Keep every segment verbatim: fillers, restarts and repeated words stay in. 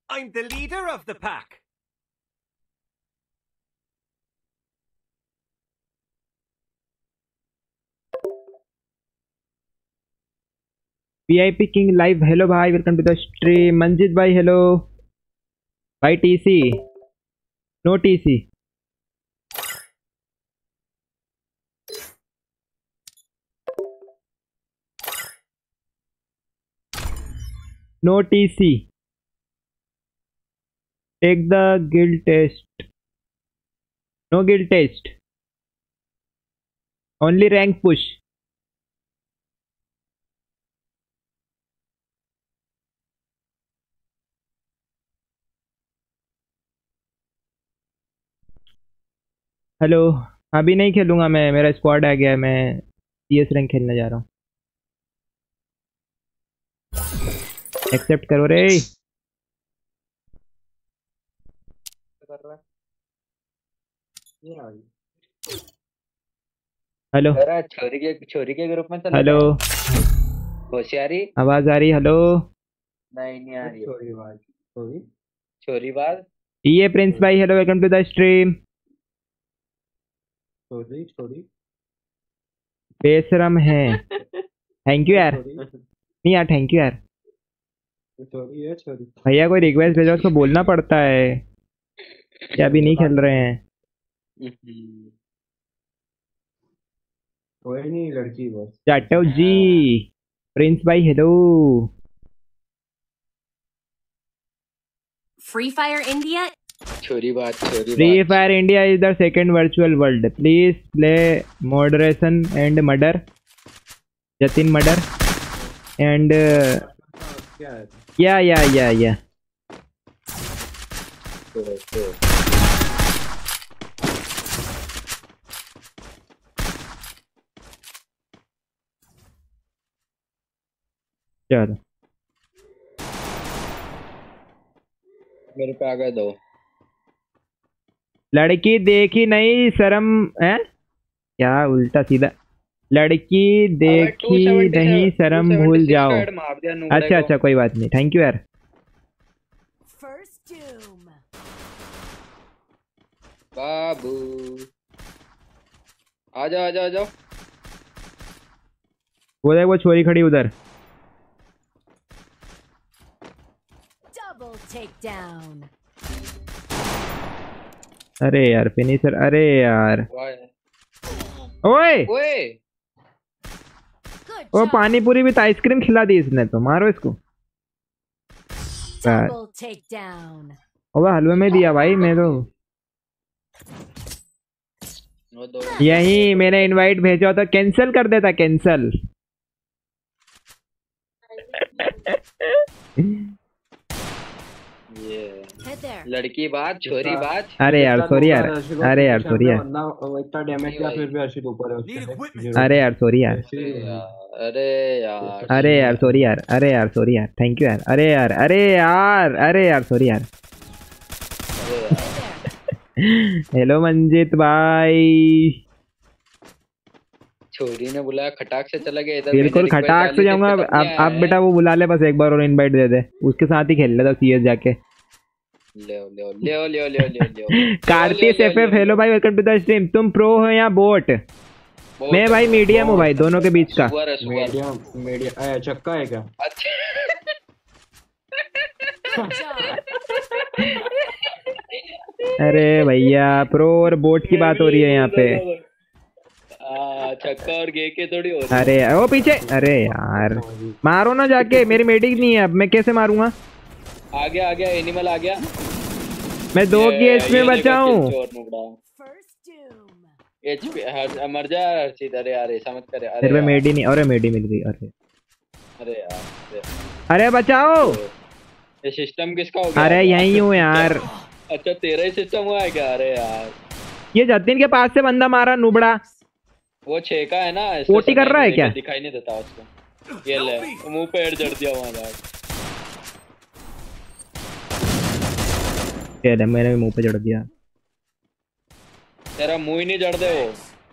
I'm the leader of the pack. V I P King live. Hello भाई, welcome to the stream. Manjit भाई hello. भाई T C. No T C. No T C. Take the guild test. No guild test. Only rank push. Hello, अभी नहीं खेलूंगा मैं, मेरा squad आ गया है, मैं सी एस रैंक खेलने जा रहा हूँ। एक्सेप्ट करो रे। हेलो छोरी के छोरी के ग्रुप में चला। हेलो, होशियारी आवाज आ रही? हेलो नहीं नहीं आ रही। छोरी बात छोरी छोरी बात ये प्रिंस भाई hello, welcome to the stream. छोरी छोरी बेशरम है। थैंक यू यार। नहीं यार, थैंक यू यार। छोरी है छोरी। भैया कोई रिक्वेस्ट भेजो, उसको बोलना पड़ता है कि अभी नहीं खेल रहे हैं। कोई नहीं, लड़की बस। जाटव जी, प्रिंस भाई हेलो। Free Fire India. छोरी बात छोरी Free Fire India is the second virtual world, please play moderation and murder. Jatin murder and या या या या चलो मेरे पे आ गए दो। लड़की देखी नहीं शर्म है क्या? उल्टा सीधा। लड़की देखी नहीं शर्म भूल जाओ। अच्छा अच्छा कोई बात नहीं, थैंक यू यार। बाबू आ जाओ आ जाओ आ जाओ। वो देख वो छोरी खड़ी उधर। अरे यार फिनिशर, अरे यार ओए ओए वो पानी पूरी भी तो आइसक्रीम खिला दी इसने, तो मारो इसको। वो हलवे में दिया भाई मैं तो। यही मैंने इनवाइट भेजा था, कैंसिल कर देता, कैंसिल। ये लड़की बात छोरी बात। अरे यार सॉरी यार, अरे यार सॉरी यार, इतना डैमेज किया फिर भी अर्शित ऊपर है। अरे यार सॉरी यार, अरे यार अरे यार सॉरी यार, अरे यार सॉरी यार, थैंक यू यार। अरे यार अरे यार अरे यार सॉरी यार। हेलो मंजित भाई। छोरी ने बुलाया, खटाक से चला गया इधर। बिल्कुल खटाक से जाऊंगा। अब अब बेटा वो बुला ले बस एक बार और इनवाइट दे दे, उसके साथ ही खेल लेता सीएस जाके। ले ले ले ले ले ले ले। कार्तिक एफएफ हेलो भाई, वेलकम टू द स्ट्रीम। तुम प्रो हो या बोट? मैं भाई मीडियम हूँ भाई, दोनों के बीच का। मीडियम मीडियम चक्का है क्या? अरे भैया प्रो और बोट की बात हो रही है यहाँ पे। छक्का और गे के थोड़ी हो रही है। अरे वो पीछे, अरे यार मारो ना जाके, मेरी मेडिक नहीं है, अब मैं कैसे मारूंगा? आ गया आ गया, एनिमल आ गया। मैं दो की एच में बचा हूँ। एचपी मर जा हर्षित। अरे यार ऐसा मत करे। अरे मैं मेडी नहीं, अरे मेडी मिल गई। अरे अरे यार अरे बचाओ। ये सिस्टम किसका हो गया? अरे यही हूँ यार। अच्छा तेरा ही सिस्टम हुआ है क्या? अरे यार ये जतिन के पास से बंदा मारा नुबड़ा। वो छह का है ना, ओटी कर रहा है क्या? दिखाई नहीं देता उसको। ये ले मुंह पे हेड जड़ दिया वहां जाके। ये ले मैंने भी मुंह पे जड़ दिया। तेरा मुंह ही नहीं जड़ दे। वो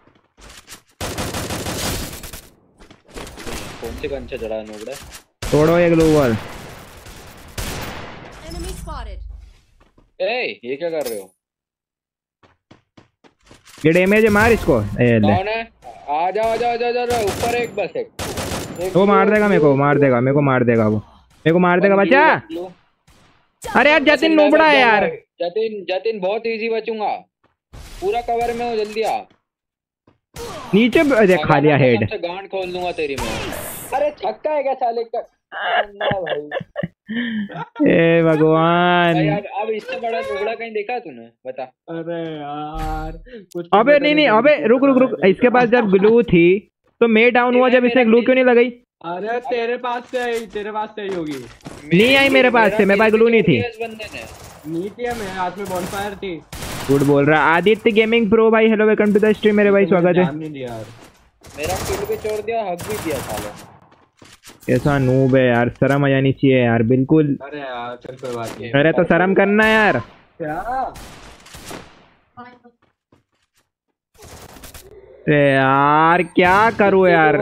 कौन से गन से जड़ा है नुबड़ा? तोड़ो एक ग्लोबल। ए ये क्या कर रहे हो? ये डैमेज है, मार इसको। ए ले कौन है? आ जाओ आ जाओ आ जाओ आ जाओ ऊपर एक बस एक, एक वो मार देगा मेरे को, मार देगा मेरे को, मार देगा वो मेरे को, मार देगा बच्चा। अरे यार जतिन नुबड़ा है यार। जतिन जतिन बहुत इजी बचूंगा, पूरा कवर में हो, जल्दी आ। नीचे देख खा लिया हेड। गांड खोल दूंगा तेरी मैं। अरे छक्का है क्या साले का? भाई ए भगवान यार, अब इससे बड़ा टुकड़ा कहीं देखा तूने? बता। अरे यार कुछ। अबे नहीं नहीं, अबे रुक रुक रुक, इसके पास जब ग्लू थी तो मैं डाउन हुआ, जब इसने ग्लू क्यों नहीं लगाई? अरे तेरे पास से आई, तेरे पास से ही होगी। नहीं आई मेरे पास से, मेरे पास ग्लू नहीं थी। नहीं थी, मेरे हाथ में बॉनफायर थी। गुड बोल रहा आदित्य गेमिंग प्रो भाई, hello welcome to the stream मेरे भाई, स्वागत है। मेरा किल भी छोड़ दिया, हक भी दिया साला। कैसा नूब है यार, शर्म आ जानी चाहिए यार बिल्कुल। अरे यार चल कोई बात नहीं। अरे तो शर्म करना यार। क्या? अरे यार क्या करूँ यार।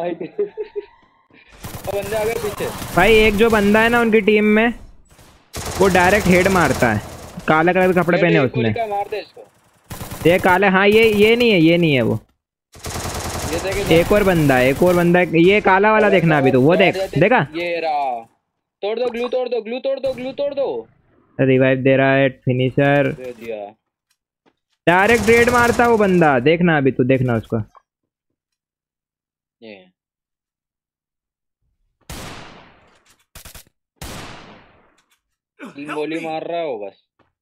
बंदे आ गए पीछे। भाई एक जो बंदा है ना उनकी टीम में, वो डायरेक्ट हेड मारता है। काला कलर के कपड़े पहने उसने। मार दे इसको। ये काले, हाँ ये ये नहीं है, ये नहीं है वो। एक और बंदा है, एक और बंदा है, ये काला वाला देखना अभी तो, वो देख देखा। ये रहा, तोड़ दो ग्लू, तोड़ दो ग्लू, तोड़ दो ग्लू, तोड़ दो। रिवाइव दे रहा है, फिनिशर दे दिया। डायरेक्ट रेड मारता वो बंदा, देखना अभी तो, देखना उसका। ये तीन गोली मार रहा हो बस।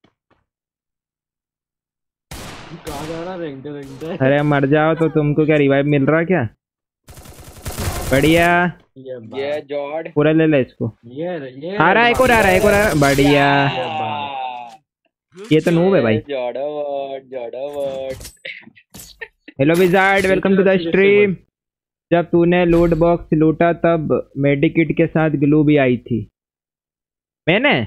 कहाँ जा रहा? रेंगते रेंगते। अरे मर जाओ तो तुमको क्या रिवाइव मिल रहा क्या? बढ़िया, ये जॉर्ड पूरा ले ले इसको। ये ये आ रहा है, एक और आ रहा है, एक और आ रहा है। बढ़िया, ये तो नूब है भाई। जॉर्ड वर्ड, जॉर्ड वर्ड। Hello wizard, welcome to the stream. जब तूने लूट बॉक्स लूटा तब मेडिकिट के साथ ग्लू भी आई थी। मैंने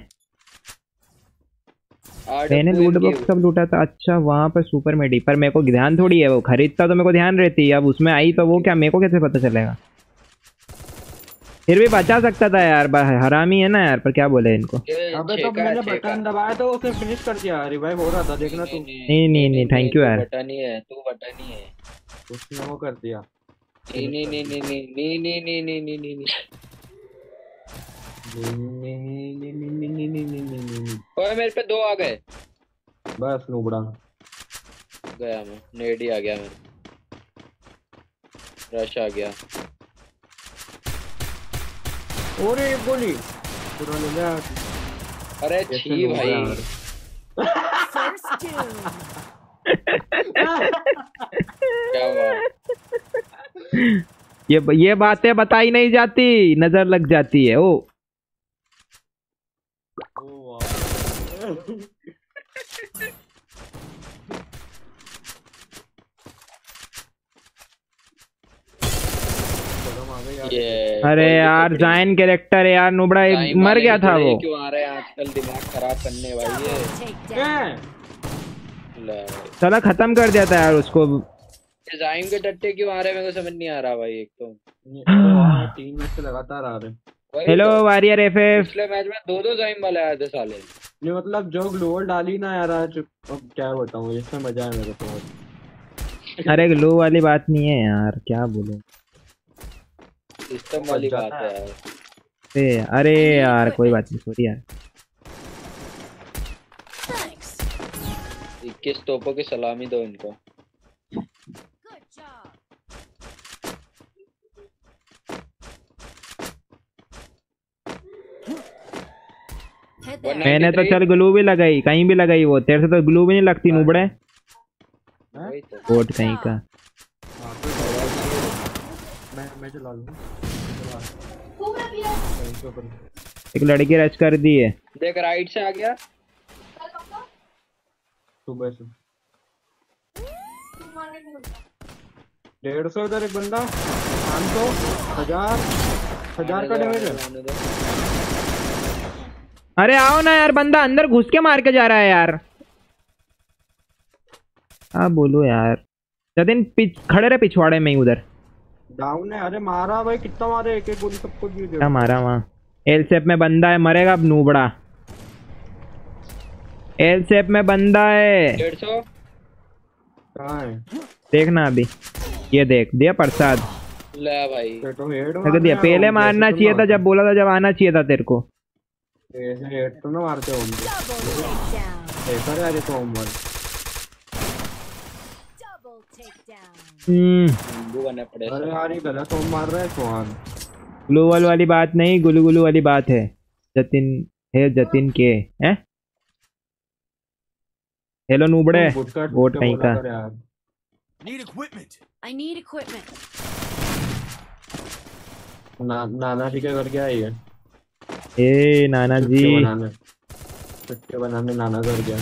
मैंने लूट बॉक्स सब लूटा था। अच्छा वहां पर सुपर मेडी, पर मेरे को ध्यान थोड़ी है, वो खरीदता तो मेरे को ध्यान रहती है। अब उसमें आई तो वो क्या, मेरे को कैसे पता चलेगा? फिर भी बचा सकता था यार, हरामी है ना यार, पर क्या बोले इनको। अबे तो मैंने बटन दबाया तो उसने फिनिश कर दिया, रिवाइव हो रहा था, देखना तू। नहीं नहीं नहीं, थैंक यू यार। बटन ही है, तू बटन ही है। उसने वो कर दिया। नहीं नहीं नहीं नहीं नहीं नहीं नहीं नहीं नहीं नहीं नहीं ओए मेरे पे दो आ गए। बस नूबड़ा गया मैं, नेडी आ गया मैं, रश आ गया। और एक गोली पूरा ले लिया। अरे छी भाई। क्या हुआ? ये ये बातें बताई नहीं जाती, नजर लग जाती है। ओ अरे यार जाइन कैरेक्टर है यार, नुबड़ा मर गया था वो। क्यों आ रहे हैं आजकल दिमाग खराब करने वाली है। चला खत्म कर दिया था यार उसको। जाइन के टट्टे क्यों आ रहे हैं मेरे को समझ नहीं आ रहा भाई। एक तो तीन मैच से लगातार आ रहे हैं। Hello warrior FF. पिछले मैच में दो दो जाइन वाले आए थे साले। ये मतलब जो ग्लोवल डाली ना यार आज, अब क्या बताऊं, इसमें मजा है मेरे को। अरे ग्लो वाली बात नहीं है यार, क्या बोलूं, सिस्टम वाली बात है यार। ए, अरे यार कोई बात नहीं, सॉरी यार। इक्कीस तोपों की सलामी दो इनको। मैंने तो चल ग्लू भी लगाई, कहीं भी लगाई, वो तेरे से तो ग्लू भी नहीं लगती नुबड़े। कोट कहीं का। मैं मैं चला लूं। एक लड़की रच कर दी है। देख राइट से आ गया। सुबह से डेढ़ सौ इधर एक बंदा, पाँच सौ, हजार हजार का डैमेज है। अरे आओ ना यार, बंदा अंदर घुस के मार के जा रहा है यार। हाँ बोलो यार। जतिन खड़े रहे पिछवाड़े में ही उधर। डाउन है। अरे मारा भाई, कितना मारे, एक एक गोली सबको दी। क्या मारा वहाँ? एल शेप में बंदा है, मरेगा अब नूबड़ा। एल शेप में बंदा है। डेढ़ सौ कहाँ है? देखना अभी, ये देख दिया प्रसाद। ले भाई ये तो हेड रख मार दिया। रहे पहले हो, मारना जैसे चाहिए तुम था, जब बोला था, जब आना चाहिए था तेरे को। ऐसे हेड तो ना मारते हो उनके। Double takedown. ऐसा है यार, तो उम्र Double takedown. हम्म नींबू बने पड़े। अरे यार ये गलत होम मार रहा है सोहान। ग्लूवल वाली बात नहीं, गुलू गुलू वाली बात है। जतिन है, जतिन के हैं। हेलो नूबड़े, गुटका वोट टूट के नहीं बोला का। कर यार। Need equipment. I need equipment. ना, नाना जी क्या करके आई है? ए नाना जी, चुटके बनाने चुटके बनाने नाना कर गया।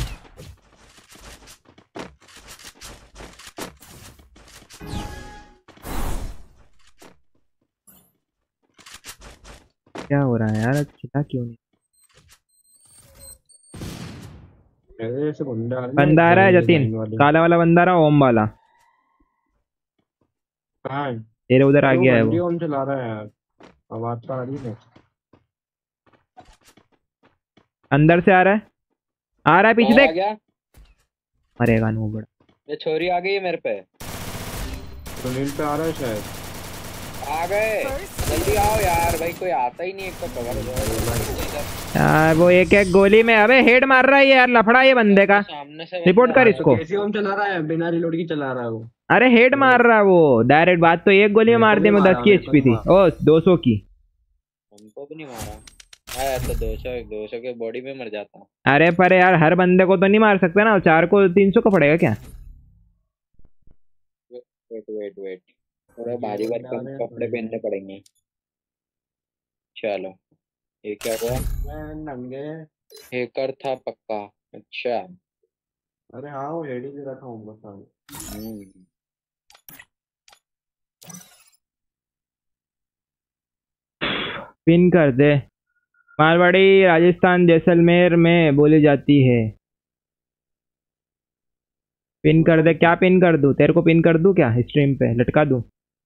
क्या हो रहा है यार, चिल्ला क्यों नहीं? ऐसे ऐसे बंदा बंदा आ रहा है जतिन, काला वाला बंदा आ रहा, ओम वाला। कहाँ है? तेरे उधर आ गया है वो। ओम चला रहा है यार, आवाज तो आ रही है। अंदर से आ रहा है, आ रहा है पीछे कहाँ आ देख। गया? मरेगा नूबड़ा। ये छोरी आ गई है मेरे पे। सुनील पे आ रहा है शायद। आ गए, जल्दी आओ यार भाई, कोई आता ही नहीं। एक तो कवर दो यार वो एक एक गोली में, अबे हेड मार रहा है ये यार, लफड़ा ये बंदे का। सामने से। रिपोर्ट कर इसको। कैसे ओम चला रहा है, बिना रिलोड की चला रहा है वो। अरे हेड मार रहा है वो डायरेक्ट। बात तो एक गोली में मार दी, मैं दस की एचपी थी। ओ दो सौ की। हमको भी नहीं मारा। आया तो दो सौ दो सौ के बॉडी में मर जाता। अरे पर यार हर बंदे को तो नहीं मार सकता ना, चार को तीन सौ का पड़ेगा क्या? वेट वेट वेट, थोड़ा भारी भरकम कपड़े पहनने पड़ेंगे। चलो, ये क्या हुआ? नंगे। हैकर था पक्का। अच्छा। अरे हाँ वो हेड ही दे रहा था ओम बस। हम्म पिन कर दे। मारवाड़ी राजस्थान जैसलमेर में बोली जाती है। पिन कर दे। क्या पिन कर दूं तेरे को? पिन कर दूं क्या? स्ट्रीम पे लटका दूं?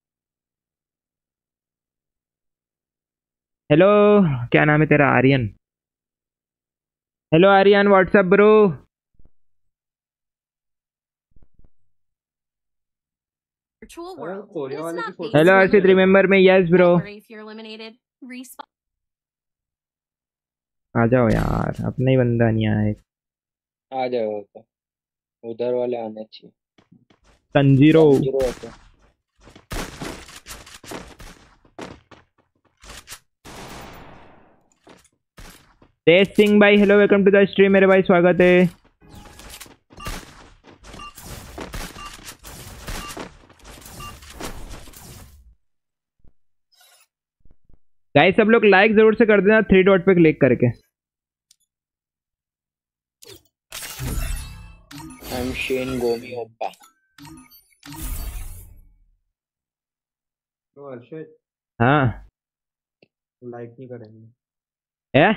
हेलो, क्या नाम है तेरा? Aryan. Hello Aryan, what's up bro. Virtual अरे world. कोरिया It's वाले की not फोटो। based hello on Arshit, eliminated. Remember में? Yes bro. Don't worry if you're eliminated. Respawn. आ जाओ यार, अपना ही बंदा नहीं आया। आ जाओ तो उधर वाले आने चाहिए। तंजीरो। जीरो है तो। तेज सिंह भाई, hello, welcome to the stream मेरे भाई, स्वागत है। गाइस सब लोग लाइक जरूर से कर देना, थ्री डॉट पे क्लिक करके। आई एम शेन गोमी ओप्पा। तो अर्षित हाँ लाइक नहीं करेंगे। है।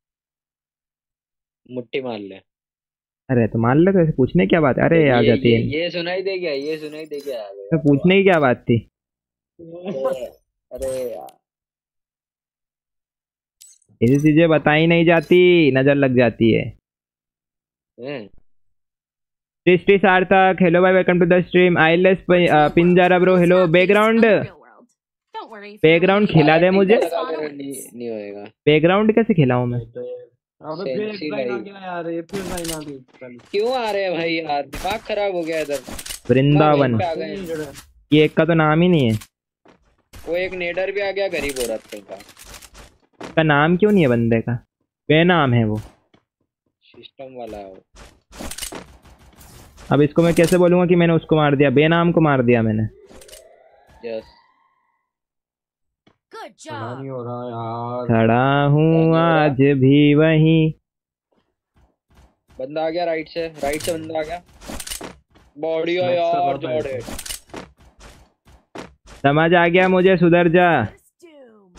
मुट्ठी मार ले। अरे तो मान लो, कैसे पूछने क्या बात है? अरे आ ये, जाती ये, है। ये सुनाई दे गया, ये सुनाई दे गया। आ तो पूछने की क्या बात थी? गया। अरे यार, ऐसी चीजें बताई नहीं जाती, नजर लग जाती है। हैं? सृष्टि सार्थक, हेलो भाई, वेलकम टू द स्ट्रीम। आईलेस पिंजारा bro, hello. It's not based background on the real world. Don't worry if you're background eliminated. खिला दे मुझे। लगा कर नहीं, नहीं होएगा। बैकग्राउंड कैसे खिलाऊं मैं? अबे फिर सेंसी एक लाइन आ लाइक। गया यार, ये फिर लाइन आ गई। चल क्यों आ रहे हैं भाई यार? दिमाग खराब हो गया इधर। वृंदावन। पे आ गए। ये एक का तो नाम ही नहीं है। वो एक नेडर भी आ गया, गरीब औरत का। उसका नाम क्यों नहीं है बंदे का? बेनाम है वो। सिस्टम वाला है वो। अब इसको मैं कैसे बोलूंगा कि मैंने उसको मार दिया? बेनाम को मार दिया मैंने। यस। Good खड़ा job. नहीं हो रहा यार। खड़ा हूँ आज भी वहीं। बंदा आ गया राइट से, राइट से बंदा आ गया। बॉडी है Next यार, करवा जोड़े। समझ आ गया मुझे, सुधर जा। First doom.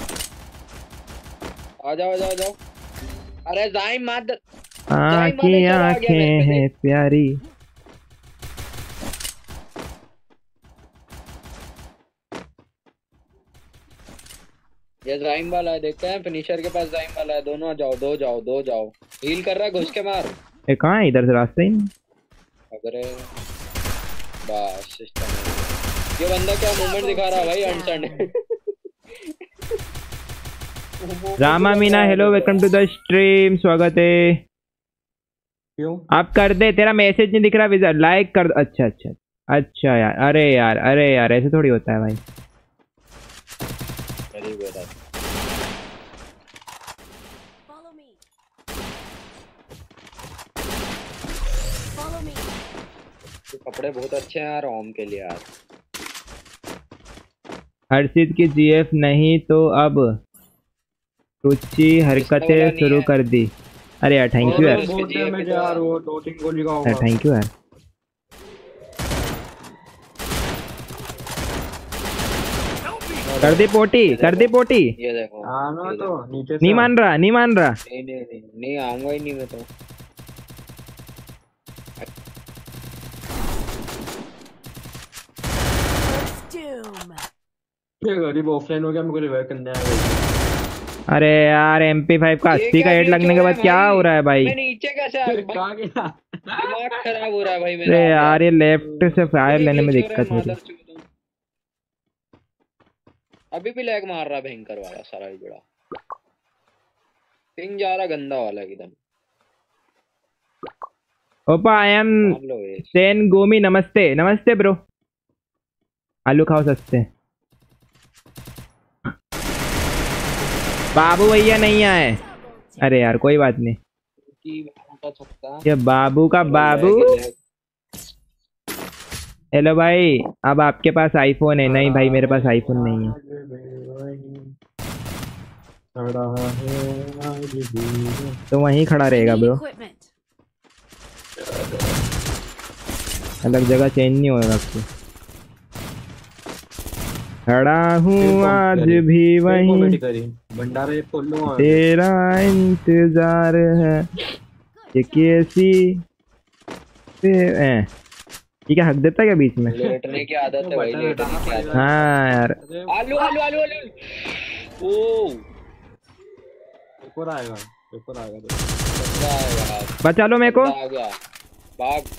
आ जाओ, आ जाओ, आ जाओ। अरे जाइम मत। आँखें आँखें हैं प्यारी। ये जाइम वाला है, देखते हैं फिनिशर के पास जाइम वाला है। दोनों आ जाओ, दो जाओ, दो जाओ। हील कर रहा है, घुस के मार। ये कहाँ है? इधर से रास्ता ही नहीं। अगर बस सिस्टम है। ये बंदा क्या मूवमेंट दिखा रहा है भाई अनसंड। Rama Meena hello welcome to the stream, स्वागत है। क्यों? आप कर दे, तेरा मैसेज नहीं दिख रहा, विजर लाइक कर। अच्छा अच्छा अच्छा यार, अरे यार अरे यार ऐसे थोड़ी होता है भाई। अरे बेटा Follow me. Follow me. ये कपड़े बहुत अच्छे हैं यार ओम के लिए यार। हर्षित की जीएफ नहीं तो अब टुच्ची हरकतें शुरू कर दी। अरे यार थैंक यू यार, बहुत डैमेज यार, वो दो तीन गोली का होगा। थैंक यू यार। कर दी पोटी, कर दी पोटी। ये देखो आना तो नीचे से नहीं मान रहा, नहीं मान रहा। नहीं नहीं नहीं नहीं आऊंगा ही नहीं मैं तो। First doom. ये गरीब ऑफलाइन हो गया, मेरे को रिवाइव करने आ गया। अरे यार एम पी फाइव का ये अस्सी का क्या हेड नीचे लगने के हो बाद रहा क्या भाई? हो रहा है भाई? मैं नीचे कैसे आ फिर गया? कहाँ गया? दिमाग खराब हो रहा है भाई अरे मेरा। यार ये लेफ्ट से फायर ये लेने में glitch हो रहा है, दिक्कत हो रही है। मादर चोद। अभी भी लैग मार रहा भयंकर वाला सारा ही जुड़ा। पिंग जा रहा गंदा वाला एकदम। ओपा आई एम मान लो ये। सेन गोमी, नमस्ते नमस्ते ब्रो। आलू खाओ सस्ते। बाबू भैया नहीं आए। अरे यार कोई बात नहीं, की होता सकता। ये बाबू का बाबू। हेलो भाई, अब आपके पास आईफोन है? नहीं भाई मेरे पास आईफोन नहीं है। तो वहीं खड़ा रहेगा Need ब्रो, equipment. अलग जगह चेंज नहीं होगा आपको। खड़ा हूँ आज भी वहीं, भंडारे खोल लो। तेरा इंतजार है ये कैसी ए, ये क्या हक देता है क्या बीच में? लेटने की आदत है भाई, लेटने की आदत। हाँ यार आलू आलू आलू आलू। ओ पेपर आएगा, पेपर आएगा तो बंदा आएगा। बचा लो मेरे को। बंदा आ गया, भाग।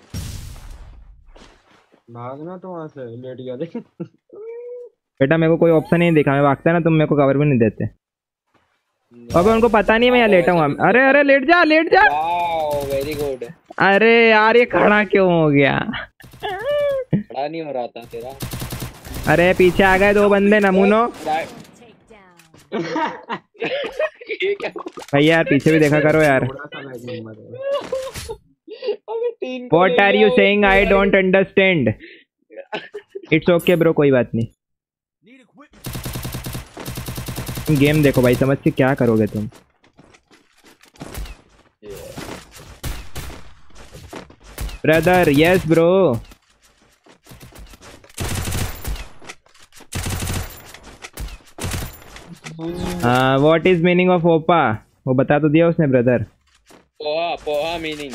भागना तो वहां से, लेट गया देख। बेटा मेरे को कोई ऑप्शन नहीं दिखा, मैं भागता ना तुम मेरे को कवर भी नहीं देते। अबे उनको पता नहीं मैं यहाँ लेटा हूँ। अरे अरे लेट जा, लेट जा। Wow very good. अरे यार ये खड़ा क्यों हो गया? खड़ा नहीं हो रहा था तेरा। अरे पीछे आ गए दो बंदे नमूनो। Take down. ये क्या? भैया यार पीछे भी देखा करो यार। थोड़ा सा लाइक नंबर है। अबे तीन को What ले are लिया you वो। saying? I don't understand. It's okay bro, कोई बात नहीं। Need equipment. तुम गेम देखो भाई, समझ के क्या करोगे तुम। Brother yes bro. What is meaning of ओपा? वो बता तो दिया उसने ब्रदर। पोहा पोहा मीनिंग।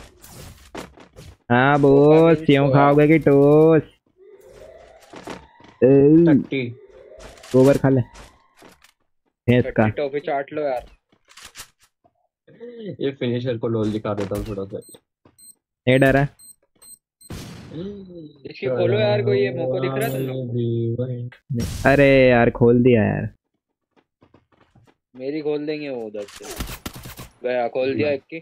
हाँ बोस, क्यों खाओगे कि टोस्ट? टट्टी गोबर खा ले भैंस का। टॉफी चाट लो यार। ये फिनिशर को लोल दिखा देता हूँ थोड़ा सा। नहीं डरा। इसकी खोलो यार, कोई ये मोको दिख रहा है तुम लोग? अरे यार खोल दिया यार। मेरी खोल देंगे वो उधर से। गया खोल दिया एक की।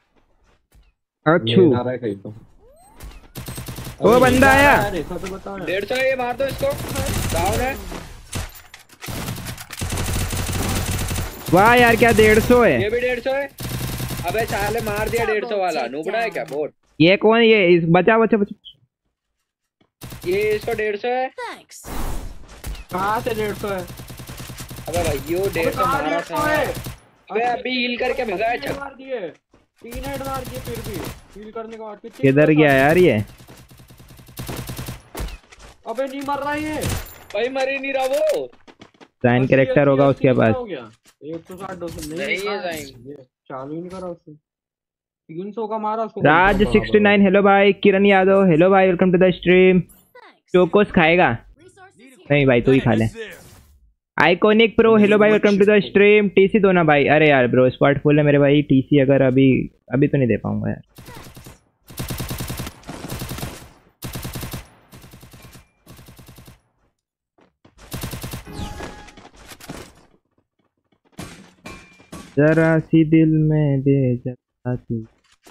अच्छू आ रहा है कहीं तो। वो बंदा आया। ऐसा तो बताओ ना। डेढ़ सौ है, ये मार दो इसको। डाउन है। वाह यार क्या डेढ़ सौ है। ये भी डेढ़ सौ है। अबे साले मार दिया डेढ़ सौ वाला। नुबड़ा है क्या बोट? ये कौन? ये इस बचा बचा बचा। ये इसको डेढ़ सौ है। Thanks. कहाँ से डेढ़ सौ है? अबे भाई यो डेढ़ सौ मारा था। अबे अभी हील करके भगाया छक। मार दिए, तीन हेड मार दिए फिर भी हील करने के बाद कितने। किधर गया यार ये? अबे नहीं मर रहा ये भाई मर ही नहीं रहा वो। साइन कैरेक्टर होगा उसके पास। एक सौ साठ दो सौ नहीं है साइन। चालू ही नहीं करा उसने। तीन सौ का मारा उसको। राज सिक्सटी नाइन हेलो भाई। किरण यादव हेलो भाई, welcome to the stream. Thanks. Chocos खाएगा? Resources here. नहीं भाई तू ही खा ले। Thanks there. Iconic pro hello भाई, welcome to the stream. TC दो ना भाई। अरे यार ब्रो स्क्वाड फुल है मेरे भाई, टीसी अगर अभी अभी तो नहीं दे पाऊंगा यार। जरा सी दिल में दे जरा सी,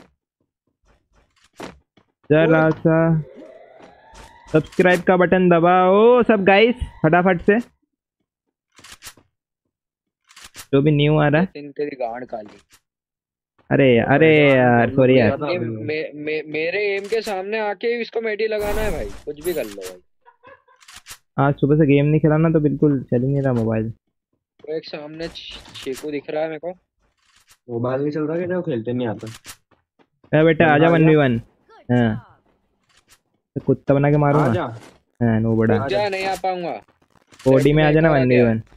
जरा सा सब्सक्राइब का बटन दबाओ सब गाइस फटाफट से, जो भी न्यू आ रहा है। इनके गांड काली। अरे अरे यार सॉरी यार। मे, मे, मे, मेरे एम के सामने आके इसको मेडी लगाना है भाई, कुछ भी कर लो भाई। आज सुबह से गेम नहीं खेला ना तो बिल्कुल चल ही नहीं रहा मोबाइल। तो एक सामने चीकू दिख रहा है मेरे को। मोबाइल नहीं चल रहा क्या? खेलते नहीं आता। अरे बेटा आजा वन वी वन। हाँ तो कुत्ता बना के मारो ना। आजा। हाँ नो बड़ा। जा नहीं आ पाऊंगा। ओडी में आजा ना वन वी वन।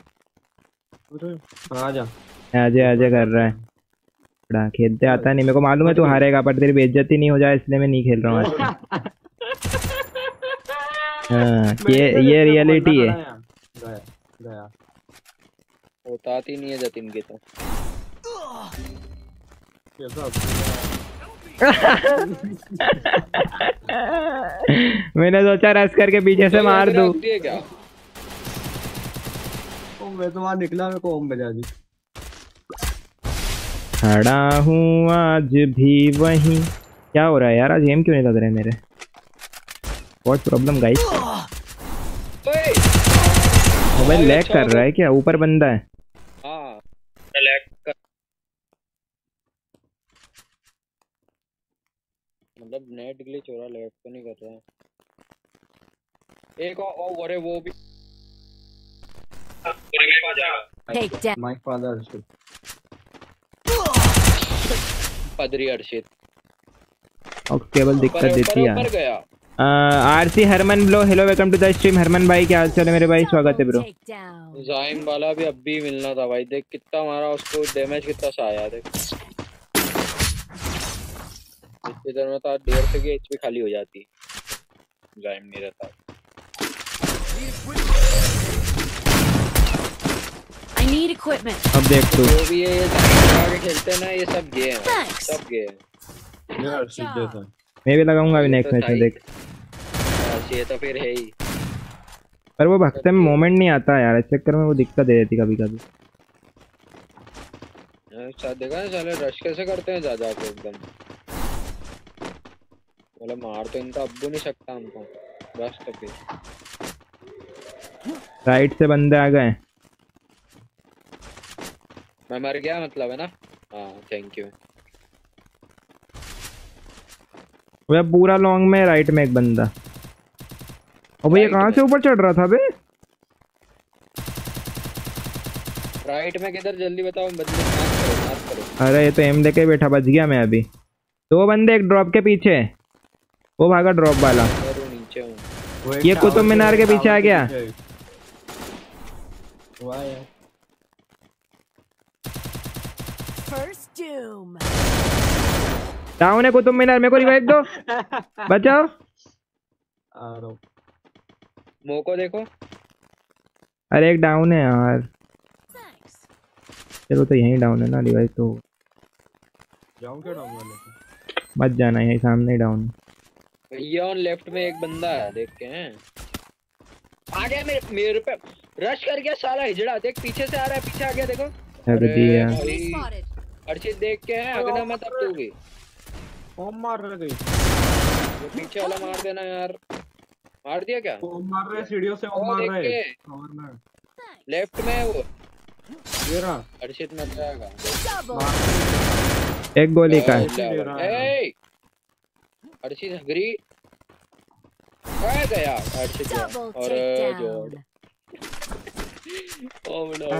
आजा आजा आजा कर रहा है बड़ा। खेलते आता नहीं मेरे को मालूम है तू हारेगा, पर तेरी बेइज्जती नहीं हो जाए इसलिए मैं नहीं खेल रहा हूँ आज। हाँ ये ये रियलिटी है। गया गया होता ही नहीं है जतिन के तो। मैंने सोचा रस करके पीछे से मार दूं। क्या मैं तो वहां निकला, मेरे को ओम बजा दी। खड़ा हूँ आज भी वहीं। क्या हो रहा है यार, आज गेम क्यों नहीं लग रहे मेरे? What problem guys? Mobile lag कर रहा है क्या? ऊपर बंदा है। हाँ लैग कर, मतलब नेट ग्लिच हो रहा, लैग तो नहीं कर रहा। एक और अरे वो भी Take down. माय फादर पदरी अर्शित और केवल दिक्कत देती है ऊपर गया। आरसी हरमन ब्लो hello welcome to the stream. Harman भाई क्या हाल चाल है मेरे भाई? स्वागत है ब्रो। Take down. जाइम वाला भी अब भी मिलना था भाई, देख कितना मारा उसको, डैमेज कितना सा आया देख। इधर में तो डेढ़ से की एचपी खाली हो जाती, जाइम नहीं रहता। I need equipment. अब देख तू जो भी ये आगे खेलते हैं ना, ये सब गे हैं, Thanks. सब गे हैं। यार सीधे था। मैं भी लगाऊंगा अभी नेक्स्ट मैच में देख। ये तो फिर है ही, पर वो भक्ते में मोमेंट नहीं आता यार, इस चक्कर में वो दिक्कत दे देती कभी कभी। अच्छा देखा ना साले रश कैसे करते हैं ज्यादा को एकदम, मतलब मार तो इनका अब भी नहीं सकता हमको बस। तो फिर राइट से बंदे आ गए। मैं मर गया मतलब है ना? हाँ थैंक यू। वो पूरा लॉन्ग में राइट में एक बंदा। और भैया कहाँ से ऊपर चढ़ रहा था बे? राइट में किधर जल्दी बताओ, बंदे मार करो मार करो। अरे ये तो एम लेके बैठा, बच गया मैं अभी। दो बंदे एक ड्रॉप के पीछे, वो भागा ड्रॉप वाला। मैं नीचे हूँ। ये कुतुब मीनार के पीछे आ गया। First doom. डाउन है कुतुब मीनार, मेरे को रिवाइव दो। बचाओ। आ रहा हूँ। मोको देखो। अरे एक डाउन है यार। Thanks. चलो तो यहीं डाउन है ना, रिवाइव तो जाऊँ क्या डाउन वाले? मत जाना, यहीं सामने डाउन। ये ऑन लेफ्ट में एक बंदा है, देख के हैं आ गया मेरे मेरे पे रश कर गया साला हिजड़ा। देख पीछे से आ रहा है, पीछे आ गया देखो। रख दिया। Enemy spotted. अर्चित देख के हैं, अगना मत अब तू भी। ओम मार रहा गई। ये पीछे वाला मार देना यार। मार दिया क्या? ओम मार रहा है सीढ़ियों से, ओम वो मार देख रहा है। के कवर में लेफ्ट में है वो। ये रहा। अर्चित मत जाएगा। Double. एक गोली का है। ए अर्चित हगरी कहाँ गया? अर्चित गया। Double और takedown. ओ बड़ा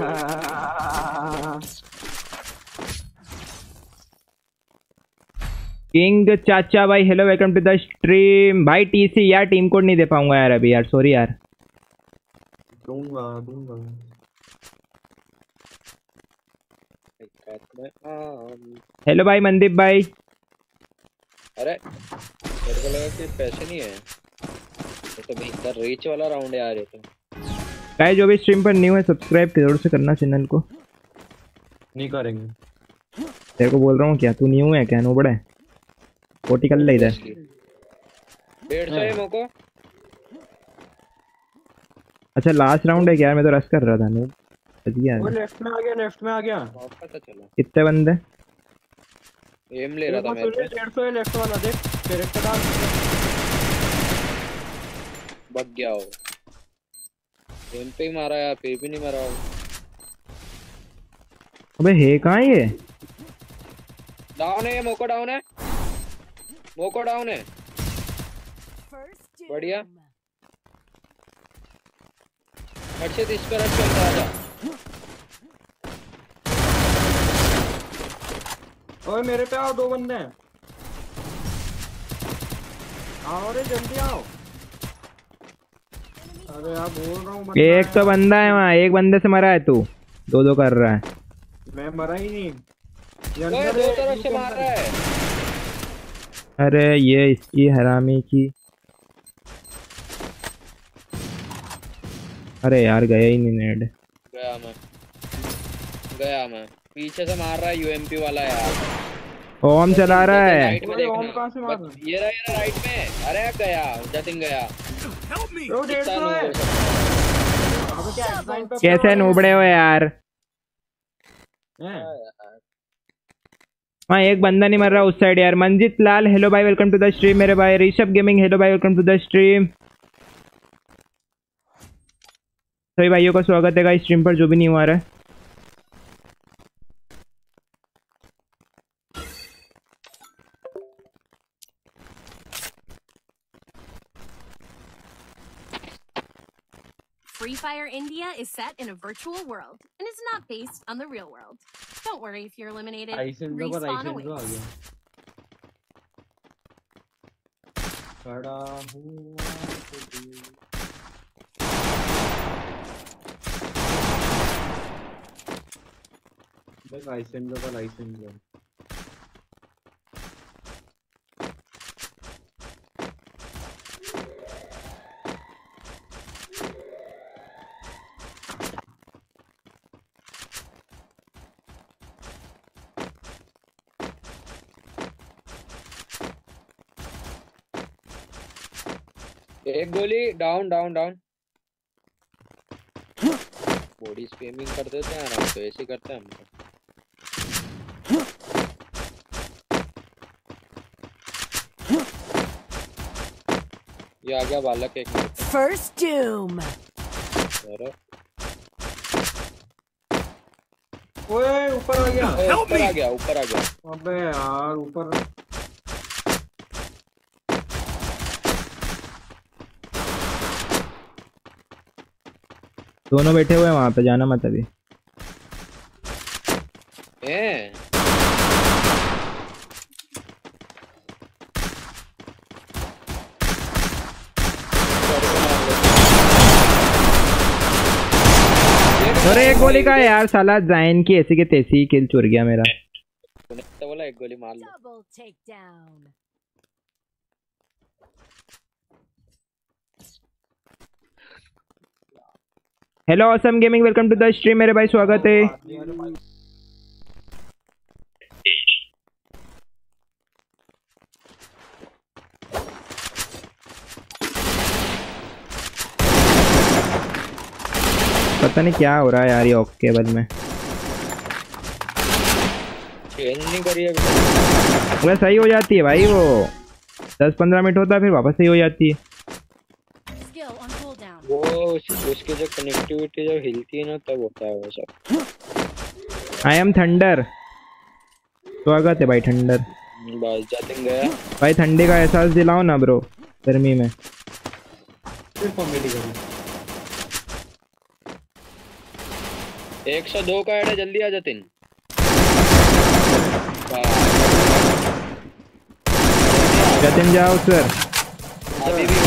किंग चाचा भाई hello welcome to the stream. भाई टीसी यार टीम कोड नहीं दे पाऊंगा यार अभी यार, सॉरी यार। दूंगा दूंगा। हेलो भाई मनदीप भाई। अरे मेरे को लगा कि पैसे नहीं है, ये तो भीतर रीच वाला राउंड है यार। ये तो गाइस जो भी स्ट्रीम पर न्यू है सब्सक्राइब जरूर से करना चैनल को। नहीं करेंगे। तेरे को बोल रहा हूँ क्या, तू न्यू है क्या? नो बड़ा है फोर्टी कर ले इधर। डेढ़ सौ है मोको। अच्छा लास्ट राउंड है क्या यार, मैं तो रश कर रहा था। नो बच गया। वो लेफ्ट में आ गया, लेफ्ट में आ गया। पता चला कितने बंदे? एम ले रहा था मैं। डेढ़ सौ है लेफ्ट वाला, देख कैरेक्टर डाल। बग गया हो। एम पे ही मारा यार, फिर भी नहीं मारा। अबे है कहाँ ये? डाउन है मोको, डाउन है मोको, डाउन है। First doom. बढ़िया। हर्षित इस पर रश चलता आजा। ओए मेरे पे आओ, दो बंदे हैं। आओ रे जल्दी आओ। अरे यार बोल रहा हूँ। एक तो बंदा है वहाँ, एक बंदे से मरा है तू, दो दो कर रहा है। मैं मरा ही नहीं। ओए दो तरफ से मार रहा है। अरे ये इसकी हरामी की। अरे यार गया ही नहीं नेड। गया मैं गया मैं पीछे से मार रहा है यूएमपी वाला यार। ओम चला रहा है। राइट में ओम देखना। कहाँ से मार रहा बस ये रहा ये रहा राइट में। अरे गया जतिन गया। Help me! है? डेढ़ कितना सौ है। नो हो सकता अबे क्या design पे कैसे नूबड़े हो यार? हैं? है। वहाँ एक बंदा नहीं मर रहा उस साइड यार। मंजित लाल हेलो भाई, वेलकम टू द स्ट्रीम मेरे भाई। ऋषभ गेमिंग हेलो भाई, वेलकम टू द स्ट्रीम। सभी भाइयों का स्वागत है गाइस स्ट्रीम पर, जो भी नहीं हुआ रहा है। Free Fire India is set in a virtual world and is not based on the real world. Don't worry if you're eliminated. आइसेंस पर Respawn आइसेंस आ awaits. गया। खड़ा हुआ देख आइसेंस का लाइसेंस है। एक गोली down down down. Body spamming कर देते हैं आराम से, ऐसे करते हैं हम तो। ये आ गया बालक एक मिनट। First doom. अरे ओए ऊपर आ गया। ओए, ऊपर आ गया ऊपर आ गया। अबे यार ऊपर। दोनों बैठे हुए हैं वहाँ पे, जाना मत अभी। हैं अरे एक गोली का है यार, साला जाइन की ऐसी के तैसी किल चुर गया मेरा। तूने तो बोला एक गोली मार लो। Double takedown. Hello awesome gaming, welcome to the stream मेरे भाई, स्वागत है। पता नहीं क्या हो रहा है यार ये ऑफ केबल में। चेंज नहीं करी अभी। वह सही हो जाती है भाई, वो दस पंद्रह मिनट होता है फिर वापस सही हो जाती है। Skill on cooldown. वो उस, उसकी जो कनेक्टिविटी जब हिलती है ना तब होता है वो सब। आई एम थंडर, स्वागत है भाई थंडर। बस जतिन गया। भाई ठंडी का एहसास दिलाओ ना ब्रो, गर्मी में। सिर्फ कॉमेडी करी। एक सौ दो का ऐड है, जल्दी आ जतिन। जतिन जाओ सर। अभी भी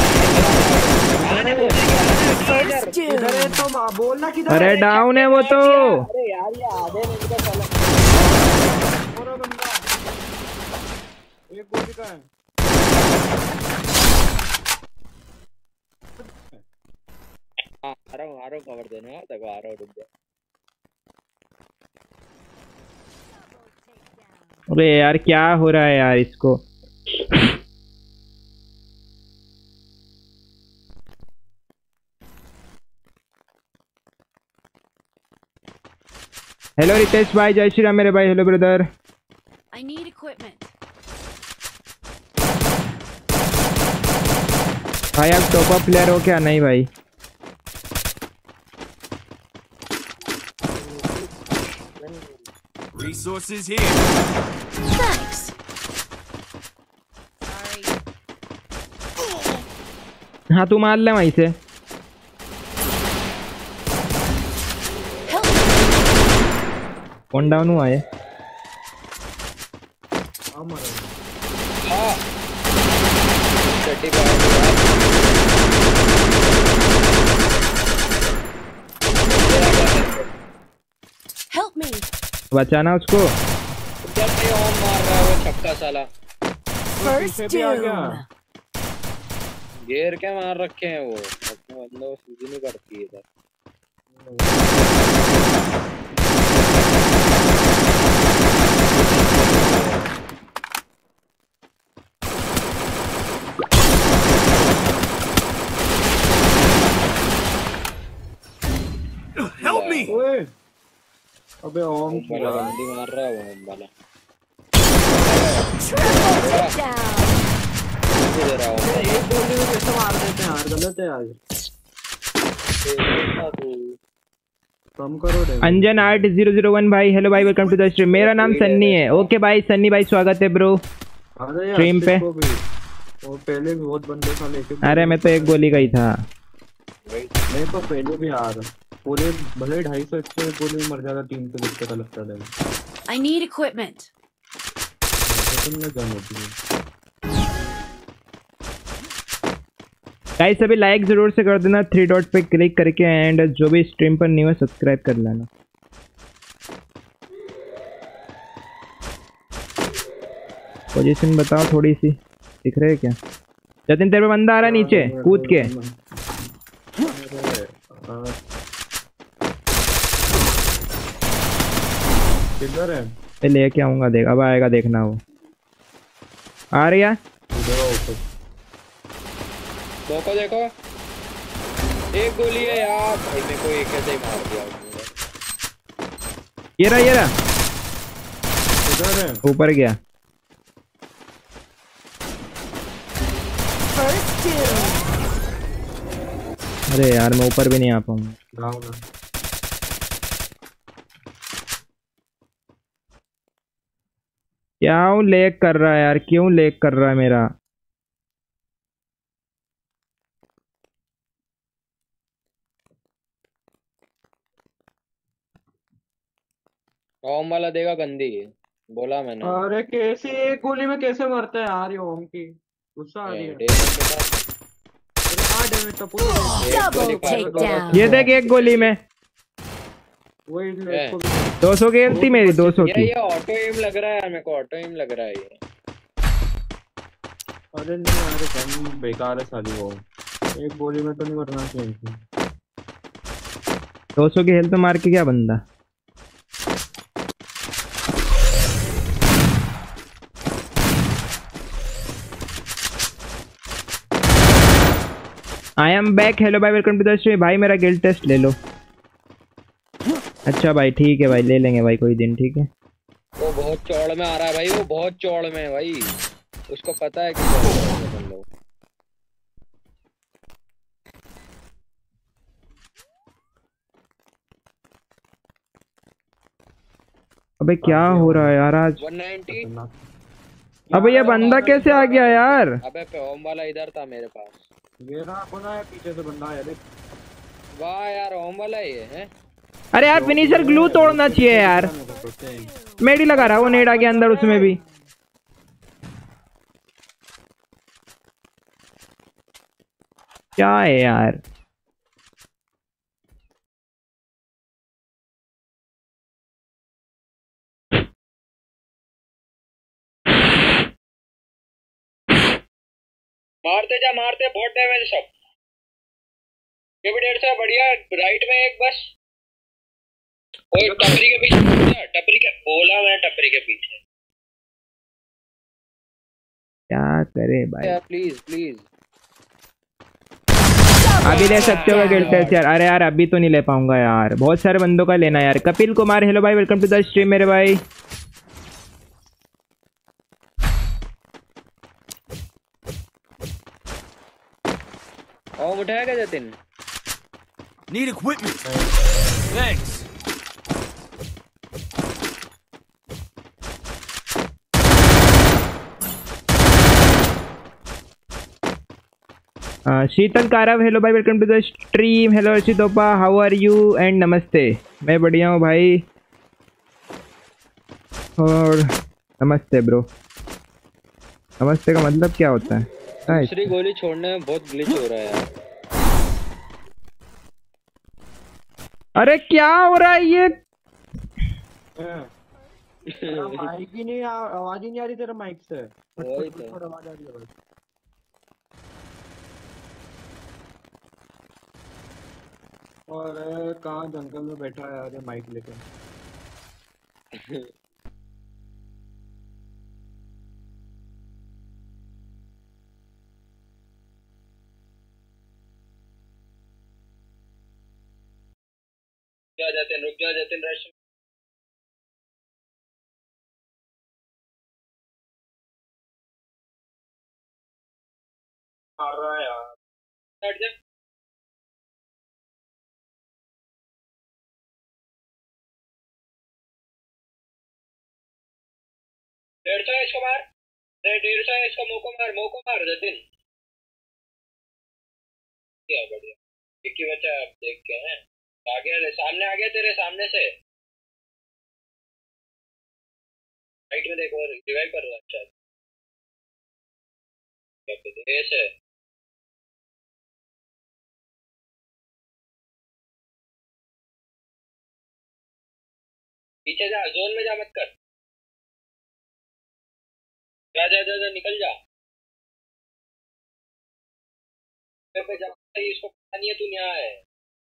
First doom. इधर है तो मा- बोलना किधर अरे है? डाउन है वो तो। अरे यार ये आधे मिनट का साला। और बंदा एक गोली का है। हाँ, आ रहा हूँ आ रहा हूँ। रहा हूँ कवर देना, देखो आ रहा हूँ, रुक जा। अबे यार क्या हो रहा है यार इसको। हेलो रितेश भाई, जय श्री राम मेरे भाई। Hello brother. I need equipment. भाई आप टॉप अप प्लेयर हो क्या? नहीं भाई। Resources here. Thanks. Sorry. हाँ तू मार ले वहीं से। Help. वन डाउन हुआ है। हाँ चट्टी पे आ गया। Help me. बचाना उसको। जब ये ऑन मार रहा है वो छक्का साला। First पीछे भी आ गया। doom. घेर के मार रखे हैं वो, अपने बंदों को सीधी नहीं करती है इधर। Help me. ओए अबे ओम की वाला यार। बंदी मार रहा है वो ओम वाला। Triple takedown. मुझे दे रहा हूँ। एक गोली में कैसे मार देते हैं यार, गलत है आज। कम करो damage. Anjan art zero zero one भाई, हेलो भाई, वेलकम टू द स्ट्रीम। मेरा नाम सन्नी है। ओके भाई सन्नी भाई, स्वागत है ब्रो अरे यार स्ट्रीम पे। देखो भी, वो पहले भी बहुत बंदे साले एक एक अरे मैं तो एक गोली का ही था। नहीं तो पहले भी यार पूरे भले ढाई सौ इससे गोली में मर जाता, तीन सौ बच्चे का लगता है। I need equipment. तुमने गन होती है। गाइस सभी लाइक जरूर से कर देना, थ्री डॉट पे क्लिक करके, एंड जो भी स्ट्रीम पर न्यू है सब्सक्राइब कर लेना। पोजीशन बताओ थोड़ी सी, दिख रहे है क्या? जतिन तेरे पे बंदा आ रहा है नीचे कूद के। किधर है? पे लेके आऊंगा, देख अब आएगा देखना। वो आ रही है। देखो देखो एक गोली है यार भाई, मेरे को एक ऐसे ही मार दिया उसने। ये रहा ये रहा, किधर है? ऊपर गया। First doom. अरे यार मैं ऊपर भी नहीं आ पाऊंगा। गाँव ना। क्यों लेक कर रहा है यार, क्यों लेक कर रहा है मेरा? ओम वाला देगा गंदी, बोला मैंने। अरे कैसे एक गोली में कैसे मरता है यार ये ओम की, गुस्सा आ रही है। डेमन के साथ अरे आ डैमेज तो पूरा Double takedown. ये देख एक गोली में वही है। इसको दो सौ की थी मेरी, दो सौ ये की। ये ऑटो एम लग रहा है यार, मेरे को ऑटो एम लग रहा है ये। अरे नहीं यार कम बेकार है साली वो, एक गोली में तो नहीं मरना चाहिए इनकी। दो सौ की हेल्थ तो मार के क्या बंदा। I am back. हेलो भाई, वेलकम टू द स्ट्रीम। भाई मेरा गिल्ड टेस्ट ले लो। अच्छा भाई ठीक है भाई, ले लेंगे भाई कोई दिन, ठीक है। वो बहुत चौड़ में आ रहा है भाई, वो बहुत चौड़ में है भाई, उसको पता है कि चौड़ में है अपन लोग। अबे क्या हो रहा है यार आज? One ninety. अबे ये बंदा कैसे आ गया यार? अबे पे ओम वाला इधर था मेरे पास। ये रहा कौन आया पीछे से बंदा आया देख। वाह यार ओम वाला ये है। अरे यार फिनिशर ग्लू तोड़ना चाहिए यार। मेडी लगा रहा वो नेड आ गया अंदर उसमें भी। क्या है यार? मारते जा मारते, बहुत डैमेज सब। ये भी डेढ़ सौ बढ़िया। राइट में एक बस। ओए टपरी के पीछे, टपरी के बोला मैं, टपरी के पीछे। क्या करे भाई? प्लीज प्लीज अभी ले सकते हो गिल्टेस यार? अरे यार अभी तो नहीं ले पाऊंगा यार, बहुत सारे बंदों का लेना यार। कपिल कुमार हेलो भाई, वेलकम टू द स्ट्रीम मेरे भाई। और उठाया क्या Jatin? Need equipment. Thanks. Uh, Sheetal Karav hello भाई, welcome to the stream. Hello Arshit ओपा, हाउ आर यू एंड नमस्ते। मैं बढ़िया हूँ भाई, और नमस्ते ब्रो। नमस्ते का मतलब क्या होता है? दूसरी गोली छोड़ने में बहुत ग्लिच हो रहा है यार। अरे क्या हो रहा है ये? माइक ही नहीं, आवाज ही नहीं आ रही तेरा माइक से। वही तो आवाज आ रही है बस। और कहाँ जंगल में बैठा है यार माइक लेके। जा जतिन, रुक जा जतिन, रश मार रहा है यार। हट जा। डेढ़ सौ इसको मार, डेढ़ सौ इसको मोको मार, मोको मार जतिन। क्या बढ़िया, एक ही बच्चा आप देख के हैं। आ गया, सामने आ गया, तेरे सामने से राइट में देखो, रिवाइव कर रहा है। अच्छा ऐसे पीछे जा, जोन में जा, मत कर। जा जा जा, जा निकल जा। पे जा, इसको पता नहीं है तू यहाँ है।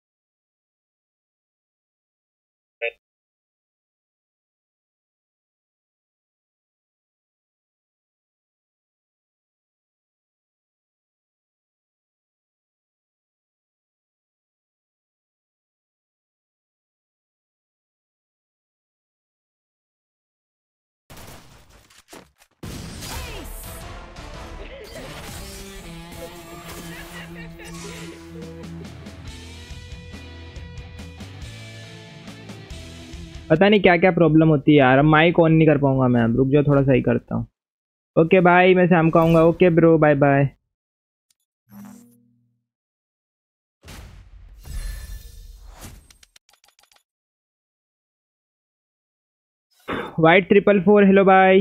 पता नहीं क्या क्या प्रॉब्लम होती है यार। अब माइक ऑन नहीं कर पाऊंगा मैं, अब रुक जाओ थोड़ा सही करता हूँ। ओके भाई, मैं शाम को आऊँगा। Okay bro, bye bye. White triple four hello भाई।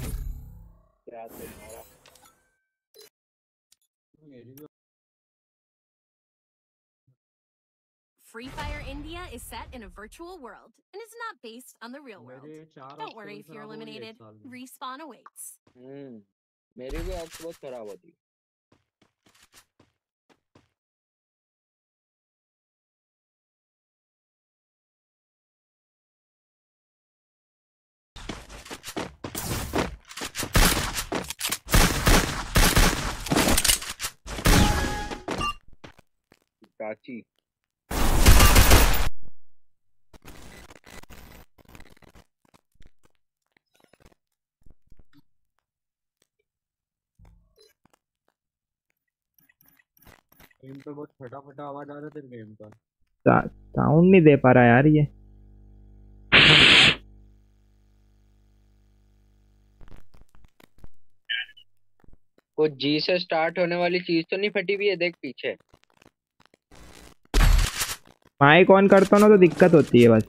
Free Fire India is set in a virtual world and is not based on the real world. Don't worry if you're eliminated. Respawn awaits. हम्म, मेरी भी आँख बहुत खराब होती। चाची game पे बहुत फटाफट आवाज आ रहा है तेरे गेम का। साउंड नहीं दे पा रहा यार ये। कुछ जी से स्टार्ट होने वाली चीज तो नहीं फटी हुई है, देख पीछे। माइक ऑन करता हूँ ना तो दिक्कत होती है बस।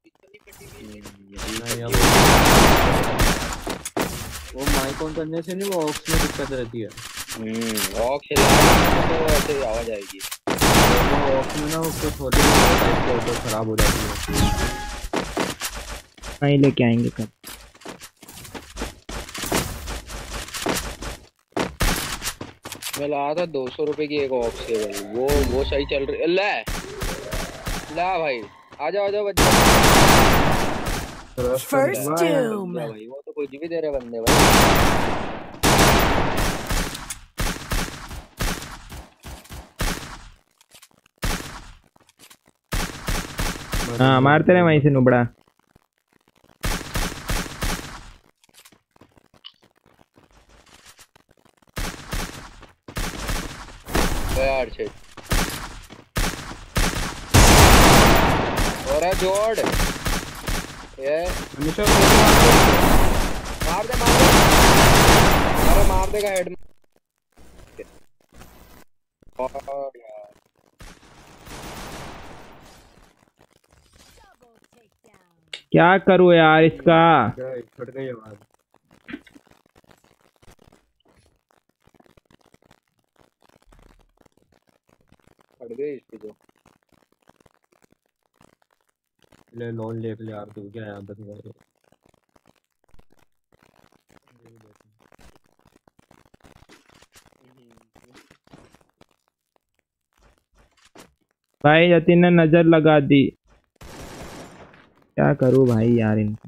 वो माइक ऑन करने से नहीं, वो ऑक्स में दिक्कत रहती है। हम्म, ऑक्स हिलाने तो ऐसे ही आवाज आएगी। वो ऑक्स में ना उसको थोड़ी टाइप की ऑटो खराब हो जाती है। नहीं लेके आएंगे कब। मैं लाया था दो सौ रुपए की एक ऑक्स केबल, वो वो सही चल रही। ले ला भाई, आ जाओ आ जाओ बच्चे। First doom. भाई वो तो कुछ भी दे रहे बंदे भाई। हाँ मारते रहे वहीं से नुबड़ा। यार छे और है जोड़ ये मनीषा मार दे मार दे, अरे मार देगा हेड। और यार क्या करूँ यार इसका। फट गई आवाज। फट गई इसकी तो। ले लोन ले ले यार, तू क्या यहाँ पर भाई जतिन ने नजर लगा दी। क्या करूँ भाई यार इनको।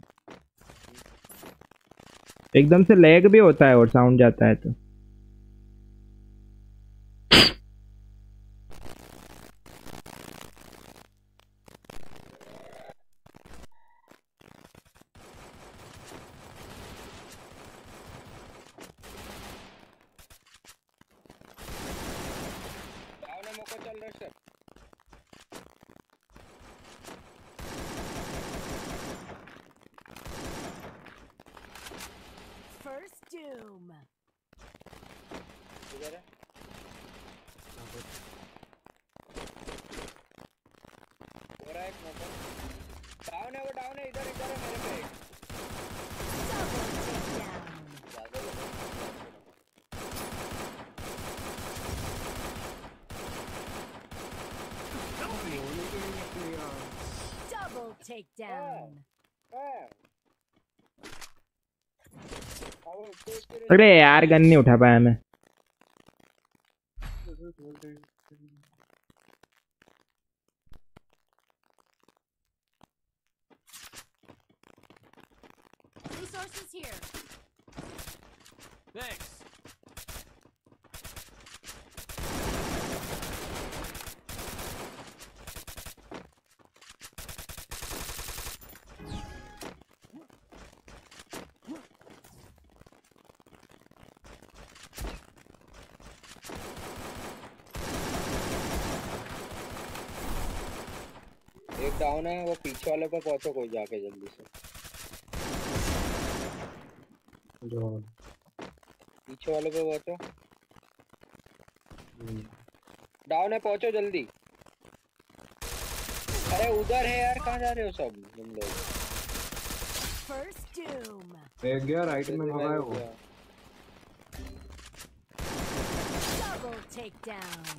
एकदम से लैग भी होता है और साउंड जाता है तो। चल रहा है First doom. इधर है और एक मोटर डाउन है, वो डाउन है। इधर इधर है मेरे पे। Double takedown. अरे यार गन नहीं उठा पाया मैं। Resources here. Thanks. एक डाउन है, वो पीछे वाले पे पहुंचो कोई जाके जल्दी से। जो पीछे वाले पे पहुंचो। डाउन है, पहुंचो जल्दी। अरे उधर है यार, कहाँ जा रहे हो सब तुम लोग। First doom. एक गया राइट में भगा वो। Double takedown.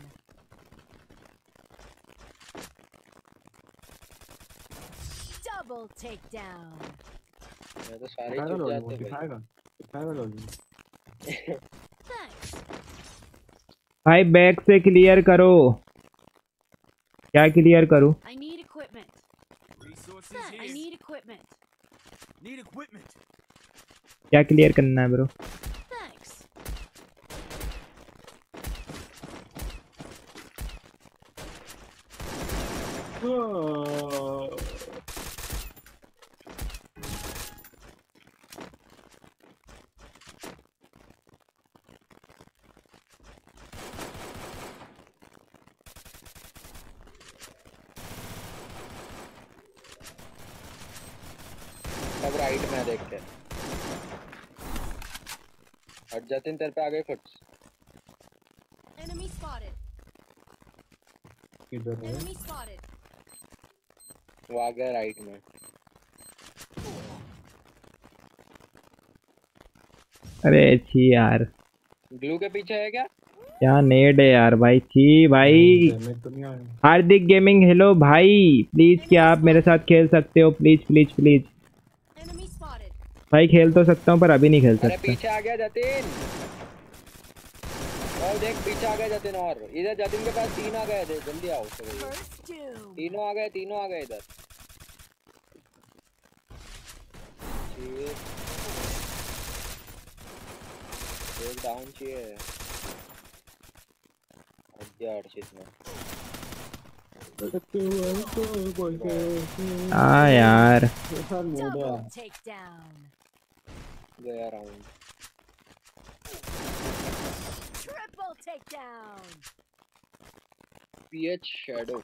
Double takedown. मैं तो सारे दिखाएगा चुप लोग, जाते भाई। दिखाएगा दिखाएगा लोग। Thanks. भाई बैक से क्लियर करो। क्या क्लियर करूँ? I need equipment. Resources Sir, I here. need equipment. Need equipment. क्या क्लियर करना है ब्रो? Thanks. सब राइट में देख के हट जाते हैं, तेरे पे आ गए फट। Enemy spotted. किधर है? Enemy spotted. वो आ गया राइट में। अरे छी यार, ग्लू के पीछे है क्या? क्या नेड है यार भाई। छी भाई। डैमेज तो नहीं आया। हार्दिक गेमिंग हेलो भाई, प्लीज क्या आप मेरे साथ खेल सकते हो? Please please please Enemy spotted. भाई खेल तो सकता हूँ पर अभी नहीं खेल अरे सकता। पीछे आ गया जतिन। और देख पीछे आ गए जतिन, और इधर जतिन के पास तीन आ गए थे, जल्दी आओ उससे भैया। First doom. तीनों आ गए, तीनों आ गए इधर। एक डाउन चाहिए अर्चित में। हाँ यार Double takedown. गया round. Triple takedown. PH shadow.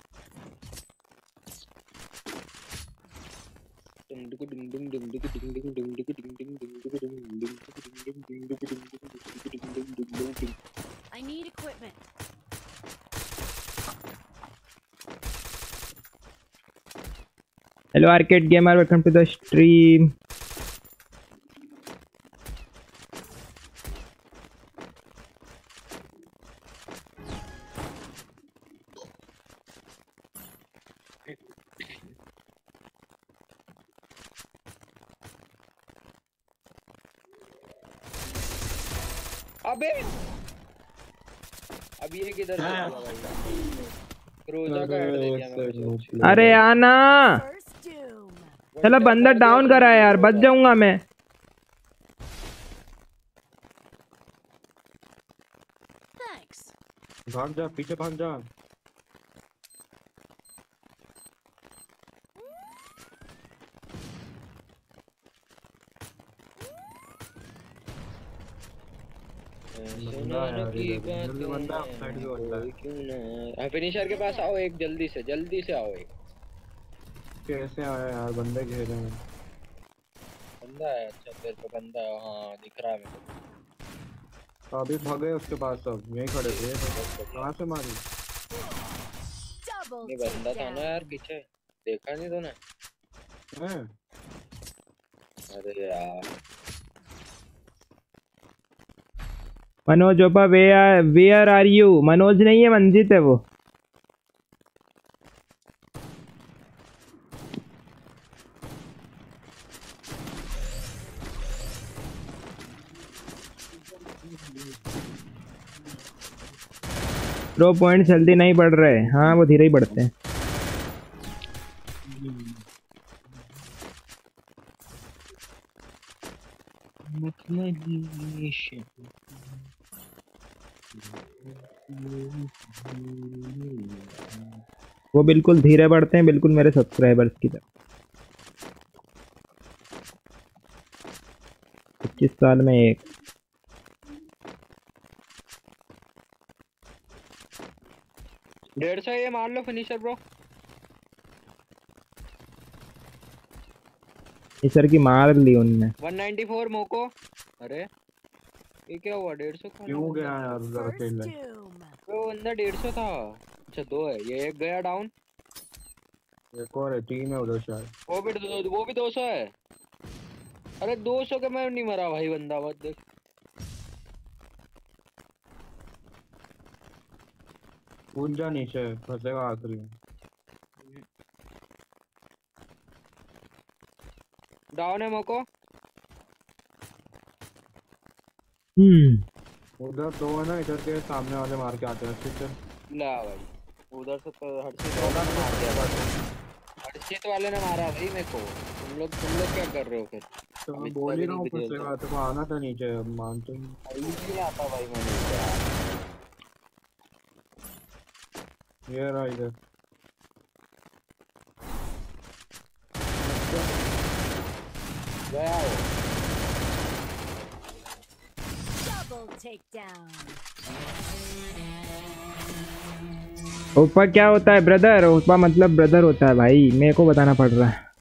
I need equipment. Hello Arcade Gamer, welcome to the stream. अबे अब ये किधर से गया भाई? रोजा का हेड दे दिया मैं। अरे आना First doom. चलो बंदा डाउन करा है यार, बच जाऊंगा मैं। Thanks. भाग जा, पीछे भाग जा। फिनिशर के पास आओ एक, जल्दी से जल्दी से आओ एक। कैसे आया यार, बंदे घेरे हैं। बंदा है, अच्छा तेरे पे बंदा है, हाँ दिख रहा है मेरे को। अभी भागे उसके पास, सब यहीं खड़े थे। कहाँ से मारी? Double ये बंदा था ना takedown. यार पीछे, देखा नहीं तूने? हैं? अरे यार मनोज ओपा वेयर आर यू? मनोज नहीं है, मंजीत है वो। प्रो पॉइंट जल्दी नहीं बढ़ रहे, हाँ वो धीरे ही बढ़ते हैं। वो बिल्कुल धीरे बढ़ते हैं, बिल्कुल मेरे सब्सक्राइबर्स की तरह। पच्चीस साल में एक। डेढ़ सौ ये मार लो फिनिशर ब्रो। सर की मार ली उनने। वन नाइंटी फोर मोको। अरे ये क्या हुआ? डेढ़ सौ क्यों गया यार उधर First अकेले? doom. वो अंदर डेढ़ सौ था। अच्छा दो है, ये एक गया डाउन। एक और है, तीन है उधर शायद। वो भी दो, वो भी दो सौ है। अरे दो सौ के मैं नहीं मरा भाई, बंदा मत देख। कूद जा नीचे, फंसेगा आखिरी में। डाउन है मोको। हम्म उधर दो है ना, इधर के सामने वाले मार के आते हैं। ठीक है ला भाई उधर से तो हर्षित वाले ने मार दिया। हर्षित वाले ने मारा भाई मेरे को। तुम लोग तुम लोग क्या कर रहे हो फिर? तो मैं बोल ही रहा हूँ फंसेगा, तो आना था नीचे। अब मानते हैं। नहीं आता भाई मैंने यार। ये रहा इधर। गया वो। Double takedown. ओपा क्या होता है ब्रदर? ओपा मतलब ब्रदर होता है भाई, मेरे को बताना पड़ रहा है।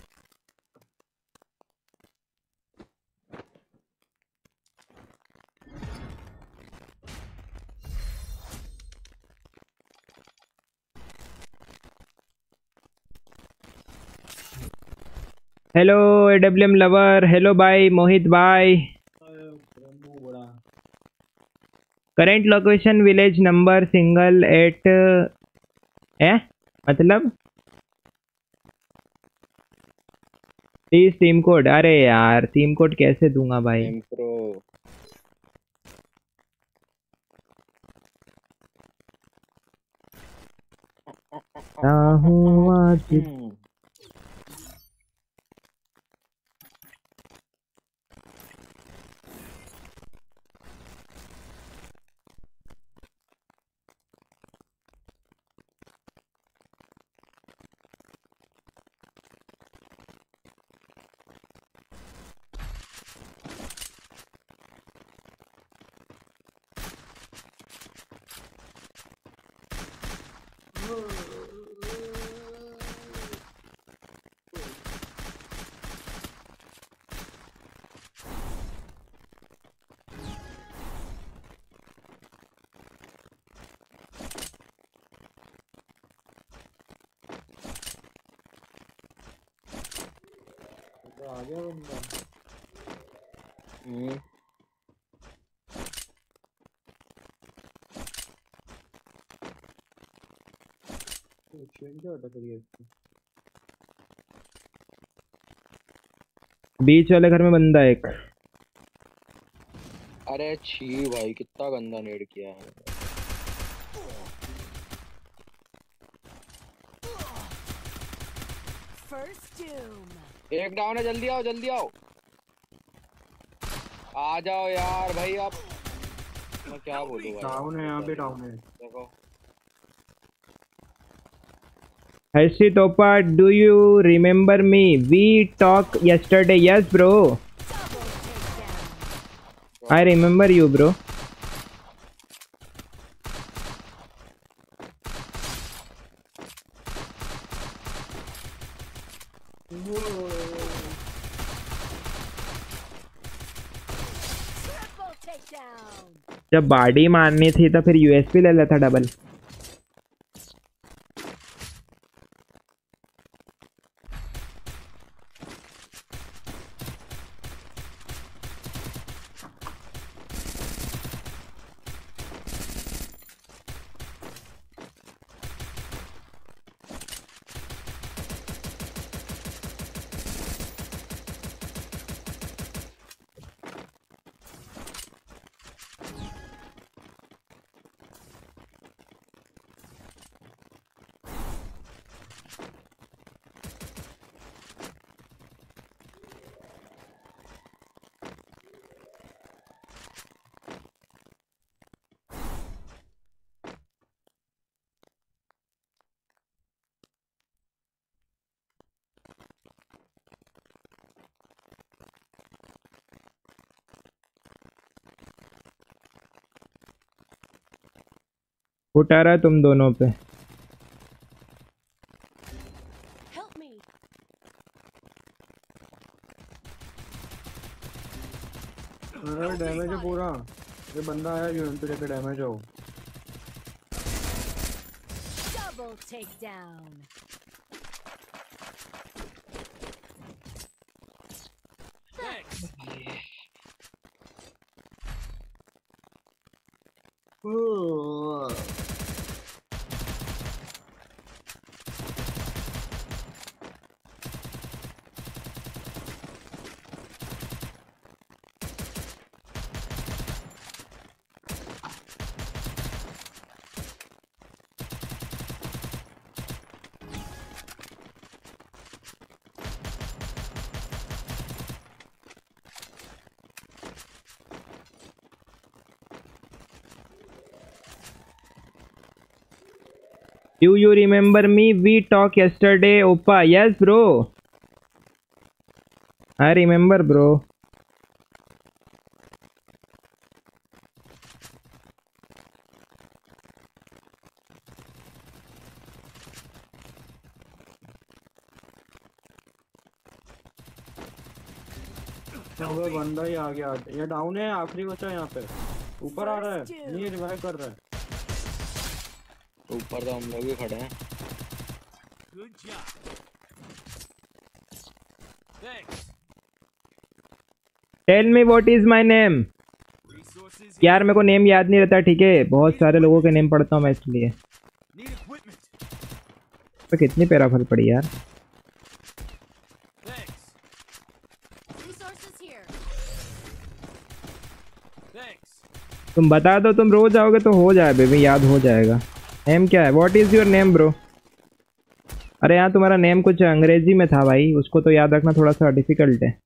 हेलो एडब्ल्यूएम लवर, हेलो भाई मोहित भाई। Current location village number single eight है मतलब प्लीज टीम कोड। अरे यार टीम कोड कैसे दूंगा भाई? प्रो हूँ आज। आ गया बंदा। हम्म बीच वाले घर में बंदा एक। अरे छी भाई कितना गंदा नेड किया है। First doom. एक डाउन है, जल्दी आओ जल्दी आओ, आ जाओ यार भाई। आप मैं क्या बोलूं भाई। डाउन है, यहाँ पे डाउन है। देखो Hershey Topa, do you remember me? We talked yesterday. Yes, bro. Double takedown. I remember you, bro. Triple takedown. जब बॉडी मारनी थी तो फिर यूएसपी ले लेता डबल। उठा रहा तुम दोनों पे। Help me. अरे डैमेज है पूरा। ये बंदा आया यूएम पे लेके डैमेज हो। Double takedown. Do you remember me? We talked yesterday, Oppa. Yes, bro. I remember, bro. वो बंदा ही आ गया। ये डाउन है, आखिरी बचा यहाँ पे। ऊपर आ रहा है, नहीं रिवाइव कर रहा है। ऊपर तो हम लोग भी खड़े हैं। Good job. Thanks. Tell me what is my name? Resources. यार मेरे को नेम याद नहीं रहता, ठीक है? बहुत सारे लोगों के नेम पढ़ता हूँ मैं इसलिए। Need equipment. तो कितनी पैराफल पड़ी यार। Thanks. Resources here. Thanks. तुम बता दो, तुम रोज आओगे तो हो जाए बेबी, याद हो जाएगा। नेम क्या है? What is your name bro? अरे यहाँ तुम्हारा नेम कुछ अंग्रेजी में था भाई, उसको तो याद रखना थोड़ा सा डिफिकल्ट है।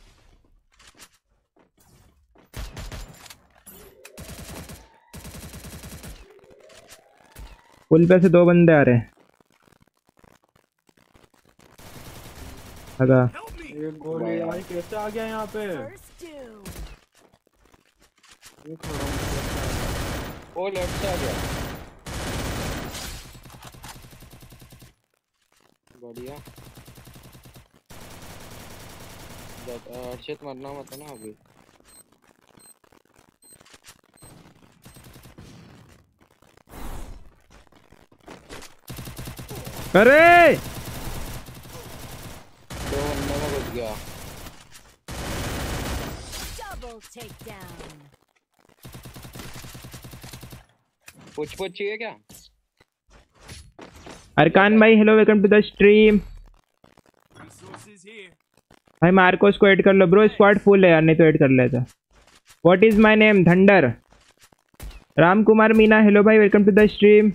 पुल पे से दो बंदे आ रहे हैं। अगा Help me! एक गोली भाई कैसे आ गया यहाँ पे? First doom. ये खड़ा हूँ। वो लेफ्ट से आ गया। बढ़िया। जब अर्शित मरना मत ना अभी। अरे दो बंदों में घुस गया। Double takedown. कुछ कुछ चाहिए क्या? अरकान भाई hello, welcome to the stream. Resources here. भाई मार्कोस को ऐड कर लो ब्रो, स्क्वाड फुल है यार, नहीं तो ऐड कर लेता। What is my name? Thunder. Ram Kumar Meena hello भाई, welcome to the stream.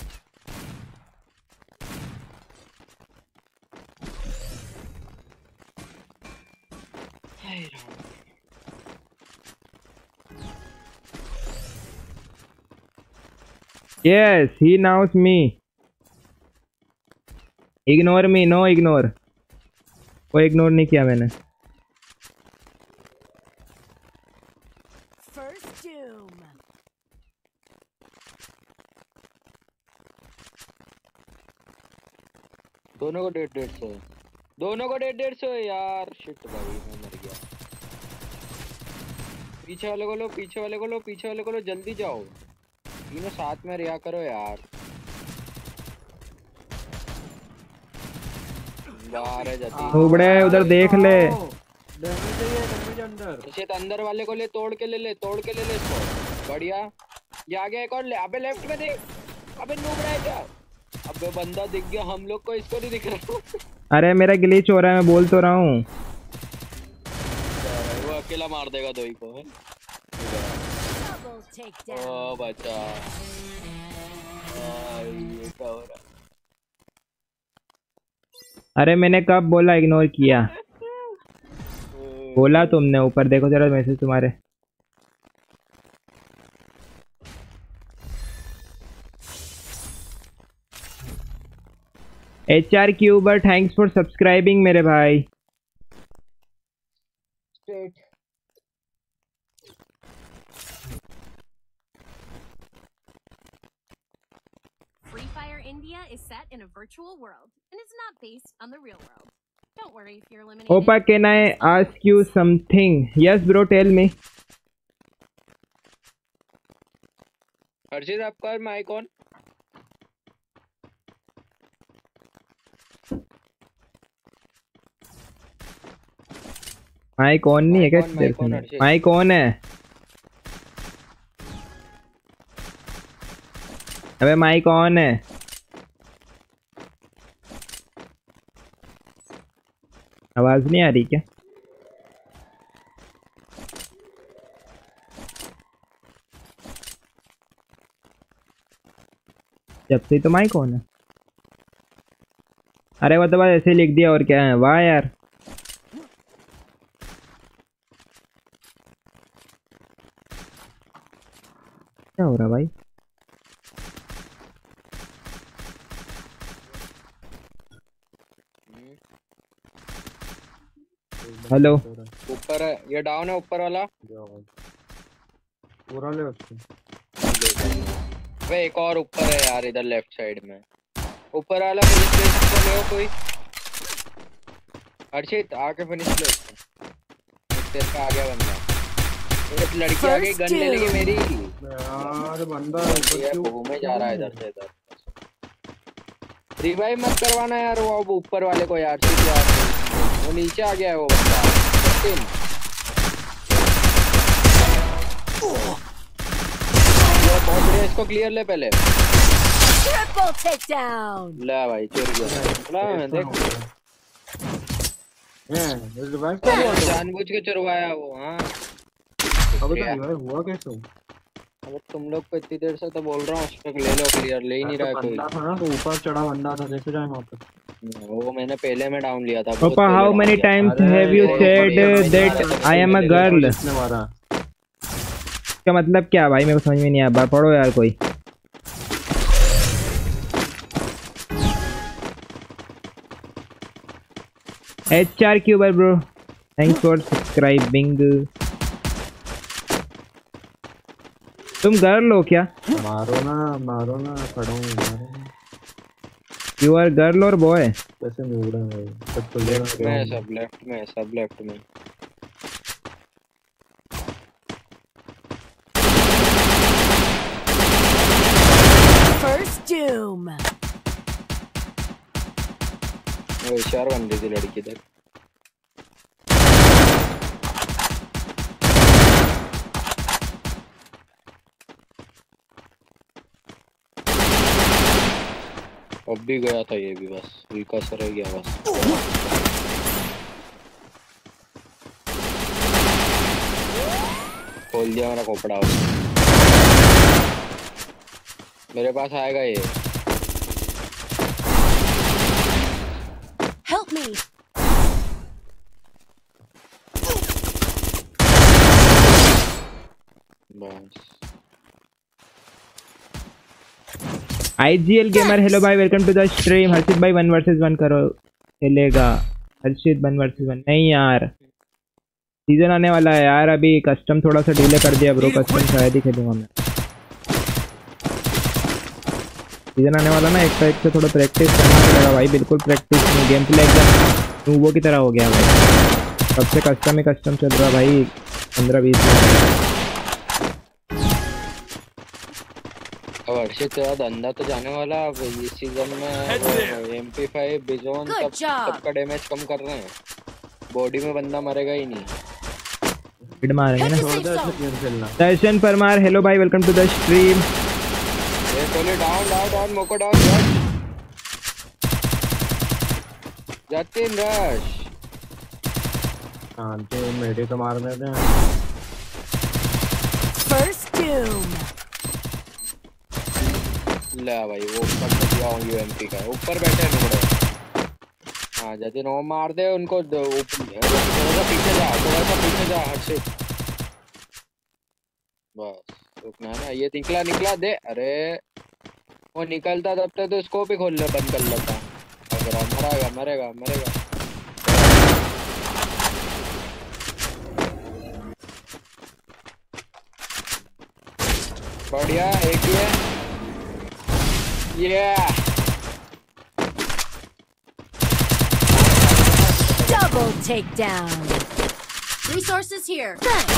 Yes, he knows me. Ignore me, no ignore. वो इग्नोर नहीं किया मैंने। First doom. दोनों को डेढ़ डेढ़ सौ है। दोनों को डेढ़ डेढ़ सौ है यार। शिट भाई मैं मर गया। पीछे वाले को लो, पीछे वाले को लो, पीछे वाले को लो, जल्दी जाओ। तीनों साथ में रिया करो यार। बाहर है जल्दी। उबड़े उधर देख ले। डैमेज चाहिए, डैमेज अंदर। इसे तो अंदर वाले को ले, तोड़ के ले ले, तोड़ के ले ले इसको। बढ़िया। ये आ गया एक और ले। अबे लेफ्ट में देख। अबे नूब रहा है क्या? अबे बंदा दिख गया, हम लोग को इसको नहीं दिख रहा। अरे मेरा ग्लिच हो रहा है, मैं बोल तो रहा हूँ। वो अकेला मार देगा दो ही को। है Double takedown. ओ बचा। आ, ये क्या हो रहा है? अरे मैंने कब बोला इग्नोर किया? बोला तुमने। ऊपर देखो जरा मैसेज तुम्हारे। H R cuber thanks for subscribing मेरे भाई। Straight Free Fire India is set in a virtual world and is not based on the real world. Don't worry if you're eliminated. Opa, can I ask you something? Yes bro, tell me. Harshit आपका mic on. Mic on नहीं है क्या? Mic on, Harshit. Mic on है। अबे mic on है। आवाज नहीं आ रही क्या? जब से तो माइक ऑन है। अरे वो तो बस ऐसे लिख दिया और क्या है। वाह यार। क्या हो रहा भाई? हेलो। ऊपर है, ये डाउन है ऊपर वाला। पूरा ले उसको। वे एक और ऊपर है यार, इधर लेफ्ट साइड में। ऊपर वाला फिनिश ले इसको ले कोई। हर्षित आके फिनिश ले इसको। तेरे पे आ गया बंदा। एक लड़की आ गई, गन ले लेगी मेरी। यार बंदा ये घूमे जा रहा है इधर से इधर। रिवाइव मत करवाना यार वो ऊपर वाले को यार। ठीक यार, वो नीचे आ गया है वो बंदा। बहुत बढ़िया, इसको क्लियर ले पहले। Triple takedown. ले भाई चुर गया। मैं देख ये रिवाइव कर दिया तो जानबूझ के चुरवाया वो। हाँ अबे तो रिवाइव हुआ कैसे? अब तुम लोग को इतनी देर से तो बोल रहा हूँ, उस पे ले लो क्लियर। ले ही नहीं रहा है कोई। बंदा था ना तो ऊपर चढ़ा बंदा था, कैसे जाए वहाँ पे? वो मैंने पहले में डाउन लिया था बहुत ओपा, पहले हाउ down मेनी लिया था। टाइम्स अरे, हैव यू वो सेड बढ़िया, दैट बढ़िया, आई एम अ बढ़िया, गर्ल? इसने मारा। क्या मतलब क्या भाई, मेरे को समझ में नहीं आया। बार पढ़ो यार कोई। H R cuber bro, thanks for subscribing. तुम गर्ल हो क्या? मारो ना मारो ना, खड़ा हूँ मारो। यू आर गर्ल और बॉय? कैसे मुड़ा है सब तो लेफ्ट में सब लेफ्ट में सब लेफ्ट में। First doom. वो होशियार बन रही थी लड़की तक। अब भी गया था ये भी, बस विकास रह गया बस। खोल दिया मेरा खोपड़ा। मेरे पास आएगा ये। Help me. बस आईजीएल गेमर हेलो भाई, welcome to the stream. Harshit भाई वन वर्सेस वन करो, चलेगा? हर्षित वन वर्सेस वन नहीं यार, सीजन आने वाला है यार। अभी कस्टम थोड़ा सा डिले कर दिया ब्रो, कस्टम शायद ही खेलूंगा मैं। सीजन आने वाला ना, एक टाइप से थोड़ा प्रैक्टिस करना पड़ेगा भाई। बिल्कुल प्रैक्टिस नहीं, गेम प्ले एकदम नूबो की तरह हो गया भाई। कब से कस्टम ही कस्टम चल रहा भाई, पंद्रह बीस मिनट। अब अर्षित तेरा धंधा तो जाने वाला अब इस सीजन में। एम पी फाइव बिजोन Good सब job. सबका डैमेज कम कर रहे हैं। बॉडी में बंदा मरेगा ही नहीं। हिट मारेंगे ना। छोड़ दे ऐसे गेम खेलना। दर्शन परमार हेलो भाई, वेलकम टू द स्ट्रीम। ये कोले डाउन डाउन डाउन मोको डाउन रश। जतिन रश। शांति मेरे तो मारने दे। First doom. ले भाई वो ऊपर से दिया हूँ यूएमपी का, ऊपर बैठे हैं नुकड़े। हाँ जतिन वो मार दे उनको। थोड़ा सा पीछे जा, थोड़ा सा पीछे जा हर्षित। बस रुकना है ना। ये निकला निकला दे। अरे वो निकलता तब तक तो स्कोप ही खोल ले, बंद कर लेता। अगर मरेगा मरेगा मरेगा। बढ़िया एक ही है। Yeah. Double takedown. Resources here.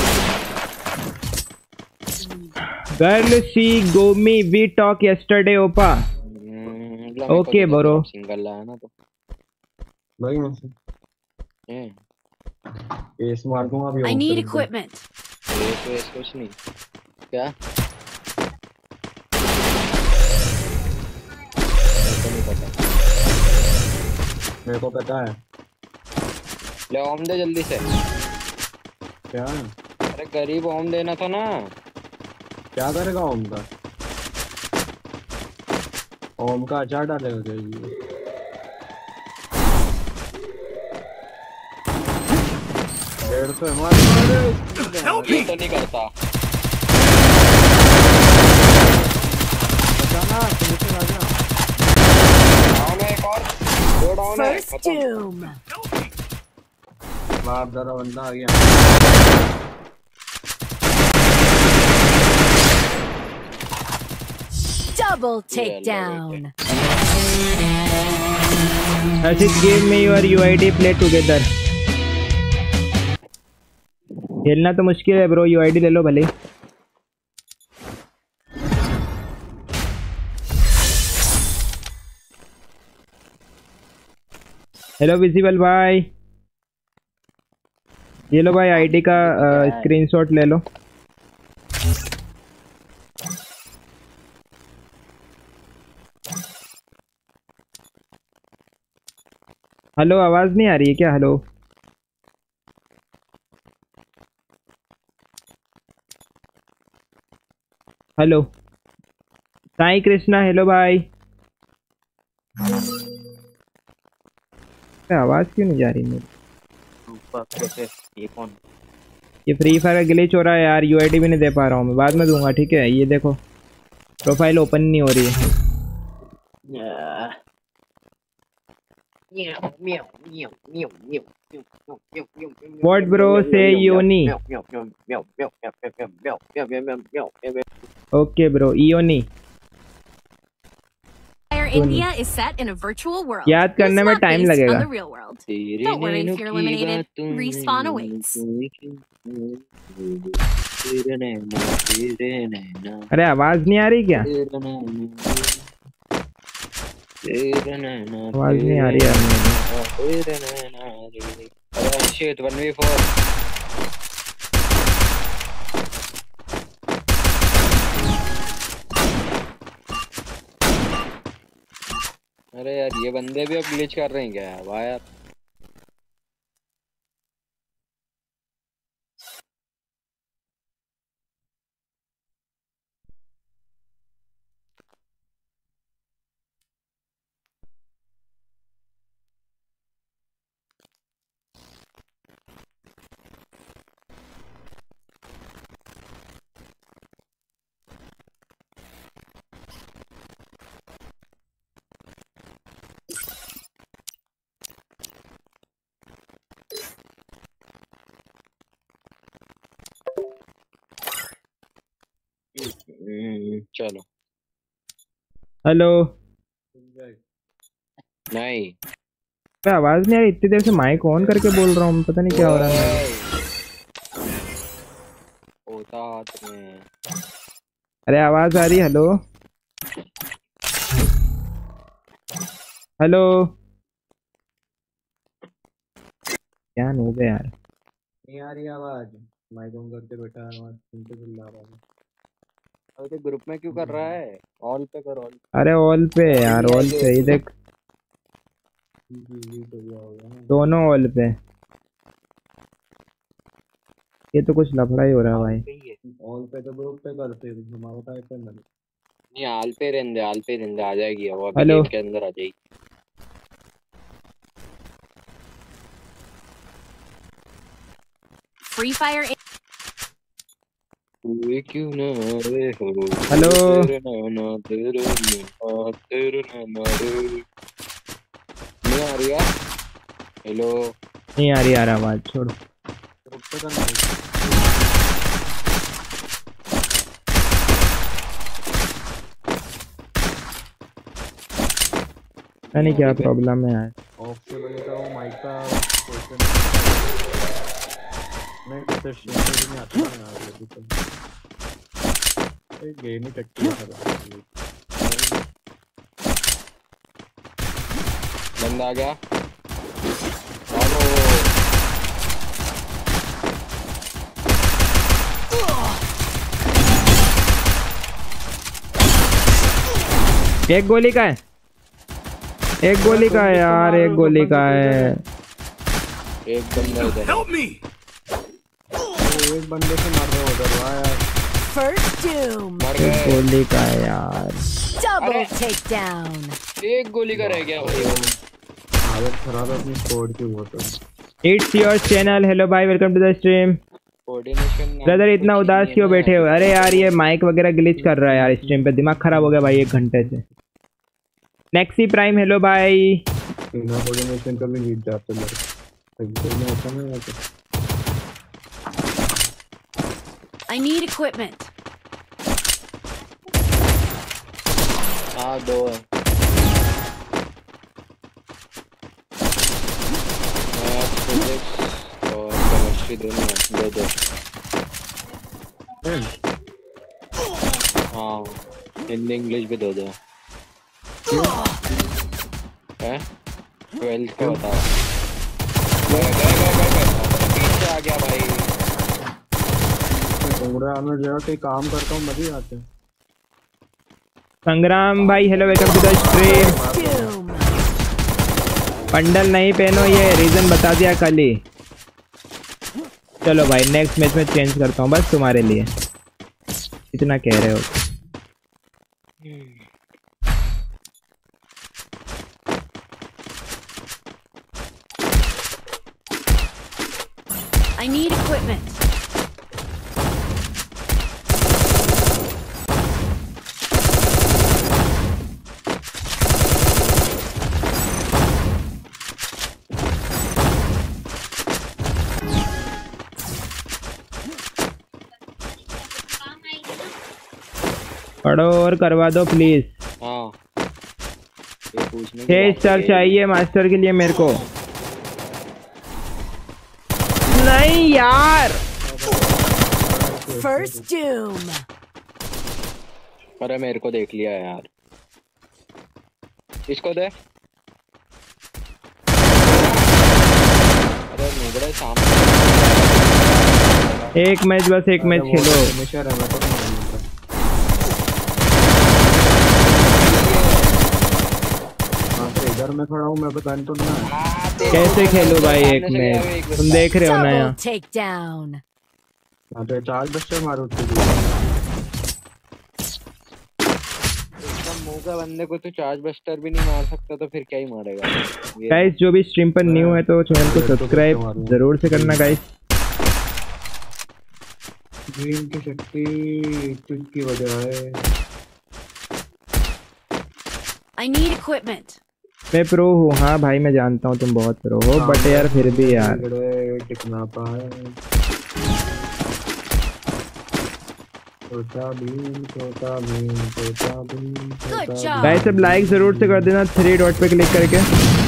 Girl see गोमी वी टॉक यस्टरडे ओपा। Okay bro. सिंगल लाया ना तो भाई मैं ये एस मार दूंगा अभी। I need equipment. ये तो ऐसा कुछ नहीं क्या। मेरे को नहीं पता। मेरे को पता है। ले ओम दे जल्दी से। क्या अरे गरीब ओम देना था ना। क्या करेगा ओम का? ओम का अचार डालेगा क्या ये? डेढ़ सौ ये तो नहीं करता। बचाना फिनिशर आ गया। डाउन है एक और, दो डाउन है। First खत्म। doom. मार जरा बंदा आ गया। Double takedown. Ashit, give me your U I D, play together. खेलना तो मुश्किल है ब्रो, U I D ले लो भले। हेलो विजिबल भाई, ये लो भाई आईडी का स्क्रीनशॉट ले लो। हेलो, आवाज नहीं आ रही है क्या? Hello hello Sai Krishna hello भाई। आवाज क्यों नहीं जा रही मेरी? कैसे ये कौन? ये फ्री फायर का ग्लिच हो रहा है यार, यूआईडी भी नहीं दे पा रहा हूँ मैं, बाद में दूंगा ठीक है। ये देखो प्रोफाइल ओपन नहीं हो रही है। What bro say Ioni? Okay bro, Ioni. Fire India is set in a virtual world. याद It is करने में not टाइम based लगेगा। on the real world. Don't worry if you're eliminated. Respawn awaits. अरे आवाज नहीं आ रही क्या? आवाज नहीं आ रही यार मेरी। अरे शिट वन वी फोर। अरे यार ये बंदे भी अब ग्लिच कर रहे हैं क्या वाह यार। चलो हेलो। नहीं आवाज नहीं आ रही इतनी देर से, माइक ऑन करके बोल रहा हूँ, पता नहीं क्या हो रहा है। होता हाथ में। अरे आवाज आ रही? हेलो हेलो, क्या नूब है यार? नहीं आ रही आवाज, माइक ऑन करके बैठा है, आवाज सुनते चिल्ला रहा है। अरे तो ग्रुप में क्यों कर रहा है? ऑल पे कर ऑल। अरे ऑल पे यार, ऑल पे ही देख, दोनों ऑल पे। ये तो कुछ लफड़ा ही हो रहा है भाई। ऑल पे तो ग्रुप पे करते हैं, हमारा टाइप पे नहीं। नहीं आल पे रहने, आल पे रहने आ जाएगी वो अभी हेलो गेम के अंदर आ जाएगी। Free Fire वे क्यों ना रे हो हेलो तेरे ना तेरे ना तेरे ना रे। नहीं आ रही यार? हेलो नहीं आ रही यार आवाज, छोड़। ग्रुप पे करना है। पता नहीं क्या प्रॉब्लम है यार। ऑफ से बजेगा वो माइक का क्वेश्चन नहीं तो स्ट्रीम में आता है यार। ये गेम ही टट्टी है। बंदा आ गया। हेलो एक गोली का है, एक गोली का है यार, एक गोली का है। एक बंदा इधर। Help me! एक बंदे से मार रहे हो उधर वाह यार। First doom. मर एक गए। गोली का है यार। Double takedown. एक गोली का रह गया भाई। हालत खराब है अपनी स्क्वाड की बहुत। It's your channel. हेलो भाई, welcome to the stream. Coordination brother इतना उदास क्यों बैठे हो? अरे यार ये माइक वगैरह ग्लिच कर रहा है यार स्ट्रीम पे, दिमाग खराब हो गया भाई एक घंटे से। नेक्सी प्राइम हेलो भाई। बिना कोऑर्डिनेशन का भी जीत जाते लोग। में ऐसा नहीं होता। I need equipment. हाँ दो है। मैथ फिजिक्स और केमिस्ट्री दोनों हैं, दो दो। हाँ हिंदी इंग्लिश भी दो दो है। ट्वेल्थ का बताओ। गए गए गए गए गए पीछे आ गया भाई। मैं जरा कोई काम करता हूँ मजे आते हैं। संग्राम भाई hello, welcome to the stream. Doom. Bundle नहीं पहनो, ये रीजन बता दिया कल ही। चलो भाई नेक्स्ट मैच में चेंज करता हूँ बस तुम्हारे लिए, इतना कह रहे हो। I need equipment. पढ़ो और करवा दो प्लीज। हाँ ये पूछने की छह बात स्टार है। चाहिए मास्टर के लिए मेरे को। नहीं यार। First doom. अरे मेरे को देख लिया यार, इसको दे। अरे मेरे सामने एक मैच बस एक मैच खेलो। फिनिशर है, मैं तो नहीं मानता। हाँ तो इधर मैं खड़ा हूँ, मैं बता तो ना कैसे खेलूं भाई एक मैच, तुम देख रहे हो ना Double यहाँ। takedown. हाँ तो चार्ज बस्टर मारो उसके मुंह का बंदे को तो चार्ज बस्टर भी नहीं मार सकता, तो फिर क्या ही मारेगा ये। गाइस जो भी स्ट्रीम पर न्यू है तो चैनल को सब्सक्राइब जरूर से करना गाइस। ड्रीम की शक्ति तुझकी वजह है। I need equipment. मैं प्रो हूँ। हाँ भाई मैं जानता हूँ तुम बहुत प्रो हो, बट यार फिर भी यार टिकना पाए। छोटा Bheem Chhota Bheem Chhota Bheem Good Chhota job. Guys सब लाइक जरूर से कर देना थ्री डॉट पे क्लिक करके।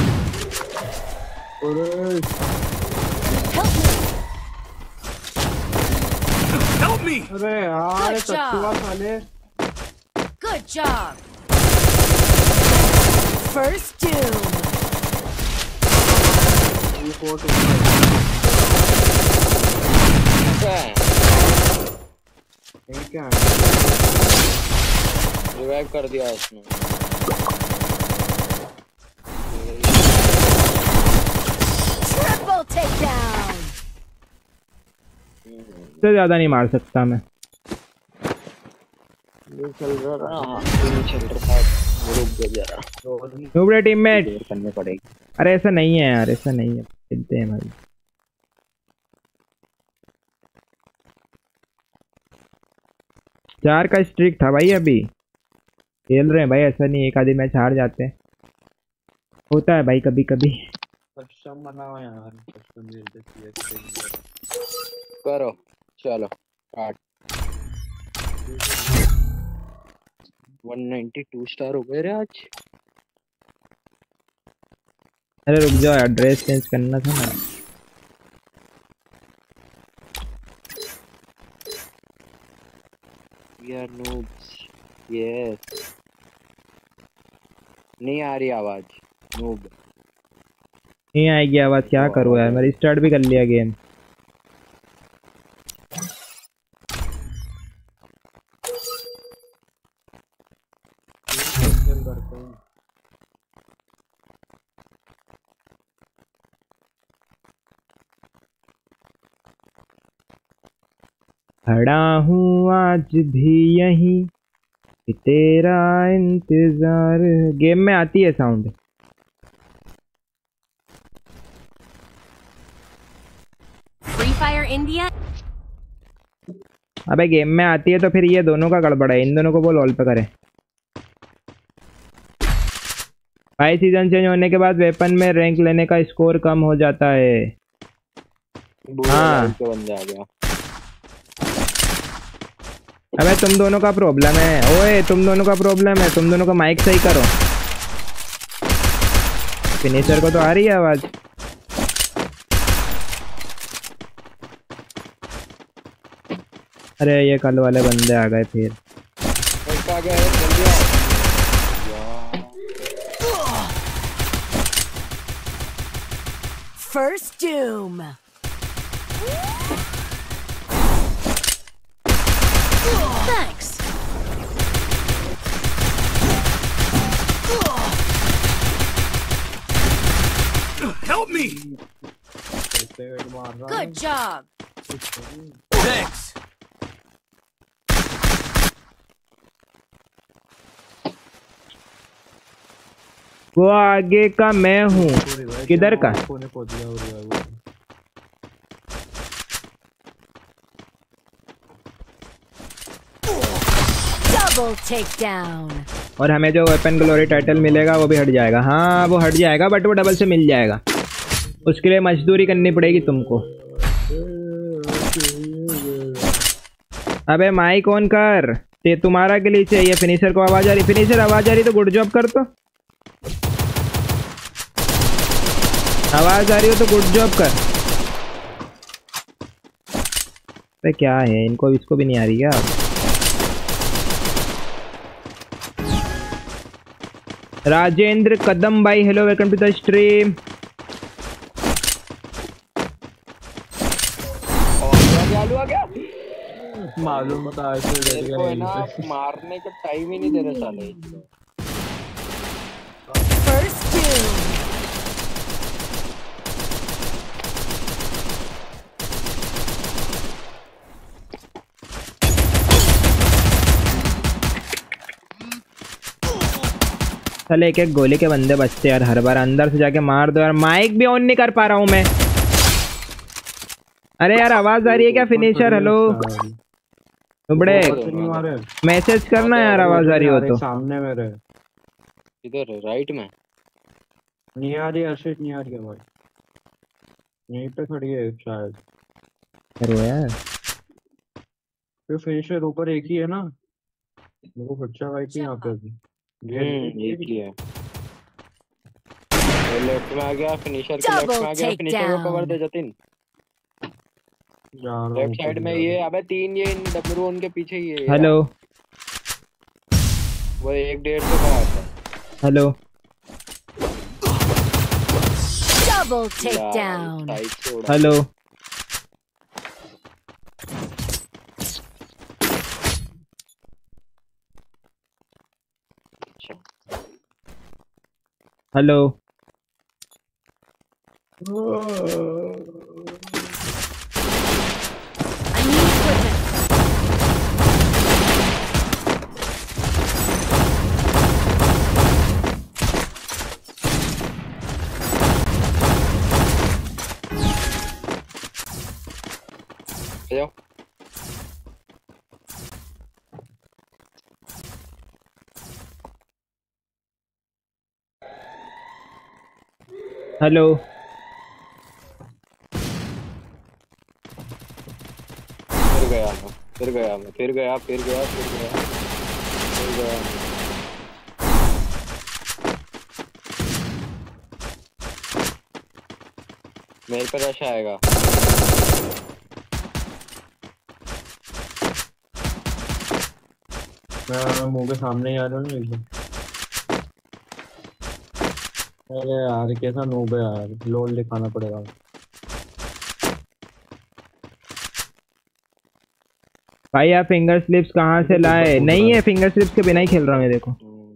भीम। Help me! अरे यार Good job. कछुआ साले। Good job. First doom. ये कोट ये क्या है? रिवाइव कर दिया उसने। Triple takedown. इससे ज्यादा नहीं मार सकता मैं। ये चल रहा हाँ, ये नहीं चल रहा, रुक जा जरा, नूबड़े टीममेट। देर करनी पड़ेगी। अरे ऐसा नहीं है यार, ऐसा नहीं है, खेलते हैं भाई। चार का स्ट्रिक था भाई, अभी खेल रहे हैं भाई, ऐसा नहीं एक आधे मैच हार जाते हैं, होता है भाई कभी कभी। कस्टम बनाओ यार, कस्टम मिलते हैं। करो चलो start. One ninety two star हो गए रे आज। अरे रुक जाओ यार, ड्रेस चेंज करना था ना। यार नूब्स यस, नहीं आ रही आवाज नूब। नहीं आएगी आवाज, क्या करूँ यार, मैं रिस्टार्ट भी कर लिया गेम। खड़ा हूँ आज भी यहीं कि तेरा इंतजार। गेम में आती है साउंड। Free Fire India अबे गेम में आती है तो फिर ये दोनों का गड़बड़ है, इन दोनों को बोल ऑल पे करे। भाई सीजन चेंज होने के बाद वेपन में रैंक लेने का स्कोर कम हो जाता है। हाँ बंदे आ गया। अबे तुम दोनों का प्रॉब्लम है, ओए तुम दोनों का प्रॉब्लम है, तुम दोनों का माइक सही करो। फिनिशर को तो आ रही है आवाज। अरे ये कल वाले बंदे आ गए फिर। आ गया है, जल्दी आओ। First doom. Thanks. Help me! Good job. Thanks. वो आगे का मैं हूँ, किधर का? Double takedown. और हमें जो वेपन ग्लोरी टाइटल मिलेगा वो भी हट जाएगा। हाँ वो हट जाएगा बट वो डबल से मिल जाएगा, उसके लिए मजदूरी करनी पड़ेगी तुमको। अबे माइक ऑन कर, ये तुम्हारा के लिए चाहिए। फिनिशर को आवाज आ रही, फिनिशर आवाज आ रही तो गुड जॉब कर, तो आवाज आ रही हो तो गुड जॉब कर। अरे क्या है इनको, इसको भी नहीं आ रही क्या? राजेंद्र कदम भाई hello, welcome to the stream. चालू आ गया, मालूम था ऐसे मेरे को है ना मारने का टाइम ही नहीं दे रहे साले। First doom. चल एक एक गोली के बंदे बचते यार, हर बार अंदर से जाके मार दो यार। माइक भी ऑन नहीं कर पा रहा हूँ मैं। अरे यार आवाज आ रही है क्या फिनिशर? हेलो बड़े मैसेज करना यार, आवाज आ रही हो तो। सामने मेरे इधर है राइट में, नहीं आ रही अर्शित, नहीं आ रही है भाई, यहीं पे खड़ी है शायद। अरे यार फिर फिनिशर ऊपर एक ही है ना, मेरे को बच्चा भाई की यहाँ पे अभी हम्म एक ही है। लेफ्ट में आ गया फिनिशर, के लेफ्ट में आ गया फिनिशर को कवर दे जतिन। लेफ्ट साइड में ये, अबे तीन ये इन डब्ल्यू उनके पीछे ही है। हेलो वो एक डेढ़ सौ का आता है। Hello Double takedown. Hello hello I need equipment. जाओ हेलो फिर गया मैं फिर गया मैं फिर गया फिर गया फिर गया फिर गया मेरे पे रश आएगा। मैं मुंह के सामने ही आ रहा हूँ एकदम। अरे यार कैसा नूब है यार, लोल दिखाना पड़ेगा। भाई आप फिंगर स्लिप्स कहाँ से लाए? नहीं है, फिंगर स्लिप्स के बिना ही खेल रहा हूँ मैं। देखो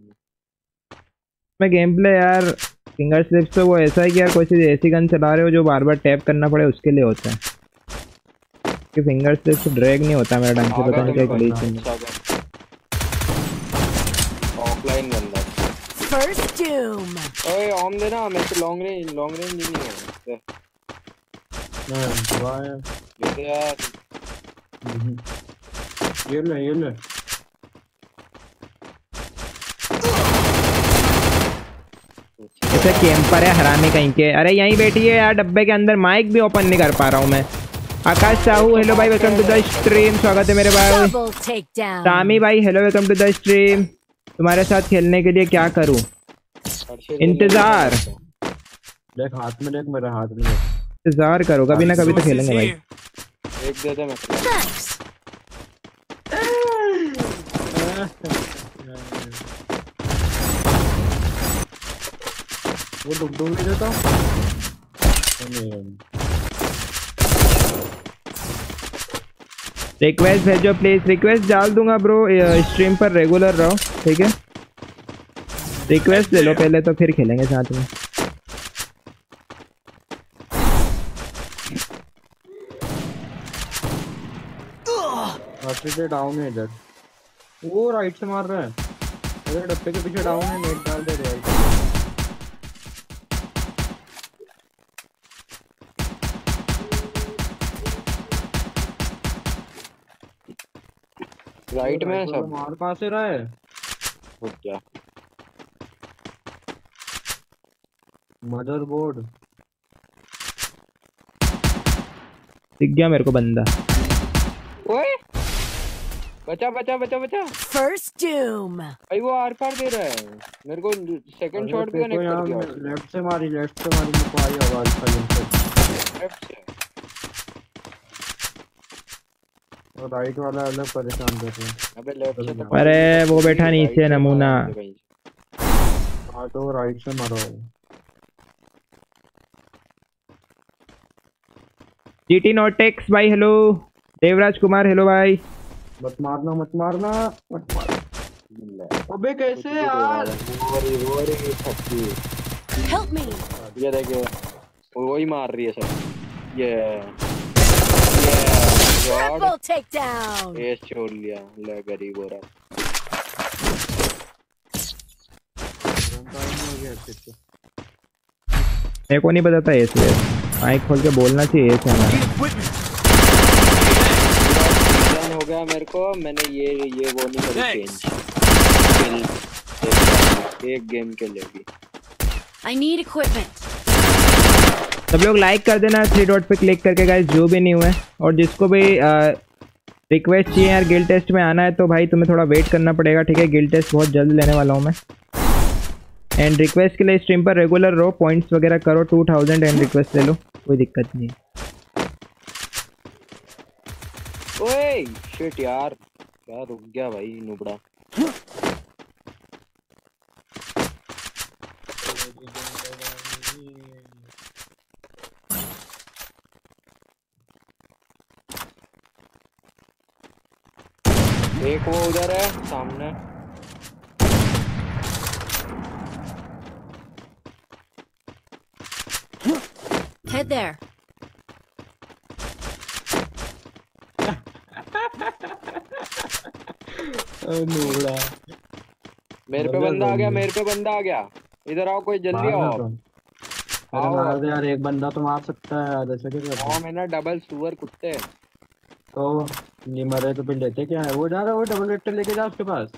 मैं गेम प्ले यार, फिंगर स्लिप्स तो वो ऐसा है कि यार कोई सी ऐसी गन चला रहे हो जो बार बार टैप करना पड़े, उसके लिए होता है कि फिंगर स्लिप्स ड्रैग नहीं होता मेरा ढंग से। पता नहीं क्या ग्लिच है। ऑफलाइन बंदा First doom. ओए ऑन देना, मेरे को लॉन्ग रेंज लॉन्ग रेंज ही नहीं है। मैं वाह यार, देखो यार ये ले ये ले। ऐसे कैंपर है हरामी कहीं के। अरे यहीं बैठी है यार डब्बे के अंदर, माइक भी ओपन नहीं कर पा रहा हूँ मैं। आकाश साहू हेलो भाई, वेलकम टू द स्ट्रीम। स्वागत है मेरे भाई। Double takedown. सामी भाई hello, welcome to the stream. तुम्हारे साथ खेलने के लिए क्या करूं? इंतजार देख हाथ में, देख मेरे हाथ में, देख। इंतजार करो, कभी ना कभी तो खेलेंगे भाई। एक दे दे मैं। Thanks. वो डुब डुब नहीं देता। रिक्वेस्ट भेजो प्लीज। रिक्वेस्ट डाल दूंगा ब्रो, स्ट्रीम पर रेगुलर रहो ठीक है। रिक्वेस्ट ले लो पहले तो फिर खेलेंगे साथ में। से डाउन है इधर, वो राइट से मार रहा है। अरे डब्बे के पीछे डाउन है, नेट डाल दे रहा है। राइट में सब मार कहाँ से रहा है? हो क्या मदरबोर्ड दिख गया मेरे को बंदा। ओए बचा बचा बचा बचा First doom. भाई वो आर पार दे रहा है मेरे को सेकंड शॉट पे कनेक्ट कर दिया लेफ्ट से मारी लेफ्ट से मारी मेरे को आई आवाज साइलेंसर लेफ्ट से और राइट वाला अलग परेशान कर रहा है। अबे लेफ्ट से तो अरे वो बैठा नीचे नमूना। हाँ तो राइट से मारो। जीटी नोटेक्स भाई हेलो। देवराज कुमार हेलो भाई। मत मारना मत मारना मत मार। अबे कैसे यार? वरी वरी थकी Help me. ये देखिए वो ही मार रही है सर। ये ये Triple takedown. एस छोड़ लिया ले गरीब हो रहा। मेरे को नहीं बताता ऐसे माइक खोल के बोलना चाहिए ऐसे ना। हो गया मेरे को मैंने ये ये वो नहीं करी चेंज एक गेम के लिए भी। I need equipment. सब लोग लाइक कर देना थ्री डॉट पे क्लिक करके गाइस जो भी नहीं हुए और जिसको भी रिक्वेस्ट चाहिए यार गिल्ड टेस्ट में आना है तो भाई तुम्हें थोड़ा वेट करना पड़ेगा ठीक है। गिल्ड टेस्ट बहुत जल्द लेने वाला हूँ मैं एंड रिक्वेस्ट के लिए स्ट्रीम पर रेगुलर रहो पॉइंट्स वगैरह करो टू थाउजेंड एंड रिक्वेस्ट ले लो कोई दिक्कत नहीं। ओए शिट यार क्या रुक गया भाई नुबड़ा। एक वो उधर है सामने Head there. नूबड़ा मेरे पे बंदा आ गया मेरे पे बंदा आ गया इधर आओ कोई जल्दी आओ। अरे मार दे यार एक बंदा तो मार सकता है यार ऐसे कैसे? हाँ मैंने डबल सुअर कुत्ते तो नहीं मरे तो फिर लेते क्या है? वो जा रहा है वो डबल वेक्टर लेके जा उसके पास।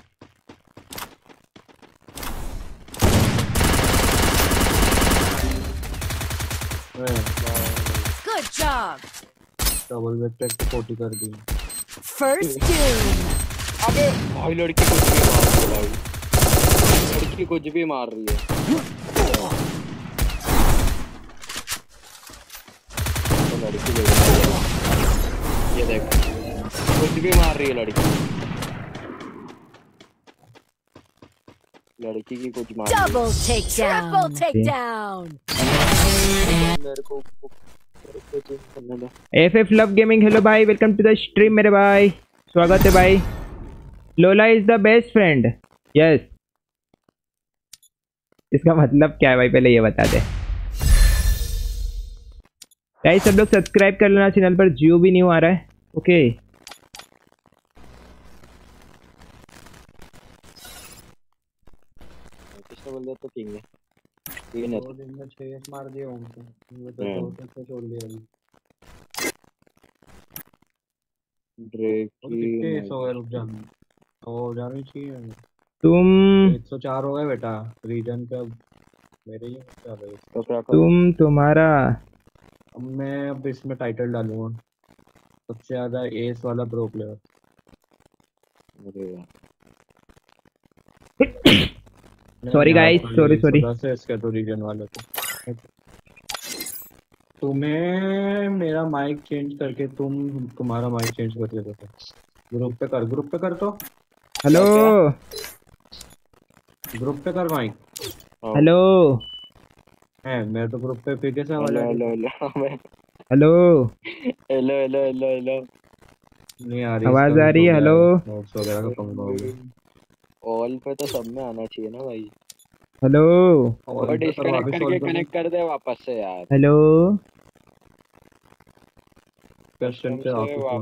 Good job. डबल वेक्टर की फोर्टी कर दी। First doom. अबे भाई लड़की कुछ भी मार रही है भाई लड़की कुछ भी मार रही है। तो लड़की ले ये देख कुछ भी मार रही है लड़की लड़की की कुछ मार Double takedown. Triple takedown. मेरे को F F love gaming hello भाई वेलकम टू द स्ट्रीम मेरे भाई स्वागत है भाई। Lola is the best friend yes इसका मतलब क्या है भाई पहले ये बता दे। गाइस सब लोग सब्सक्राइब कर लेना चैनल पर जियो भी न्यू आ रहा है ओके। किसने बोल दिया तो किंग है तीन है दो दिन में छह मार दिए उनको वो तो दो से छोड़ दिया अभी। ड्रेक की सौ रुक जा हो जानी चाहिए। तुम एक सौ चार हो गए बेटा रीजन का मेरे ही क्या भाई तो क्या करूं? तुम तुम्हारा अब मैं अब इसमें टाइटल डालूंगा सबसे ज्यादा एस वाला प्रो प्लेयर। अरे यार सॉरी गाइस सॉरी सॉरी से इसका तो रीजन वाला तो तुम्हें मेरा माइक चेंज करके तुम तुम्हारा माइक चेंज करके देखो ग्रुप पे कर ग्रुप पे कर तो हेलो ग्रुप पे कर माइक हेलो है मैं तो ग्रुप पे फिर कैसे हेलो वाला hello hello hello hello hello hello hello नहीं आ रही आवाज आ रही है हेलो नोट्स वगैरह का कम हो गया ऑल पे तो सब में आना चाहिए ना भाई। हेलो और डिस्कनेक्ट करके कनेक्ट कर दे वापस से यार। हेलो क्वेश्चन पे आपको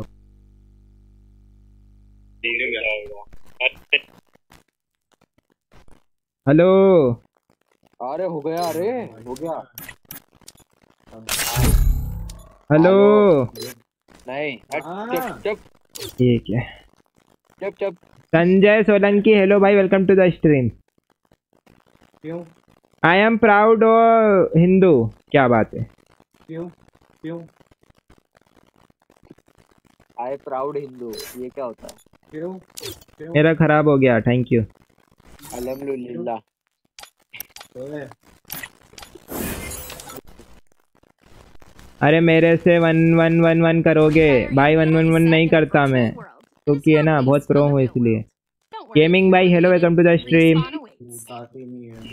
हेलो अरे हो गया अरे हो गया हेलो नहीं हट, चुप चुप ठीक है चुप चुप। संजय सोलंकी हेलो भाई, वेलकम टू द स्ट्रीम। क्यों आई एम प्राउड और हिंदू, क्या बात है? क्यों क्यों आई प्राउड हिंदू, ये क्या होता है? क्यों क्यों मेरा खराब हो गया, थैंक यू। अल्हम्दुलिल्लाह। ओए, अरे मेरे से वन वन वन वन करोगे भाई? वन वन वन नहीं करता मैं, क्योंकि है ना बहुत प्रो हूँ इसलिए। गेमिंग भाई hello, welcome to the stream. उठाती नहीं है।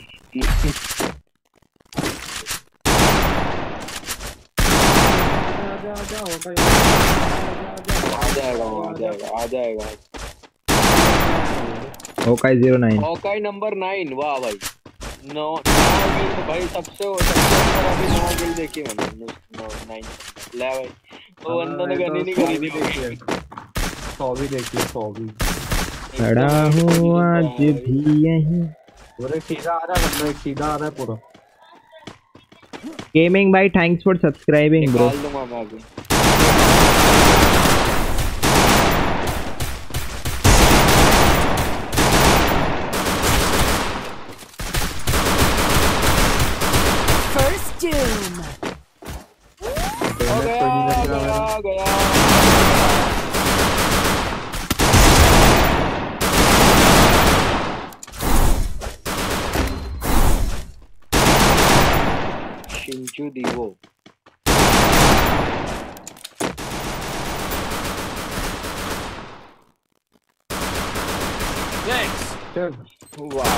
आजा आजा होगा आ जाएगा वो, आ जाएगा आ जाएगा। Okay zero nine. Hawkeye number nine, वाह भाई। नौ नौ गिल्ड भाई, सबसे सबसे ऊपर अभी नौ गिल्ड देखी मैंने। नौ नाइन ले भाई, वो बंदा ने गन ही नहीं करी थी। देखिए सौ भी देखिए, सौ भी खड़ा हूँ आज भी यहीं। पूरे सीधा आ रहा है बंदा, एक सीधा आ रहा है पूरा। गेमिंग भाई थैंक्स फॉर सब्सक्राइबिंग ब्रो। निकाल दूंगा मैं अभी। First doom. हो गया गया गया। शिंचू दीवो। Thanks. चल वाह।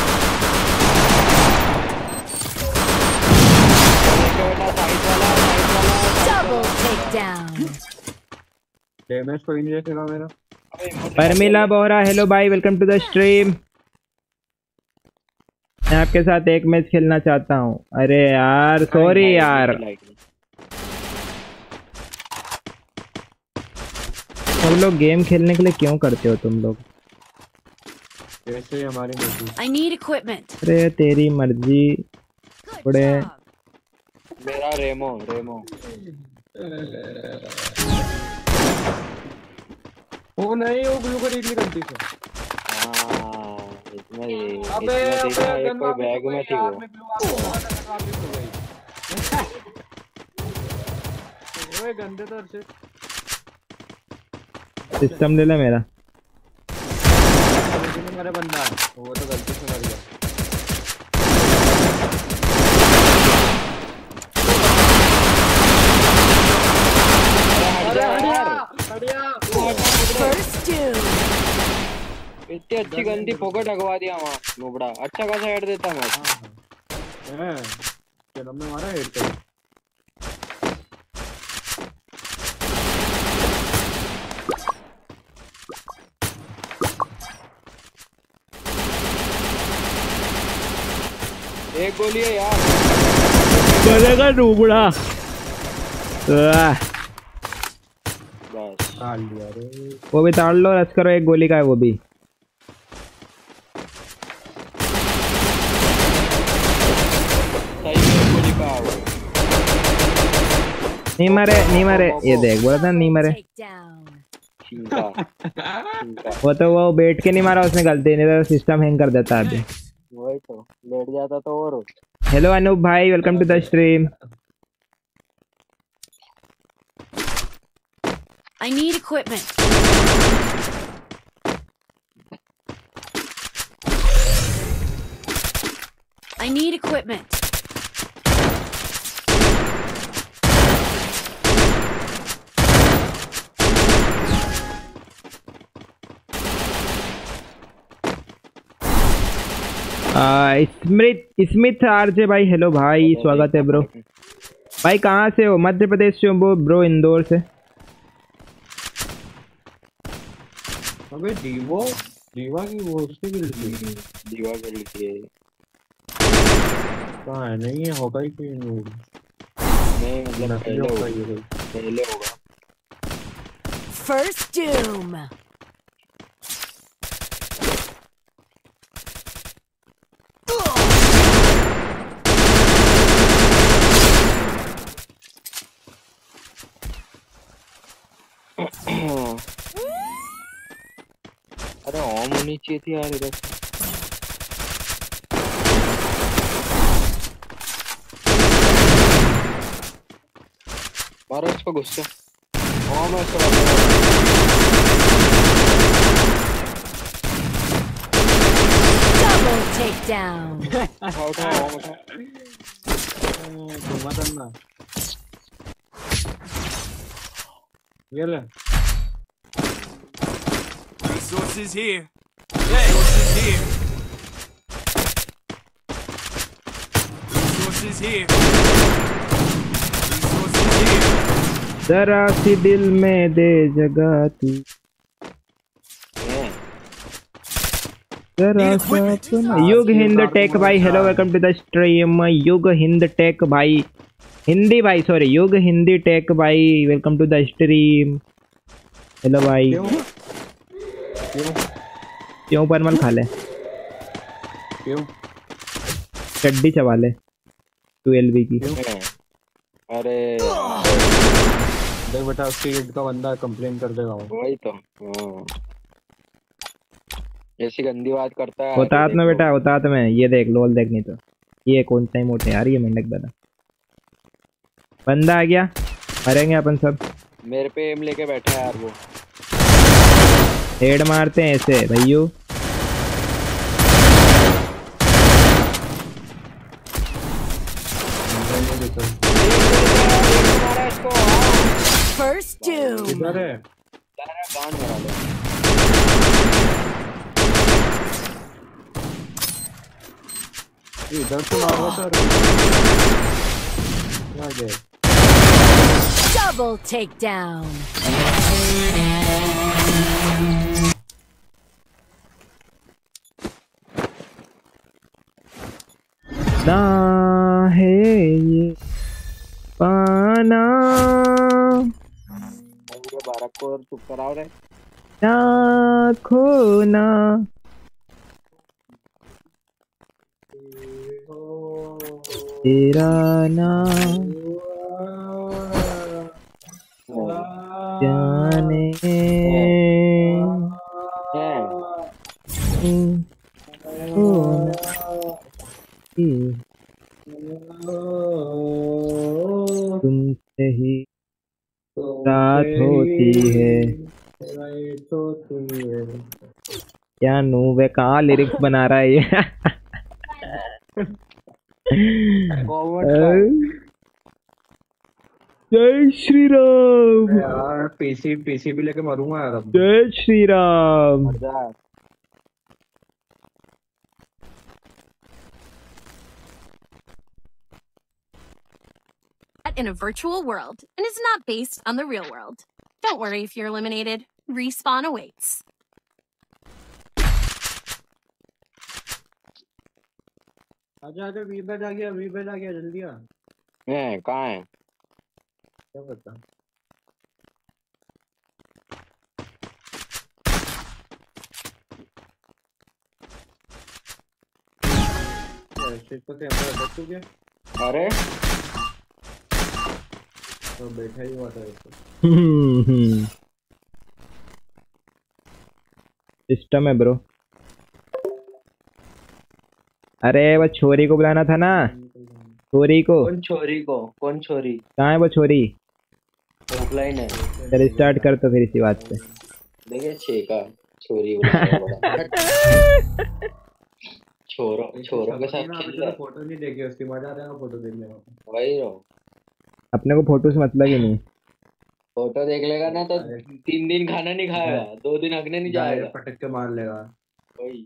देखो बेटा, साइड वाला साइड वाला Double takedown. डैमेज कोई नहीं देखेगा मेरा। परमिला बोहरा हेलो भाई, वेलकम टू द स्ट्रीम। मैं आपके साथ एक मैच खेलना चाहता हूँ। अरे यार सॉरी यार, तुम लोग गेम खेलने के लिए क्यों करते हो तुम लोग? जैसे ही हमारी मर्जी। I need equipment. अरे तेरी मर्जी। Good बड़े job. मेरा रेमो रेमो। वो नहीं, वो ग्लू कर इतनी गलती से। हाँ इसमें अबे इसमें देखा, अबे एक कोई बैग में थी वो। ओए गंदे तर से सिस्टम ले ले मेरा। मेरा बंदा वो तो गलती से मर गया। First doom. इतनी अच्छी गंदी फोकट लगवा दिया वहाँ नोबड़ा। अच्छा खासा हेड देता मैं। हैं चलो मैं मारा हेड पे। एक गोली है यार। चलेगा डूबड़ा। बस काट लिया रे। वो भी ताड़ लो, रस करो, एक गोली का है वो भी। सही में एक गोली का है वो। नहीं मरे नहीं मरे, ये देख बोला था नहीं मरे। Takedown. छींका छींका। वो तो वो बैठ के नहीं मारा उसने, गलती नहीं तो सिस्टम हैंग कर देता अभी। वही तो लेट जाता तो और। हेलो अनूप भाई, welcome to the stream. I need equipment. I need equipment. आ, स्मित स्मिथ आरजे भाई हेलो भाई, स्वागत है ब्रो। भाई कहाँ से हो? मध्य प्रदेश से हो ब्रो, इंदौर से। अबे दीवो दीवा की वो उसकी गिल्टी दीवा कर ली थी। कहाँ है? नहीं है होगा ही कोई नूर। नहीं मतलब नकली पहले होगा होगा, ये कोई। पहले होगा। First doom. होनी चाहिए थी यार इधर। मारो इसको गुस्से। हाँ मैं इसको Double takedown. उठा उठा उठा। घुमा करना ये ले। Resources here. Resources here. Resources here. Resources here. जरा सी दिल में दे जगह तू, जरा सा अपना। युग हिंद टेक भाई hello welcome to the stream. Yug Hind tech भाई हिंदी भाई सॉरी युग हिंदी टेक भाई welcome to the stream. Hello भाई। क्यों क्यों क्यों परमल खा ले, क्यों चड्डी चबा ले ट्वेल्व की। अरे देख बेटा उसकी ईद का बंदा कंप्लेन कर देगा वो। वही तो। हाँ ऐसी गंदी बात करता है। औतात में बेटा औतात में ये देख लोल देख, नहीं तो ये कौन सा इमोट है यार, ये मेंढक बंदा बंदा आ गया, मरेंगे अपन सब। मेरे पे एम लेके बैठा है यार वो। हेड मारते हैं ऐसे भैयू। First doom. इधर है गान मरा ले। इधर से मारो सर। आ गए। Double takedown. ना है ये पाना बारह को चुप कराओ रे। ना खोना तेरा नाम जाने तुमसे ही रात होती है। क्या नूब है, कहाँ लिरिक्स बना रहा है ये। जय श्री राम। यार पीसी पीसी भी लेके मरूंगा यार अब। जय Shri Ram. In a virtual world and is not based on the real world. Don't worry if you're eliminated. Respawn awaits. आजा आजा वी बेड आ गया, वी बेड आ गया, जल्दी आ। हैं कहाँ है? क्या पता। शिट को कैमरा रख तू क्या? अरे तो बैठा ही हुआ था इसको। सिस्टम है ब्रो। अरे वो छोरी को बुलाना था ना, छोरी को। कौन छोरी को? कौन छोरी? कहाँ है वो छोरी? ऑफलाइन है। चल स्टार्ट कर तो फिर इसी बात पे। देखिए छेका छोरी छोरो छोरो के साथ खेल रहा है। फोटो नहीं देखी उसकी, मजा आ जाएगा फोटो देखने में। वही रहो, अपने को फोटो से मतलब ही नहीं। फोटो देख लेगा ना तो तीन दिन खाना नहीं खाएगा, दो दिन हगने नहीं जाएगा, पटक के मार लेगा। वही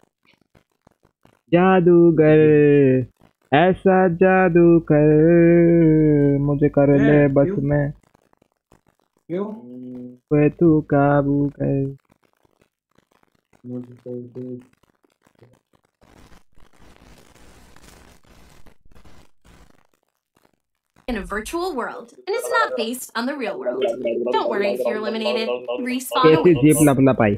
जादूगर ऐसा जादू कर मुझे कर ले बस में, क्यों वे तू काबू कर। मुझे तो In a virtual world and is not based on the real world. Don't worry if you're eliminated. Respawn कैसी awaits. जीप लपला पाई।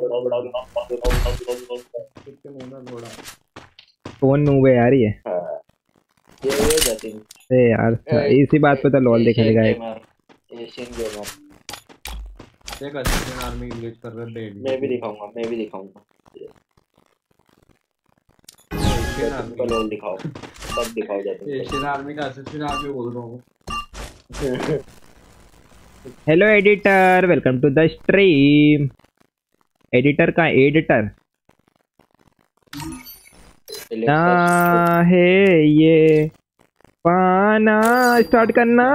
कौन नूब है यार ये? ये ये जतिन। ए यार इसी बात पे तो लॉल देखने लगा है। Asian gamer. देख एशियन आर्मी ग्लिच कर रहा है। मैं भी दिखाऊंगा, मैं भी दिखाऊंगा। लोन दिखाओ, सब दिखाओ जाते। एशियन आर्मी का असिस्टेंट आर्मी बोल रहा हूँ। Hello editor, welcome to the stream. Editor का एडिटर ना है ये पाना स्टार्ट करना।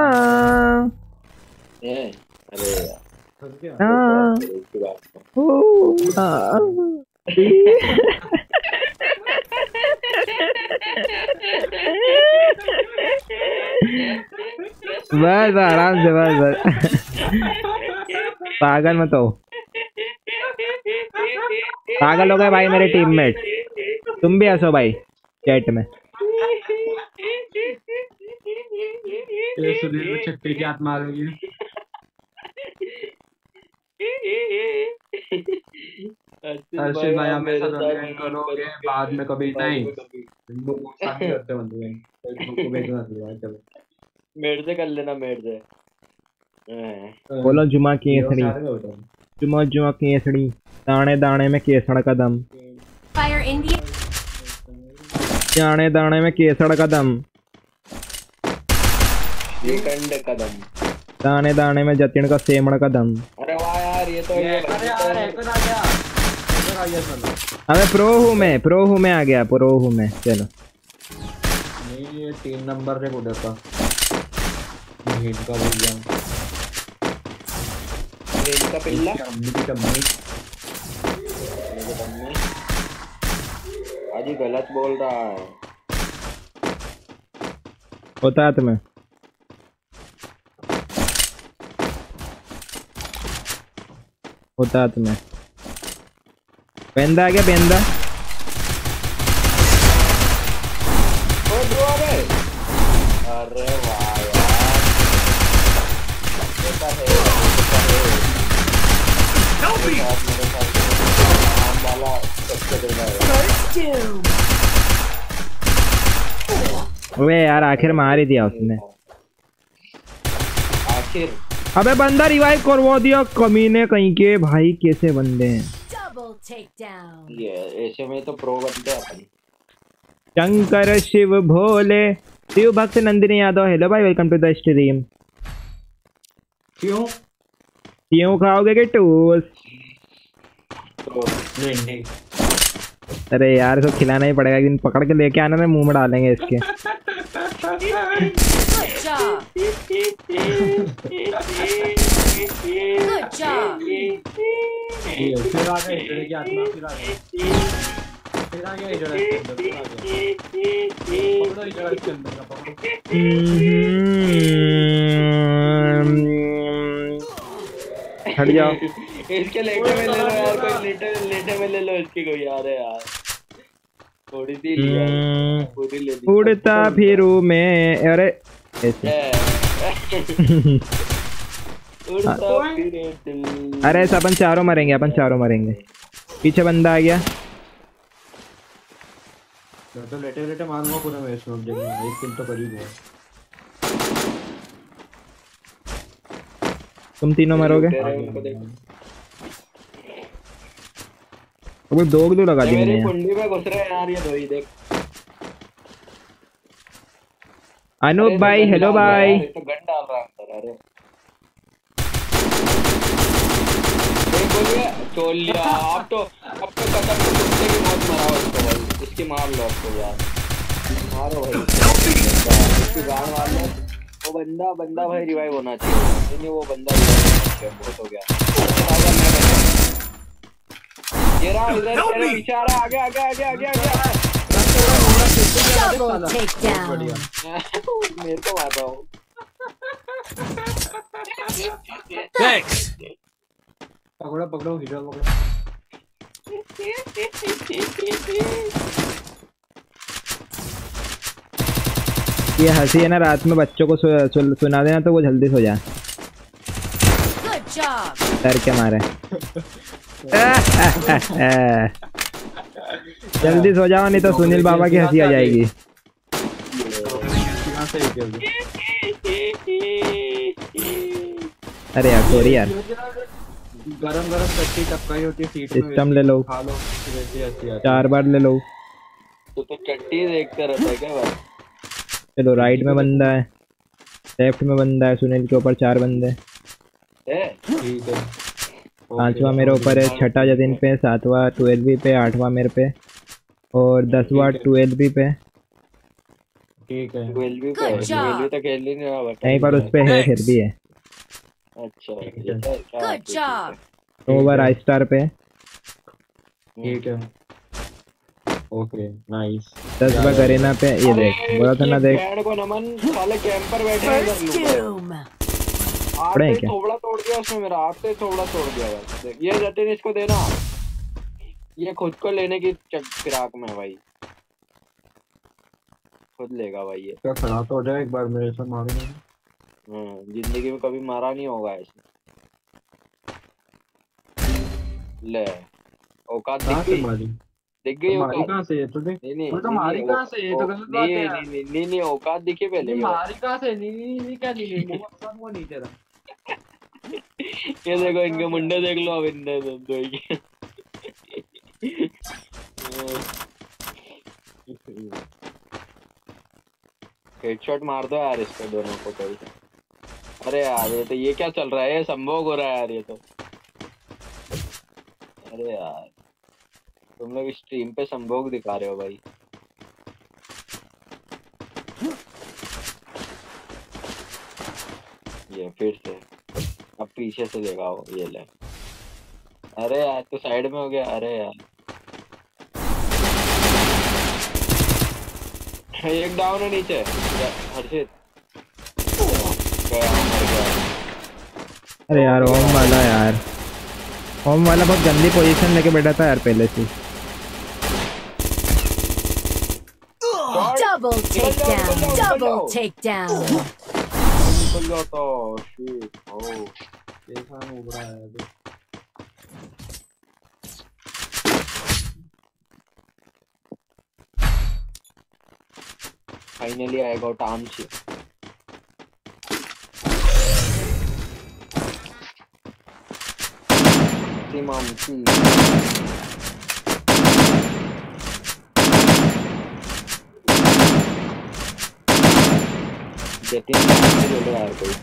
ए, अरे यार हाँ इसकी बात ओ, हाँ। बस आराम से, बस बस पागल मत हो, पागल हो गए भाई मेरे टीममेट। तुम भी हंसो भाई चैट में। ये सुनील को छक्के की हाथ मारोगी। अर्शिद भाई हमेशा रनिंग करोगे बाद में कभी नहीं शादी करते बंदे को भेजना चाहिए। चलो मेरे से कर लेना, मेरे से बोलो जुमा की एसड़ी, जुमा जुमा की एसड़ी, दाने दाने में केसड़ का दम, Fire India. दाने दाने में केसड़ का दम, ये कंड कदम, दाने दाने में जतिन का सेमड़ का दम। अरे वाह यार ये तो ये अरे यार हैकर आ गया, हैकर आ गया चलो। अबे प्रो हूँ मैं, प्रो हूँ मैं, आ गया प्रो हूँ मैं। चलो नहीं ये तीन नंबर से उधर का हिट का हो गया। रेड का पिल्ला अम्मी की कम्मी आज ही गलत बोल रहा है। होता है तुम्हें, होता है तुम्हें। पेंदा आ गया, पेंदा। ओ ब्रो अरे अरे वाह यार ऐसा है, ऐसा है। Help me! आज मेरे साथ नाम वाला सबसे देना है। First doom. वे यार आखिर मार ही दिया उसने। आखिर अबे बंदा रिवाइव करवा दिया कमीने कहीं के। भाई कैसे बंदे हैं। Double takedown. ये ऐसे में तो प्रो बनते हैं अपन। शंकर शिव भोले शिव भक्त नंदिनी यादव, हेलो भाई, वेलकम टू द स्ट्रीम। क्यों क्यों खाओगे के टूस? तो नहीं नहीं अरे यार इसको खिलाना ही पड़ेगा, एक दिन पकड़ के लेके आना, मुंह में डालेंगे इसके। Good job. Good job. ये फिर आ गए इधर की आत्मा, फिर आ गए फिर आ गया इधर के अंदर, फिर आ गया पकड़ो इधर के अंदर का पकड़ो। हट जाओ। इसके लेटे में ले लो यार, कोई लेटे लेटे में ले लो इसकी कोई यार है यार, थोड़ी सी लिया पूरी ले ली। उड़ता फिरू मैं, अरे ऐसे उड़ता फिरे दिल। अरे ऐसा अपन चारों मरेंगे, अपन चारों मरेंगे। पीछे बंदा आ गया। तो लेटे लेटे मारूंगा पूरा मैच में, जगह एक किल तो करीब है। तुम तीनों मरोगे। वो दो ग्लू लगा दी मैंने। मेरी कुंडी में घुस रहे हैं यार ये दो ही, देख। अनूप भाई हेलो भाई। तो गन डाल रहा अंदर। अरे देख बोलिए चोल लिया। अब तो अब तो कदम से कुत्ते की मौत मराओ इसको भाई, इसकी मार लो अब तो यार, मारो भाई इसकी गांड मार लो। वो बंदा बंदा भाई रिवाइव होना चाहिए। नहीं नहीं वो बंदा बहुत हो गया। ये रहा इधर तेरे पीछे आ रहा, आगे आगे आगे आगे आगे। Double takedown. मेरे को मार रहा हूँ। Thanks. पकड़ो पकड़ो हीरो पकड़ो। ये हंसी है ना, रात में बच्चों को सु, सु, सुना देना तो वो जल्दी सो जाए। Good job. डर के मारे। जल्दी सो जाओ नहीं तो सुनील बाबा की हंसी आ जाएगी। अरे यार सॉरी यार। गरम गरम चटनी टपकाई होती है सीट में, सिस्टम ले लो, खा लो वैसे अच्छी आती चार बार ले लो। तो तो चट्टी देखते रहता है क्या भाई? चलो राइट में बंदा है, लेफ्ट में बंदा है, सुनील के ऊपर चार बंदे। है ठीक है। पांचवा मेरे ऊपर है, छठा जतिन पे, सातवां ट्वेल्व बी पे, आठवां मेरे पे और दसवां ट्वेल्व बी पे। ठीक है ट्वेल्व भी पे Good job. ट्वेल्व भी तो खेल ही नहीं रहा बट यहीं पर उस पे है, फिर भी है। अच्छा ये तो क्या Good job. Over I star पे ठीक है। Okay nice. दस बार करीना पे। ये देख बोला था ना, देख बैंड को नमन, साले कैंपर बैठे हैं इधर First लोग। doom. आते ही क्या? थोबड़ा तोड़ दिया उसने मेरा, आते ही थोबड़ा तोड़ दिया बस। देख, ये जतिन इसको देना, ये खुद को लेने की चक फिराक में है भाई, खुद लेगा भाई ये। क्या खड़ा तो हो जाए एक बार मेरे से मारूंगा। हाँ, जिंदगी में कभी मारा नहीं होगा ऐसे। ले औकात कहाँ दिख से गई, मारी? दिख गई मारी औकात। कहाँ से ये तो देख। नहीं नहीं वो तो नहीं, मारी नहीं, कहाँ से? ये तो औ- गलत बात नहीं है यार। नहीं नहीं नहीं औकात दिखे पहले नहीं ये। मारी कहाँ से? नहीं नहीं नहीं क्या नहीं नहीं वो सब वो नहीं तेरा। ये देखो इनके मुंडे देख लो अब, इनने दो दो ही। हेडशॉट मार दो यार इसको दोनों को कोई। अरे यार ये तो ये क्या चल रहा है, ये संभोग हो रहा है यार ये तो। अरे यार तुम लोग स्ट्रीम पे संभोग दिखा रहे हो भाई। ये फिर से अब पीछे से दिखाओ, ये ले। अरे यार तो साइड में हो गया। अरे यार एक डाउन है नीचे हर्षित गया, मर गया। अरे यार ओम वाला, यार ओम वाला बहुत गंदी पोजीशन लेके बैठा था यार पहले से। Double takedown. Double takedown. निकल जाता शिट। ओह देखा नहीं उड़ रहा है अभी। Finally I got arms. Mampus. Jatin का बोल रहा है कोई।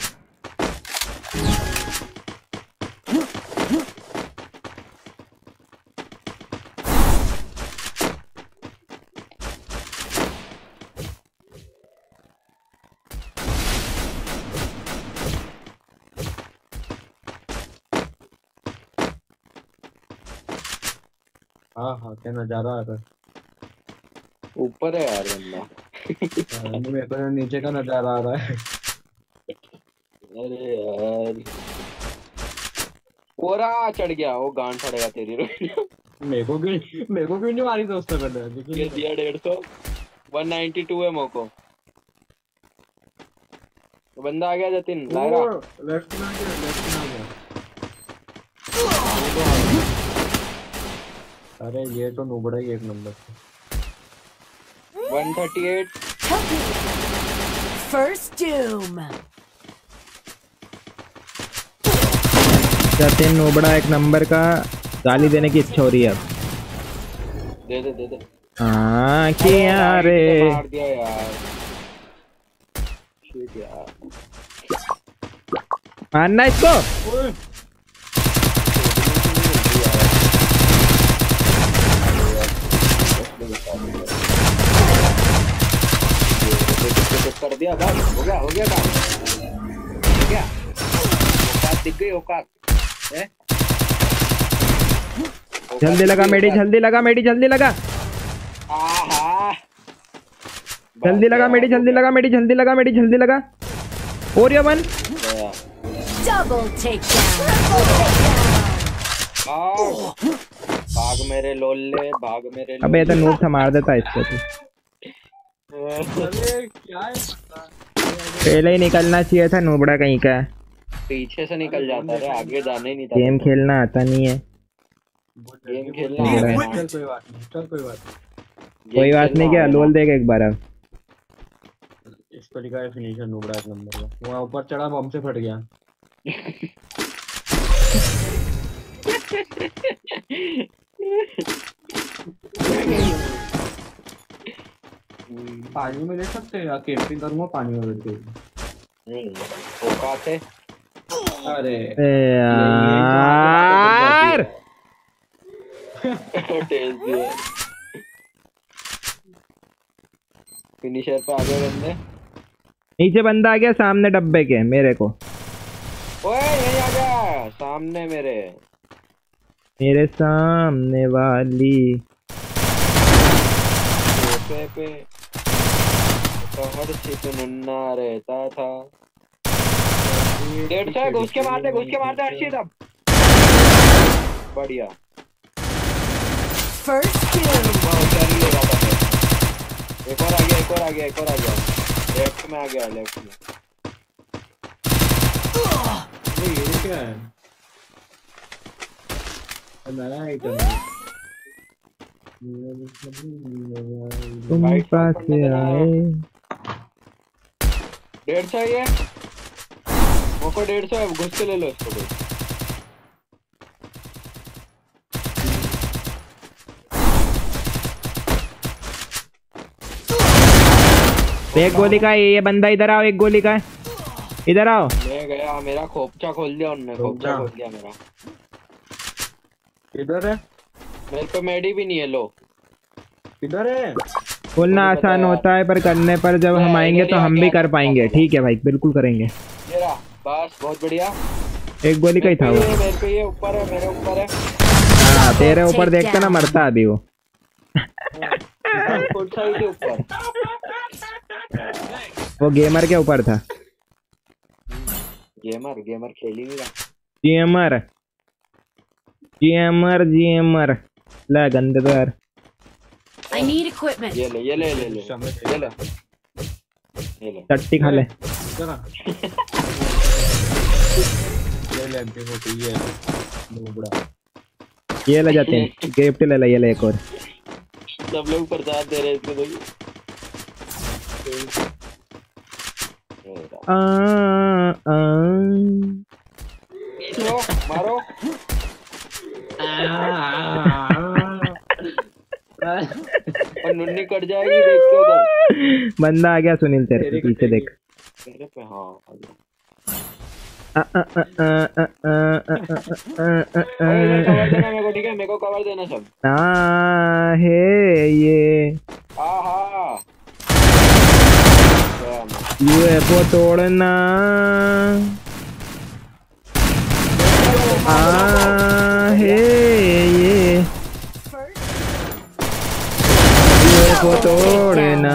हाँ हाँ क्या नजारा आ रहा है। ऊपर है यार बंदा। हाँ, मेरे को नीचे का नजारा आ रहा है। अरे यार पूरा चढ़ गया वो, गांड फटेगा तेरी। मेरे को क्यों मेरे को क्यों नहीं मारी दोस्तों मैंने? ये दिया डेढ़ सौ, वन नाइन्टी टू है मोको। तो बंदा आ गया जतिन लायरा। लेफ्ट में आ गया, लेफ्ट में आ गया। अरे ये तो नुबड़ा ही एक नंबर। One thirty eight. First doom. Jatin नोबड़ा एक नंबर का, गाली देने की इच्छा हो रही है अब। दे दे दे दे। हाँ क्या रे, मार दिया यार। शिट यार। मारना इसको। कर दिया बस, हो गया हो गया काम, हो गया। औकात दिख गई औकात। जल्दी लगा मेडी, जल्दी लगा मेडी, जल्दी लगा, आहा जल्दी लगा मेडी, जल्दी लगा मेडी, जल्दी लगा मेडी, जल्दी लगा। और या वन Double takedown. भाग भाग मेरे लोल्ले, भाग मेरे। अबे ये तो नूब था, मार देता इसको तू। अरे क्या है? पहले ही निकलना चाहिए था नूबड़ा कहीं का। पीछे से निकल जाता है, आगे जाने ही नहीं था। गेम खेलना आता नहीं है। गेम खेलना नहीं, आता है। चल कोई बात नहीं, चल कोई बात नहीं। कोई बात नहीं, क्या लोल देगा एक बार अब। इसको लिखा है फिनिशर नुबड़ा एक नंबर का। वहाँ ऊपर चढ़ा बम से फट गया। पानी में ले सकते हैं या कैंपिंग करूंगा पानी में बैठ के। औकात है। अरे यार फिनिशर पे आ गए बंदे। नीचे बंदा आ गया सामने डब्बे के मेरे को। ओए यहीं आ गया सामने मेरे मेरे सामने वाली पे पे तो हर चीज नन्ना रहता था। डेढ़ सौ घुस के मारते घुस के मारते हर्षित अब बढ़िया। First kill. बहुत जल्दी ले रहा था मैं। एक और आ गया एक और आ गया एक और आ गया लेफ्ट में आ गया लेफ्ट में। ये क्या है? नया आइटम है। तुम पास आए। डेढ़ सौ ये मोको डेढ़ सौ है घुस के ले लो इसको कोई। एक गोली का है ये बंदा। इधर आओ एक गोली का है इधर आओ। मैं गया मेरा खोपचा खोल दिया उन्होंने खोपचा खोल दिया मेरा। इधर है मेरे पे मेडी भी नहीं है लो। इधर है बोलना आसान होता है पर करने पर जब हम आएंगे तो हम भी कर पाएंगे। ठीक है भाई बिल्कुल करेंगे। मेरा बस बहुत बढ़िया। एक गोली का ही था वो। मेरे पे ये ऊपर है मेरे ऊपर है। हाँ तेरे ऊपर देखते ना मरता अभी वो। के ऊपर वो गेमर के ऊपर था। गेमर गेमर खेल ही नहीं रहा। गेमर गेमर गेमर ला गंदे तो यार। I need equipment. ये ले ये ले ले ले ये ले ये ले चट्टी खा ले। ये ले एमपी फोर्टी ये नूबड़ा ये ले जाते हैं गिफ्ट ले ले। ये ले एक और। सब लोग प्रसाद दे रहे हैं इसको भाई। आ आ लो मारो। और नुन्नी कट जाएगी देख के उधर। बंदा आ गया सुनील तेरे पे पीछे देख। मेरे पे हाँ आ आ आ आ आ आ कवर देना मेरे को ठीक है मेरे को कवर देना सब। आ है ये आहा यूएफओ तोड़ना। आ है ये यूएफओ तोड़ना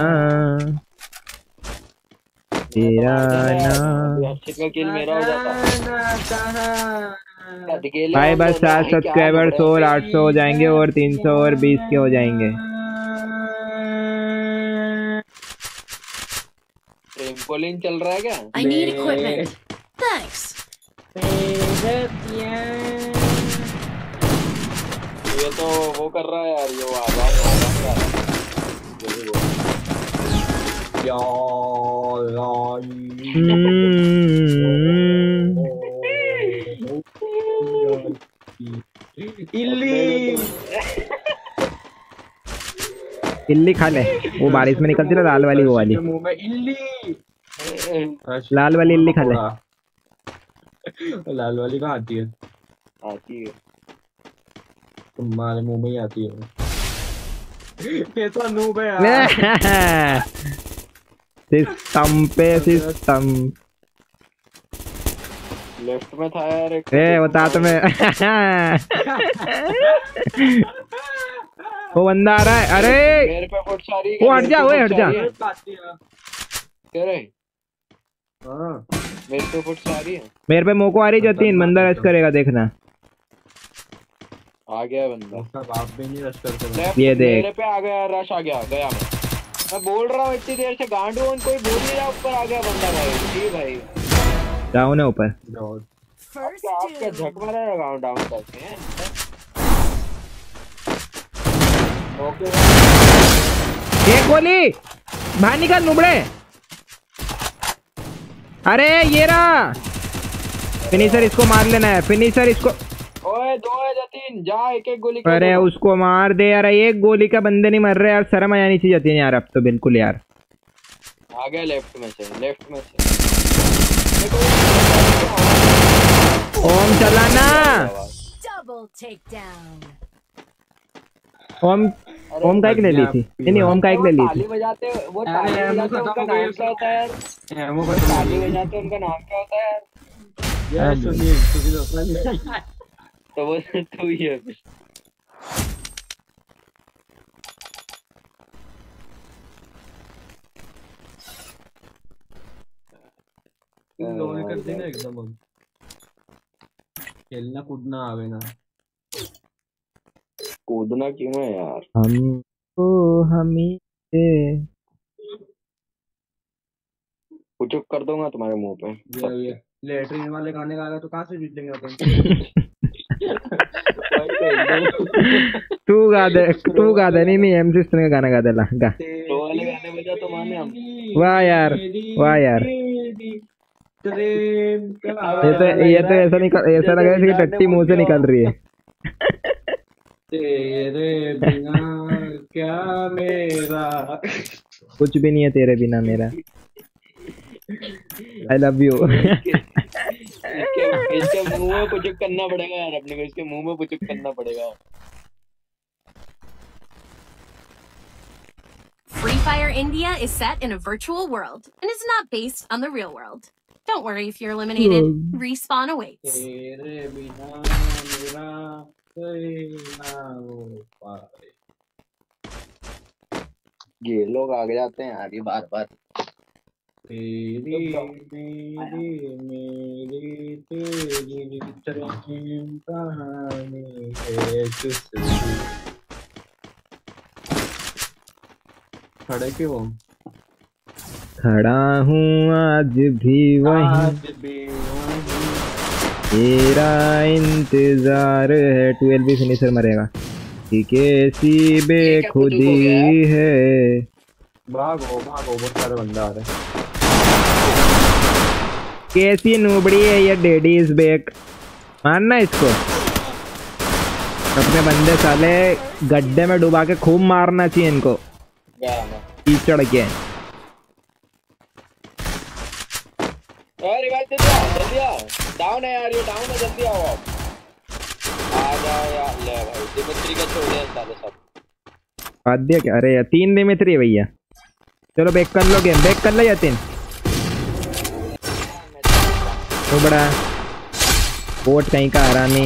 तेरा नाम। का किल मेरा हो जाता। भाई बस सात सब्सक्राइबर सौ और आठ सौ हो जाएंगे और तीन सौ और बीस के हो जाएंगे। ट्रैम्पोलिन चल रहा है क्या? I need equipment. Thanks. ये तो वो कर रहा है यार ये वो आवाज आवाज कर रहा है। ये भी वो या लाई इल्ली इल्ली खा ले। वो बारिश में निकलती ना लाल वाली वो वाली मुंह में इल्ली लाल वाली इल्ली खा ले। लाल वाली कहाँ आती है? आती है तुम्हारे मुंह में ही आती है। ये तो नूब है यार। सिस्टम पे सिस्टम लेफ्ट में था यार एक। ए बता तुम्हें। वो बंदा आ रहा है। अरे मेरे पे फुट सारी वो हट जा वो हट जा। कह रहे हाँ मेरे पे फुट सारी है। मेरे पे मोको आ रही जो तीन बंदा रश करेगा देखना। आ गया बंदा। सब आप भी नहीं रश करते। ये देख मेरे पे आ गया रश आ गया गया मैं मैं बोल रहा हूँ इतनी देर से गांडू उन कोई बोल नहीं रहा ऊपर आ गया बंदा भाई। जी भाई डाउन है ऊपर। First क्या आपका kill. झक मारा है गांव डाउन करके हैं। ओके एक गोली बाहर निकल नुबड़े। अरे ये रहा फिनिशर इसको मार लेना है। फिनिशर इसको ओए दो है जतिन, जा एक एक गोली कर अरे दो। उसको मार दे यार, एक गोली का बंदे नहीं मर रहे यार, शर्म आ जानी चाहिए जतिन यार अब तो बिल्कुल यार। आ गया लेफ्ट में से, लेफ्ट में से। ओम चलाना। Double takedown. ओम ओम का एक ले ली थी, नहीं नहीं ओम का एक ले ली ताली थी। बजाते वो अरे, ताली एमो बजाते खत्म उनका हो गई नाम क्या होता है यार? एमो वो खत्म हो ताली गई। बजाते उनका नाम क्या होता है यार? यार सुनील सुनील होता है। तो वो तू ही है। इन लोगों ने कर दी ना एकदम अब। खेलना कूदना आवे ना। कूदना क्यों है यार? हमको हमी से पुचुक कर दूंगा तुम्हारे मुंह पे। ये ये लेटरिन वाले गाने गा रहा तो कहाँ से जीतेंगे अपन? तू गा दे, तू गा दे, नहीं नहीं एम सिस्टम का गाना गा दे ला गा। तो वाले गाने बजा तो माने हम। वाह यार, वाह यार। ट्रेन ये तो ये तो ऐसा निकल ऐसा लग रहा है कि टट्टी मुंह से निकल रही है। तेरे बिना क्या मेरा। कुछ भी नहीं है तेरे बिना मेरा। I love you. इसके इसके मुंह में पुचुक करना पड़ेगा यार अपने को, इसके मुंह में पुचुक करना पड़ेगा। Free Fire India is set in a virtual world and is not based on the real world. Don't worry if you're eliminated. Respawn awaits. तेरे बिना मेरा कोई ना हो पाए। ये लोग आगे जाते हैं यार ये बार बार। तेरी मेरी मेरी तेरी चलती कहानी है तुझसे। खड़े क्यों? खड़ा हूँ आज भी वहीं, आज भी वहीं। तेरा इंतजार है। ट्वेल्व भी फिनिशर मरेगा कि कैसी बेखुदी है। भागो भागो, बहुत सारे बंदा आ रहे। कैसी नूबड़ी है ये, डैडी इज बैक। मारना इसको, अपने बंदे साले गड्ढे में डुबा के खूब मारना चाहिए इनको कीचड़ के। अरे भाई जल्दी आओ, जल्दी आओ, डाउन है यार ये, डाउन है, जल्दी आओ आप। आ जाओ यार, ले भाई दिमित्री का छोड़ दिया साले सब। आद्य क्या? अरे यार तीन दिमित्री है भैया। चलो बैक कर लो गेम, बैक कर लो या तीन। तो बड़ा कोट कहीं का हरामी।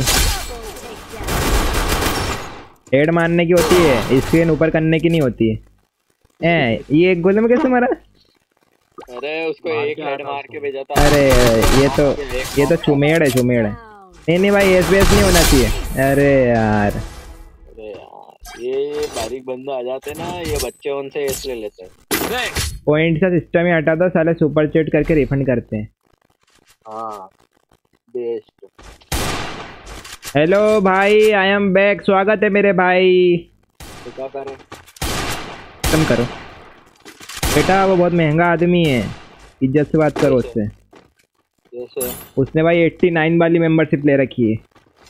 हेड मारने की होती है, स्क्रीन ऊपर करने की नहीं होती है। ए, ये एक गोले में कैसे मारा? अरे उसको एक हेड मार के भेजा था। अरे ये तो ये तो चुमेड़ है, चुमेड़ है। नहीं नहीं भाई एस बेस नहीं होना चाहिए। अरे यार, अरे यार ये बारीक बंदा आ जाते ना, ये बच्चे उनसे एस ले लेते हैं। पॉइंट का सिस्टम ही हटा दो साले, सुपर चैट करके रिफंड करते हैं। हाँ बेस्ट। हेलो भाई, आई एम बैक। स्वागत है मेरे भाई। तो क्या करें? खत्म करो बेटा, वो बहुत महंगा आदमी है, इज्जत से बात करो उससे। जैसे उसने भाई नवासी वाली मेंबरशिप ले रखी है।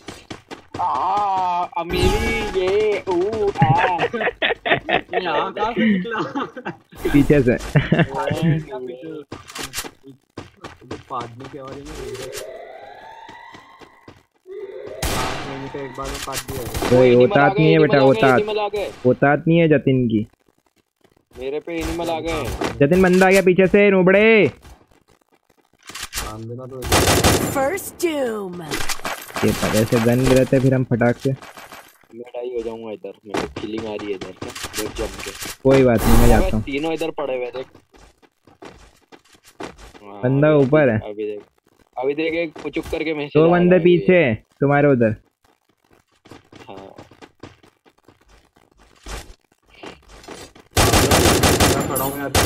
आ अमीरी ये ऊ आ यहाँ कहाँ से निकला? पीछे से। पादने के बारे में एक बार में पाद दिया। कोई औकात नहीं है बेटा, औकात एनिमल आ गए औकात नहीं है जतिन की। मेरे पे एनिमल आ गए। जतिन बंदा आ गया पीछे से, नुबड़े। First doom. ये पता से गन रहते फिर हम फटाक से। मैं डाई हो जाऊंगा इधर, मेरे को फीलिंग आ रही है इधर से देख जम के। कोई बात नहीं, मैं जाता हूँ। तीनों इधर पड़े हुए देख। बंदा ऊपर है। अभी देख, अभी देख एक पुचुक करके मैसेज। दो बंदे पीछे है तुम्हारे उधर। हाँ खड़ा हूँ यार।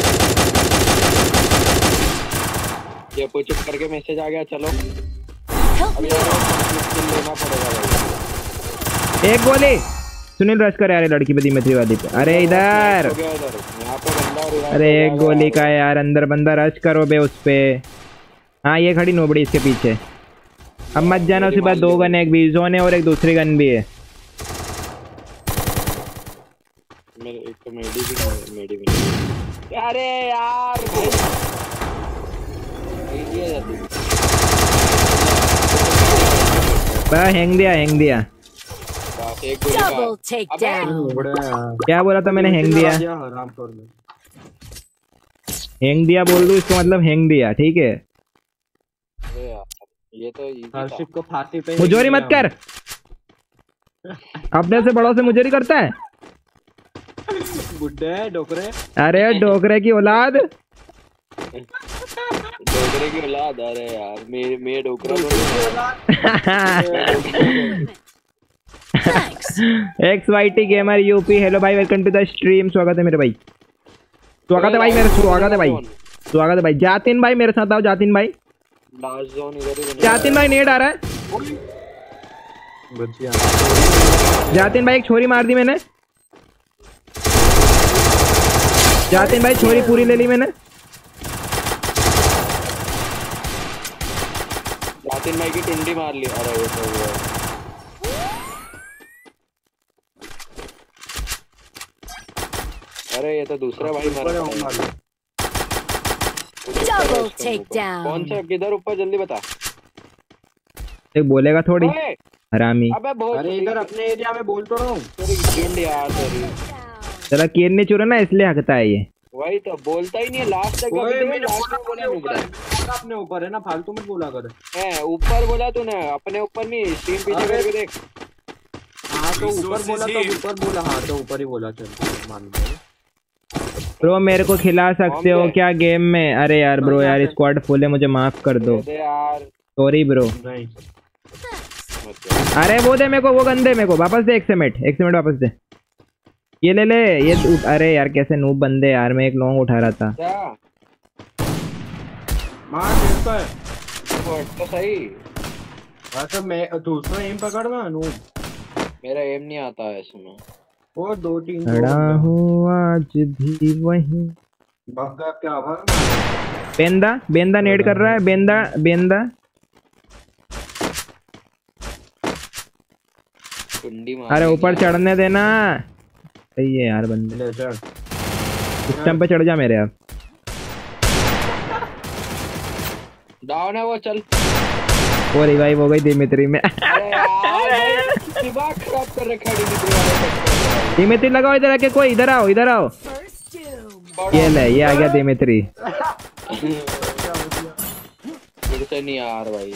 ये पुचुक करके मैसेज आ गया। चलो Help अभी me यार out. लेना पड़ेगा भाई। एक गोली। सुनील रश कर यार लड़की पे दिमित्री वाली पे। अरे इधर, हो गया इधर, यहाँ पे बंदा और इधर अरे पे एक बंदा गोली का आ है यार, अंदर बंदा। रश करो बे उस पे। हाँ ये खड़ी नोबड़ी इसके पीछे। अब मत जाना, उसके बाद दो गन है, एक बीजोन है और एक दूसरी गन भी है। मेरे एक तो मेडी भी नहीं, मेडी भी नहीं। अरे यार बा हैंग दिया हैंग दिया। एक गोली Double का takedown. क्या बोला था मैंने? हैंग दिया हरामखोर ने। हैंग दिया बोल दूं इसको मतलब हैंग दिया, ठीक है। अरे यार ये तो easy था। हर्षित को फांसी पे मुजोरी मत कर, अपने से बड़ों से मुजोरी करता है। बुड्ढे डोकरे। अरे डोकरे की औलाद। डोकरे की औलाद। अरे यार मैं मैं डोकरा X Y T gamer UP, hello भाई, वेलकम टू द स्ट्रीम। स्वागत है मेरे भाई, स्वागत है भाई, मेरे स्वागत है भाई, स्वागत है भाई। जातिन भाई मेरे साथ आओ, जातिन भाई। लास्ट जोन इधर ही बना। जातिन भाई नेट आ रहा है। जातिन भाई एक छोरी मार दी मैंने। जातिन भाई छोरी पूरी ले ली मैंने। जातिन भाई की टुंडी मार ली। अरे ये तो हुआ। अरे ये तो दूसरा भाई मर गया। Double takedown. कौन सा किधर ऊपर जल्दी बता। एक बोलेगा थोड़ी ओए, हरामी। अबे बहुत अरे इधर अपने एरिया में बोल तो रहा हूँ। तेरी गिंड यार तेरी। चला केन ने चुरा ना इसलिए हकता है ये। वही तो बोलता ही नहीं है लास्ट तक। ओए, अभी मैंने लास्ट में बोला बोला ऊपर, मुझे। बोला अपने ऊपर है ना, फालतू मत बोला कर। है ऊपर बोला तूने, अपने ऊपर नहीं। स्ट्रीम पीछे अरे, करके देख। हाँ तो ऊपर बोला तो ऊपर बोला। हाँ तो ऊपर ही बोला। चल मान लो ब्रो मेरे को खिला सकते हो क्या गेम में? अरे यार ब्रो यार स्क्वाड फुल है, मुझे माफ कर दो। दे यार सॉरी ब्रो। नहीं। अरे वो दे मेरे को, वो गंदे मेरे को वापस दे। एक सेमेट एक सेमेट वापस दे। ये ले ले ये। अरे यार कैसे नूब बंदे यार, मैं एक लॉन्ग उठा रहा था। क्या मार डेढ़ सौ है वो तो सही। अच्छा मैं दूसरा एम पकड़ना अनु। मेरा एम नहीं आता है इसमें। वो दो तीन खड़ा हूँ आज भी वहीं। बग्गा क्या भर बेंदा बेंदा नेड कर रहा है। बेंदा बेंदा टुंडी मार। अरे ऊपर चढ़ने देना। सही है यार बंदे। ले चल सिस्टम पे चढ़ जा मेरे यार। डाउन है वो। चल वो रिवाइव हो गई दिमित्री में। अरे यार दिमाग खराब कर रखा है दिमित्री वाले। दिमित्री लगाओ इधर आके। कोई इधर आओ, इधर आओ। First doom. ये ले, ये आ गया दिमित्री। फिर से नहीं यार भाई।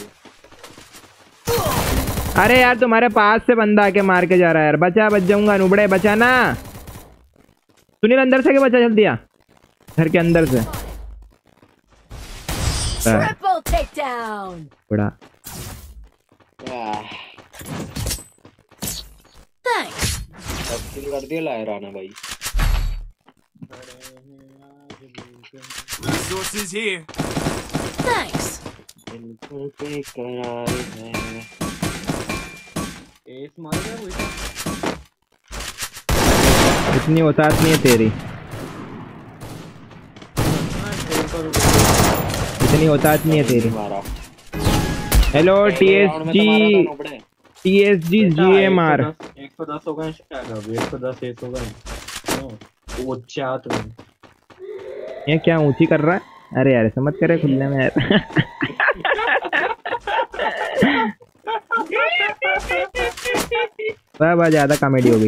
अरे यार तुम्हारे पास से बंदा आके मार के जा रहा है यार। बचा, बच जाऊंगा। नुबड़े बचा ना। सुनील अंदर से के बचा चल दिया घर के अंदर से। Triple takedown. बड़ा Thanks. किल कर दिया लायराना भाई। Resources here. Thanks. बिल्कुल बेकरार है। एस मार गया कोई। इतनी औकात नहीं है तेरी, इतनी औकात नहीं है तेरी। मारा। हेलो टी एस राउंड में तो जी मारा था नोबड़े। T S G G M R. एक सौ दस हो गए शायद। एक सौ दस एक हो गए। वो चाट में ये क्या ऊंची कर रहा है? अरे यार समझ करे खुलने में यार। वाह वाह ज्यादा कॉमेडी हो गई।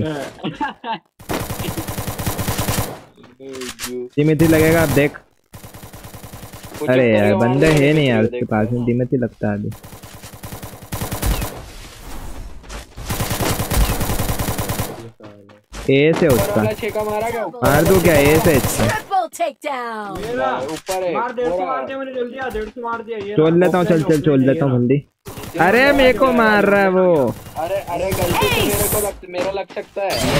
दिमित्री लगेगा अब देख। अरे यार बंदे है नहीं यार उसके पास में। दिमित्री लगता है अभी। ए से उसका छेका मारा क्या? मार दो क्या? ए से अच्छा Triple takedown. ऊपर है। मार डेढ़ सौ मार दिया मैंने। जल्दी आ डेढ़ सौ मार दिया। ये चोल लेता हूँ। चल चल चोल लेता हूँ जल्दी। अरे मेरे को मार रहा है वो। अरे अरे गलती से मेरे को लग, मेरा लग सकता है।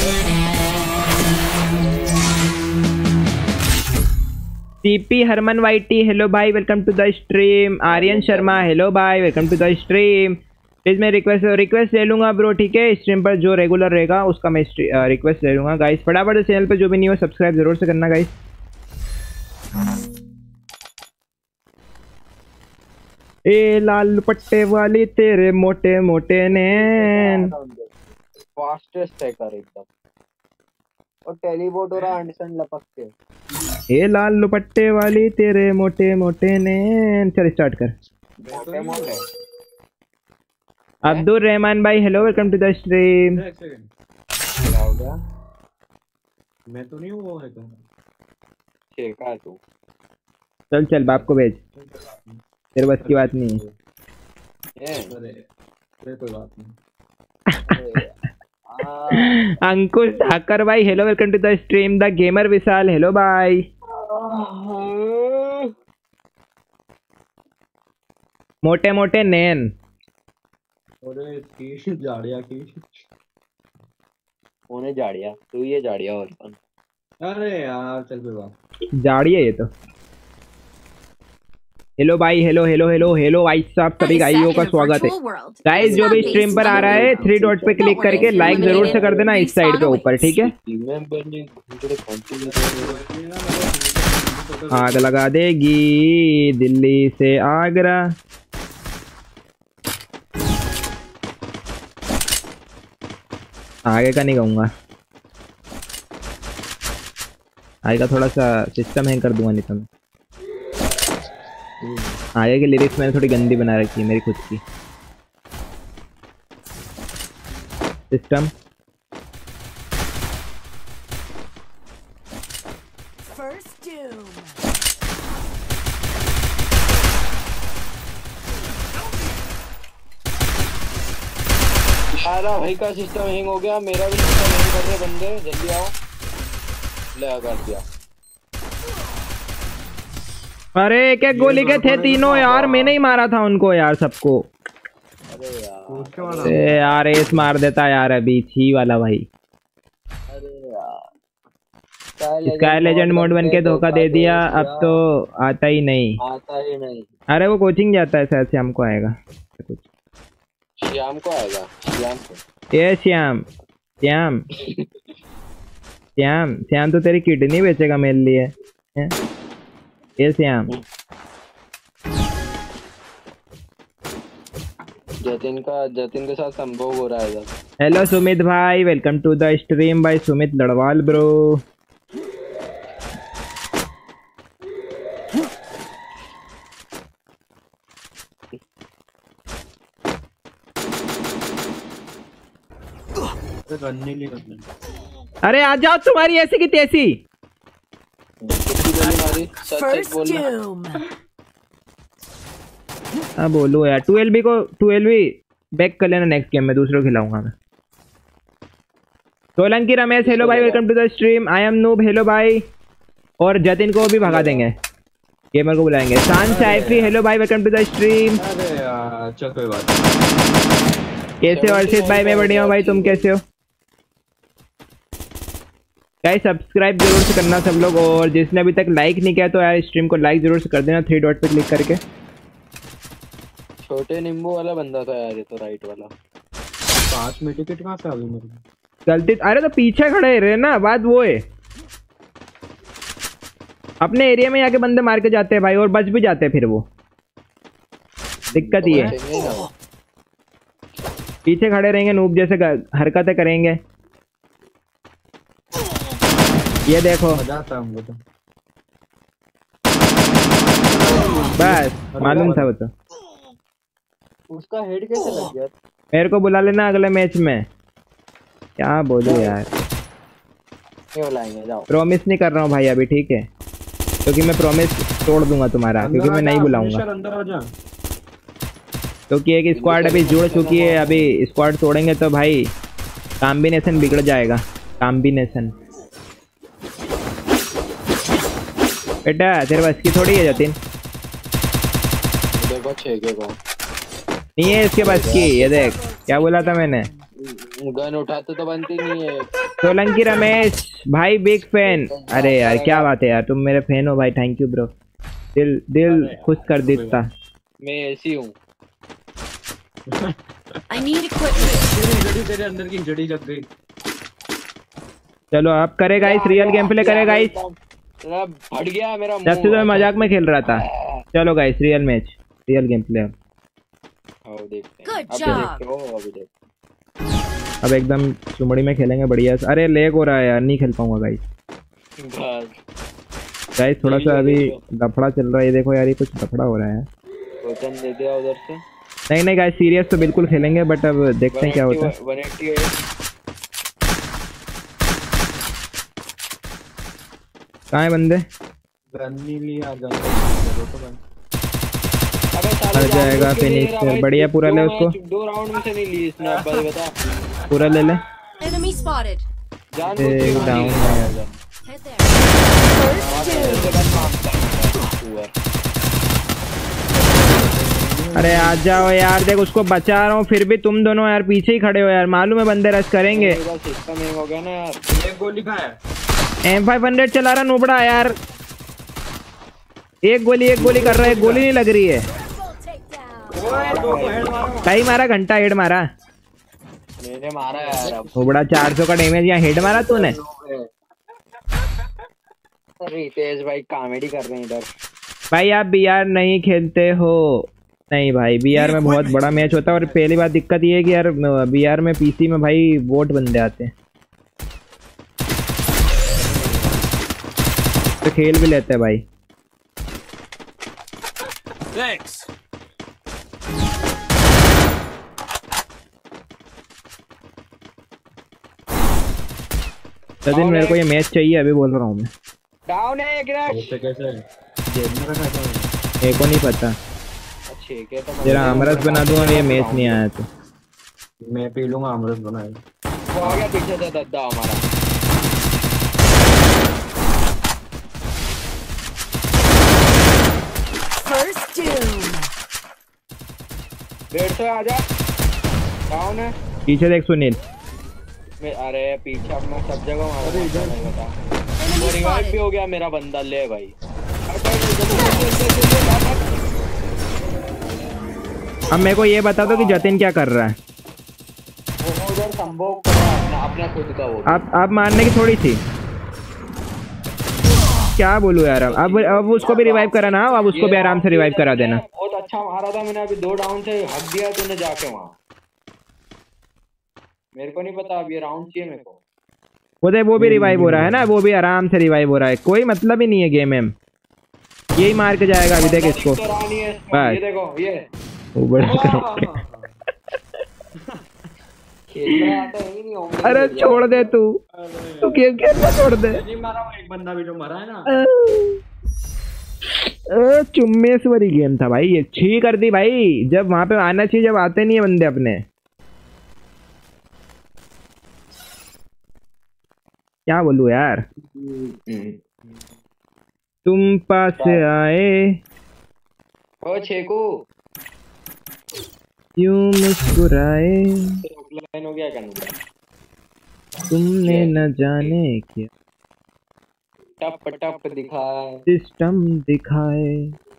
सीपी हरमन वाईटी हेलो भाई, welcome to the stream. Aryan Sharma hello भाई, welcome to the stream. Please मैं रिक्वेस्ट रिक्वेस्ट ले लूंगा ब्रो, ठीक है? स्ट्रीम पर जो रेगुलर रहेगा उसका मैं रिक्वेस्ट ले लूंगा गाइस। फटाफट चैनल पे जो भी नहीं हो सब्सक्राइब जरूर से करना गाइस। ए लाल दुपट्टे वाली तेरे मोटे मोटे नैन। फास्टेस्ट है कर एकदम और टेलीपोर्ट हो रहा एंडरसन लपक के। ए लाल दुपट्टे वाली तेरे मोटे मोटे नैन। चल स्टार्ट कर। मोटे मोटे अब्दुल रहमान भाई hello welcome to the stream. एक सेकंड, क्या हो गया? मैं तो नहीं हूँ वो है तो। ठीक है तू चल चल बाप को भेज, तेरे बस की बात नहीं है। ये अरे अरे कोई बात नहीं। अंकुश ठाकर भाई hello welcome to the stream. The gamer Vishal hello भाई। मोटे मोटे नैन। अरे की झाड़िया की। होने जाड़िया तू ये जाड़िया और कौन? अरे यार चल कोई बात। जाड़ी है ये तो। हेलो भाई हेलो हेलो हेलो हेलो भाई साहब, सभी Is set गाइयों in का a स्वागत है। virtual world. गाइस It's जो not भी based स्ट्रीम पर on आ the रहा है real थ्री world. डॉट पे क्लिक Don't worry करके if you're लाइक जरूर से कर देना इस साइड पे eliminated. ऊपर, ठीक है। आग लगा देगी दिल्ली से आगरा। आगे का नहीं कहूंगा, आगे का थोड़ा सा सिस्टम हैंग कर दूंगा नहीं तो मैं। आगे की लिरिक्स मैंने थोड़ी गंदी बना रखी है मेरी खुद की। System First doom. सारा भाई का सिस्टम हैंग हो गया, मेरा भी सिस्टम हैंग कर रहे बंदे, जल्दी आओ। ले आ कर दिया। अरे एक एक गोली के थे तीनों यार, मैंने ही मारा था उनको यार सबको। अरे यार अरे यार एस मार देता यार अभी छी वाला भाई। अरे यार स्काई लेजेंड मोड बन के धोखा दे दिया, अब तो आता ही नहीं। आता ही नहीं। अरे वो कोचिंग जाता है शायद, शाम को आएगा कुछ। श्याम को आएगा, श्याम को। ये श्याम श्याम श्याम श्याम तो तेरी किडनी बेचेगा मेरे लिए हैं? ये श्याम जतिन का जतिन के साथ संभोग हो रहा है इधर। हेलो सुमित भाई वेलकम टू द स्ट्रीम भाई सुमित लड़वाल ब्रो। अरे आ जाओ तुम्हारी ऐसी की तैसी। कितनी गोली मारी? सच सच First बोलना। doom. हाँ बोलो यार, ट्वेल्व बी को ट्वेल्व बी बैक कर लेना नेक्स्ट गेम में, दूसरों को खिलाऊंगा मैं। सोलंकी रमेश हेलो भाई welcome to the stream. I am noob hello भाई। और जतिन को भी भगा देंगे, गेमर को बुलाएंगे। शान साइफी हेलो भाई वेलकम टू द स्ट्रीम। अरे यार चल कोई बात नहीं। कैसे हो अर्षित भाई? मैं बढ़िया हूँ भाई, तुम कैसे हो? गाइस सब्सक्राइब जरूर से करना सब लोग, और जिसने अभी तक लाइक नहीं किया तो यार स्ट्रीम को लाइक जरूर से कर देना थ्री डॉट पे क्लिक करके। छोटे नींबू वाला बंदा था यार ये तो, राइट वाला। पांच में टिकट कहाँ से आ गई मेरी? गलती अरे तो पीछे खड़े रहे ना, बात वो है। अपने एरिया में आके बंदे मार के जाते हैं भाई, और बच भी जाते हैं फिर वो, दिक्कत ये है। पीछे खड़े रहेंगे नूब जैसे हरकतें करेंगे। ये देखो मजा आता है हमको तो। बस मालूम था वो तो। उसका हेड कैसे लग गया? मेरे को बुला लेना अगले मैच में। क्या बोलूं यार, क्यों बुलाएंगे? जाओ। प्रॉमिस नहीं कर रहा हूँ भाई अभी, ठीक है, क्योंकि मैं प्रॉमिस तोड़ दूंगा तुम्हारा, क्योंकि मैं नहीं बुलाऊंगा। अंदर आ जा। क्योंकि एक स्क्वाड अभी जुड़ चुकी है, अभी स्क्वाड तोड़ेंगे तो भाई कॉम्बिनेशन बिगड़ जाएगा। कॉम्बिनेशन बेटा तेरे बस की थोड़ी है जतिन, देखो छेके को नहीं है इसके बस की। ये देख क्या बोला था मैंने, गन उठाते तो बनती नहीं है। सोलंकी रमेश भाई बिग फैन। अरे यार क्या बात है यार, तुम मेरे फैन हो भाई, थैंक यू ब्रो। दिल दिल खुश कर देता। मैं ऐसी हूँ। I need equipment. तेरी जड़ी तेरे अंदर की जड़ी जग गई। चलो अब करे गाइस, रियल गेम प्ले करे गाइस। फट गया मेरा मुंह। जब से तो मैं मजाक में खेल रहा था। चलो guys real match. Real game play. अब आओ देखते हैं। Good अभी job. देखते हो अभी देखते अब एकदम चुमड़ी में खेलेंगे बढ़िया से। अरे लेग हो रहा है यार, नहीं खेल पाऊंगा गाइस। बस गाइस थोड़ा सा अभी लफड़ा चल रहा है, ये देखो यार, ये कुछ लफड़ा हो रहा है। वचन दे दिया उधर से। नहीं नहीं गाइस, सीरियस तो बिल्कुल खेलेंगे, बट अब देखते हैं क्या होता है। One eighty eight. कहाँ है बंदे? गन नहीं लिया, गन तो गन। अबे आ साले जाएगा फिनिश, बढ़िया पूरा ले उसको। दो राउंड में से नहीं ली इसने। अब भाई बता पूरा ले ले। Enemy spotted. जान एक डाउन है। Head there. अरे आ जाओ यार, देख उसको बचा रहा हूँ फिर भी तुम दोनों यार पीछे ही खड़े हो यार। मालूम है बंदे रश करेंगे। सिस्टम हैंग हो गया ना यार। एक गोली कहाँ है? एम फाइव हंड्रेड चला रहा नूबड़ा यार। एक गोली एक गोली कर रहा है, एक गोली नहीं लग रही है। ओए दो को हेड मारो। कहीं मारा, घंटा हेड मारा। मैंने मारा यार। अब नूबड़ा चार सौ का डैमेज यहाँ हेड मारा तूने। रितेश भाई कॉमेडी कर रहे हैं इधर। भाई आप बीआर नहीं खेलते हो? नहीं भाई, बीआर में बहुत बड़ा मैच होता है। और पहली बात दिक्कत ये है कि यार बीआर में पीसी में भाई वोट बंदे आते हैं, तो खेल भी लेते हैं भाई। Thanks. सचिन मेरे को ये मैच चाहिए, अभी बोल रहा हूँ मैं। डाउन है एक रैश। ऐसे कैसे? जेब में रखा है। मेरे को नहीं पता, अच्छे के तो जरा आमरस बना दूँ और ये मैच नहीं आया तो। मैं पी लूंगा अमृत बनाए। वो आ गया पीछे से दद्दा हमारा। First doom. डेढ़ सौ आ जा। डाउन है। पीछे देख सुनील। मैं अरे पीछे अपना सब जगह मारा। नहीं बता। Enemy वो रिवाइव भी spotted. हो गया मेरा बंदा। ले भाई अब मेरे को ये बता दो कि जतिन क्या कर रहा है। वो उधर संभोग कर रहा है अपना अपना खुद का। वो अब अब मारने की थोड़ी थी, क्या बोलूं यार। अब अब अब उसको भी रिवाइव करा ना, अब उसको भी आराम से रिवाइव करा देना। बहुत अच्छा मारा था मैंने। अभी दो डाउन से हट दिया तूने जाके वहाँ। मेरे को नहीं पता। अब ये राउंड चाहिए मेरे को। वो दे वो भी रिवाइव हो रहा है ना, वो भी आराम से रिवाइव हो रहा है। कोई मतलब ही नहीं है गेम में, यही मार के जाएगा अभी। देख इसको तो रानी है इसको। बस। ये देखो ये वो बड़ा कर- खेलना आता ही नहीं होगा। अरे छोड़ दे तू, तू गेम खेलना छोड़ दे। नहीं मारा वो एक बंदा भी जो मरा है ना। अ, चुम्मेश्वरी गेम था भाई ये। छी कर दी भाई, जब वहां पे आना चाहिए, जब आते नहीं है बंदे अपने। क्या बोलूं यार। तुम पास आए ओ छेकू यूं मुस्कुराए, ऑफलाइन हो गया करना। तुमने न जाने क्या टप टप दिखाए। सिस्टम दिखाए।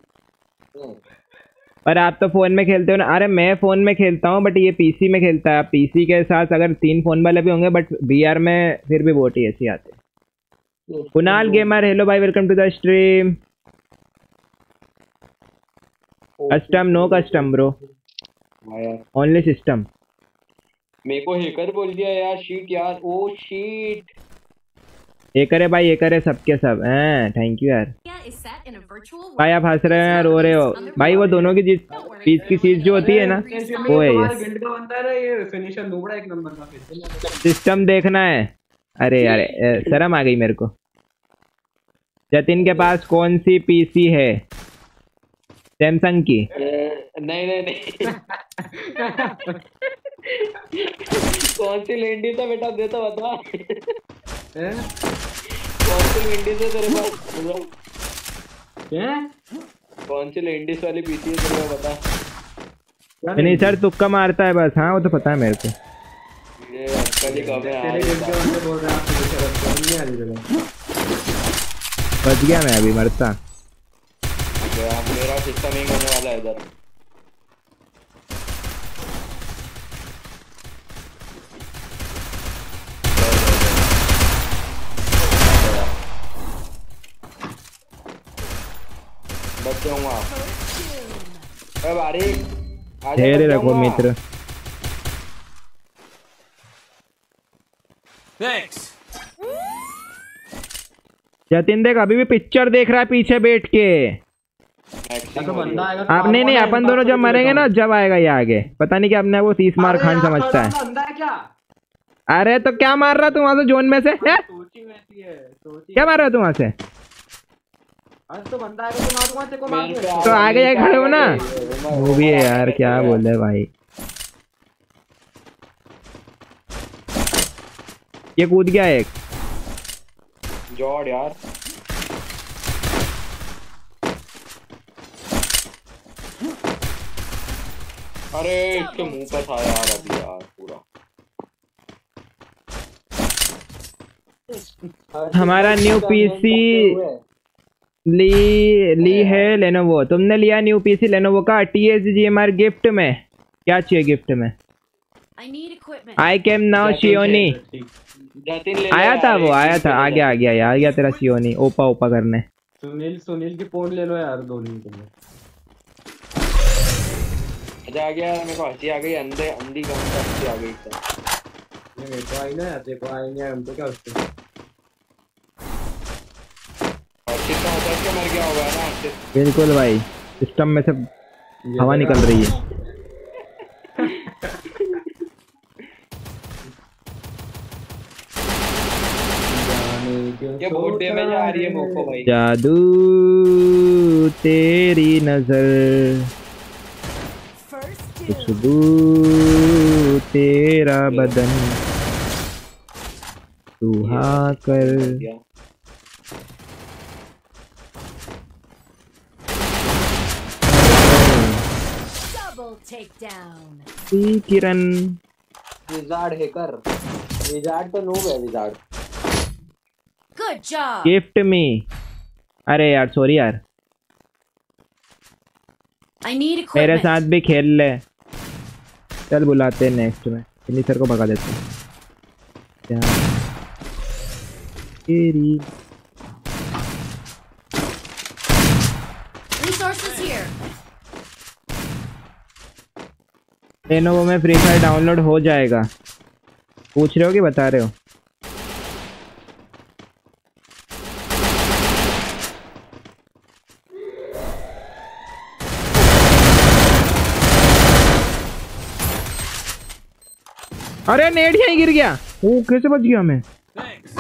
और आप तो फोन में खेलते हो ना? अरे मैं फोन में खेलता हूँ, बट ये पीसी में खेलता है। पीसी के साथ अगर तीन फोन वाले भी होंगे, बट बीआर में फिर भी वोट ही ऐसे आते हैं। कुणाल गेमर, हेलो भाई, welcome to the stream. Custom no custom bro, only system. मेरे को हैकर बोल दिया यार। शीट यार। Oh shit. ये करे भाई, ये करे सबके सब हैं। थैंक यू यार Is set in a virtual world. भाई। आप हंस रहे हो यार, रो रहे हो भाई। वो दोनों की जिस चीज की चीज जो होती है ना, वो है हमारे ये। गिल्ड का बंदा है ना, ये फिनिशर नूबड़ा एक नंबर का। फिर सिस्टम देखना है। अरे यार ए, शर्म आ गई मेरे को। जतिन के पास कौन सी पीसी है? सैमसंग की? नहीं नहीं नहीं। कौन सी लेंडी था बेटा? दे तो बता। हैं? कौन सी लेंडी से तेरे पास? हैं? कौन सी लेंडीज वाली पीसी है तेरे को बता। नहीं सर, तुक्का मारता है बस। हाँ वो तो पता है मेरे को। ये अक्कल ही कम है तेरे गिल्ड के बंदे बोल रहे हैं आप फिनिशर रखते हो। नहीं आ रही जगह। बच गया मैं अभी, मरता। मेरा सिस्टम ही होने वाला है इधर। बच जाऊंगा। अरे बारी धैर्य रखो मित्र। Thanks. जतिन देख अभी भी पिक्चर देख रहा है पीछे बैठ के। तो बंदा आएगा तो आपने नहीं, अपन दोनों जब मरेंगे ना जब आएगा ये आगे। पता नहीं कि अपने वो तीस मार खान समझता है। बंदा है क्या? अरे तो क्या मार रहा तू वहां से जोन में से? सोची वैसी है, सोची। क्या मार रहा तू वहां से? आज तो बंदा आएगा तो मारूंगा तेरे को मार मेरे पे दूंगा। आ- तो आगे जाके खड़े हो ना। उमर- वो भी है उमर यार, आगे क्या है। बोल रहे भाई। ये कूद गया एक। जॉर्ड यार अरे इसके मुंह पे था यार अभी यार पूरा। हमारा न्यू पीसी ली ली है लेनोवो। तुमने लिया न्यू पीसी लेनोवो का T S G M R gift में? क्या चाहिए गिफ्ट में? I need equipment. I came now शियोनी। जतिन ले ले आया था यार, वो, एक आया गिफ्ट था, आ ले गया ले। आ गया यार, आ गया तेरा शियोनी ओपा ओपा करने। सुनील सुनील की फोन ले लो यार दोनों तुम। मजा आ गया यार, मेरे को हंसी आ गई। अंधे अंधी कम से हंसी आ गई एकदम। ये मेरे को आई ना यार, तेरे को आएंगे हम तो क्या उससे। हर्षित का होता है कि मर गया होगा ना हर्षित। बिल्कुल भाई, सिस्टम में से हवा निकल रही है। ये बहुत डैमेज आ रही है मोको भाई। जादू तेरी नजर, First two. खुशबू तेरा बदन, सुहा कर। Double takedown. C Kiran wizard hacker, wizard तो नूब है wizard. Good job. Gift me. अरे यार सॉरी यार, I need मेरे equipment. साथ भी खेल ले। चल बुलाते हैं नेक्स्ट में, इन्हीं सर को भगा देते हैं। क्या तेरी Resources here. लेनोवो में फ्री फायर डाउनलोड हो जाएगा? पूछ रहे हो कि बता रहे हो? अरे नेट यहीं गिर गया। वो कैसे बच गया मैं? Thanks.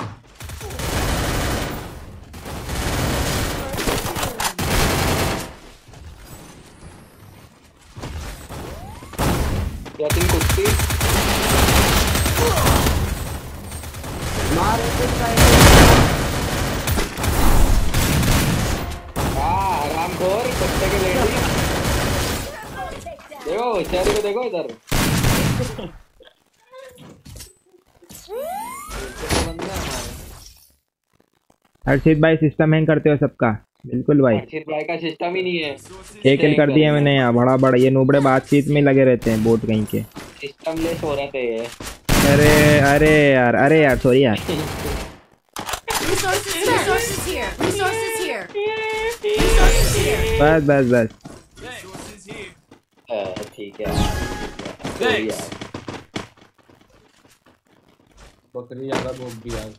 जतिन कुत्ती मार एक हाँ आरामखोर कुत्ते के लेडी। देखो बेचारी को देखो इधर। हर्षित भाई सिस्टम हैंग करते हो सबका? बिल्कुल भाई, हर्षित भाई का सिस्टम ही नहीं है। एक किल कर दिया मैंने यहाँ। बड़ा बड़ा ये नूबड़े बातचीत में लगे रहते हैं बोट कहीं के। सिस्टम लेस हो रहे थे ये। अरे अरे यार, अरे यार सॉरी यार। Resources here. Resources here. Resources here. Resources here. बस बस बस। Resources here. हाँ, ठीक है सही है। बकरी ज्यादा भोग दी यार।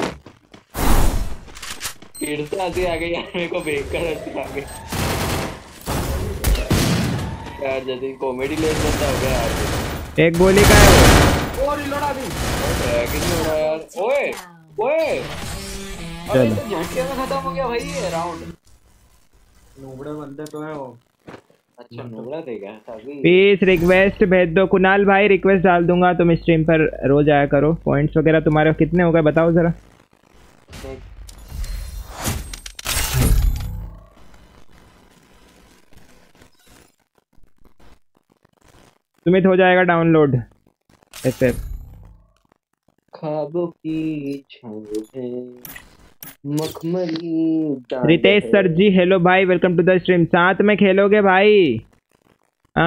फिर से हंसी आ गई यार, मेरे को देख कर हंसी आ गई यार। जतिन कॉमेडी लेस बंदा हो गया यार। एक गोली का है वो। ओ रिलोड आ गई। कितनी हो रहा है यार? ओए ओए अरे तो झटके में खत्म हो गया भाई ये राउंड। नूबड़े बंदे तो है वो। अच्छा नोबड़ा देगा सभी। प्लीज रिक्वेस्ट भेज दो कुणाल भाई, रिक्वेस्ट डाल दूंगा। तुम स्ट्रीम पर रोज आया करो। पॉइंट्स वगैरह तुम्हारे कितने हो गए बताओ जरा। सुमित हो जाएगा डाउनलोड एफ एफ। ख्वाबों की छाँव है मखमली चाँद रितेश है। सर जी हेलो भाई, वेलकम टू द स्ट्रीम। साथ में खेलोगे भाई? आ,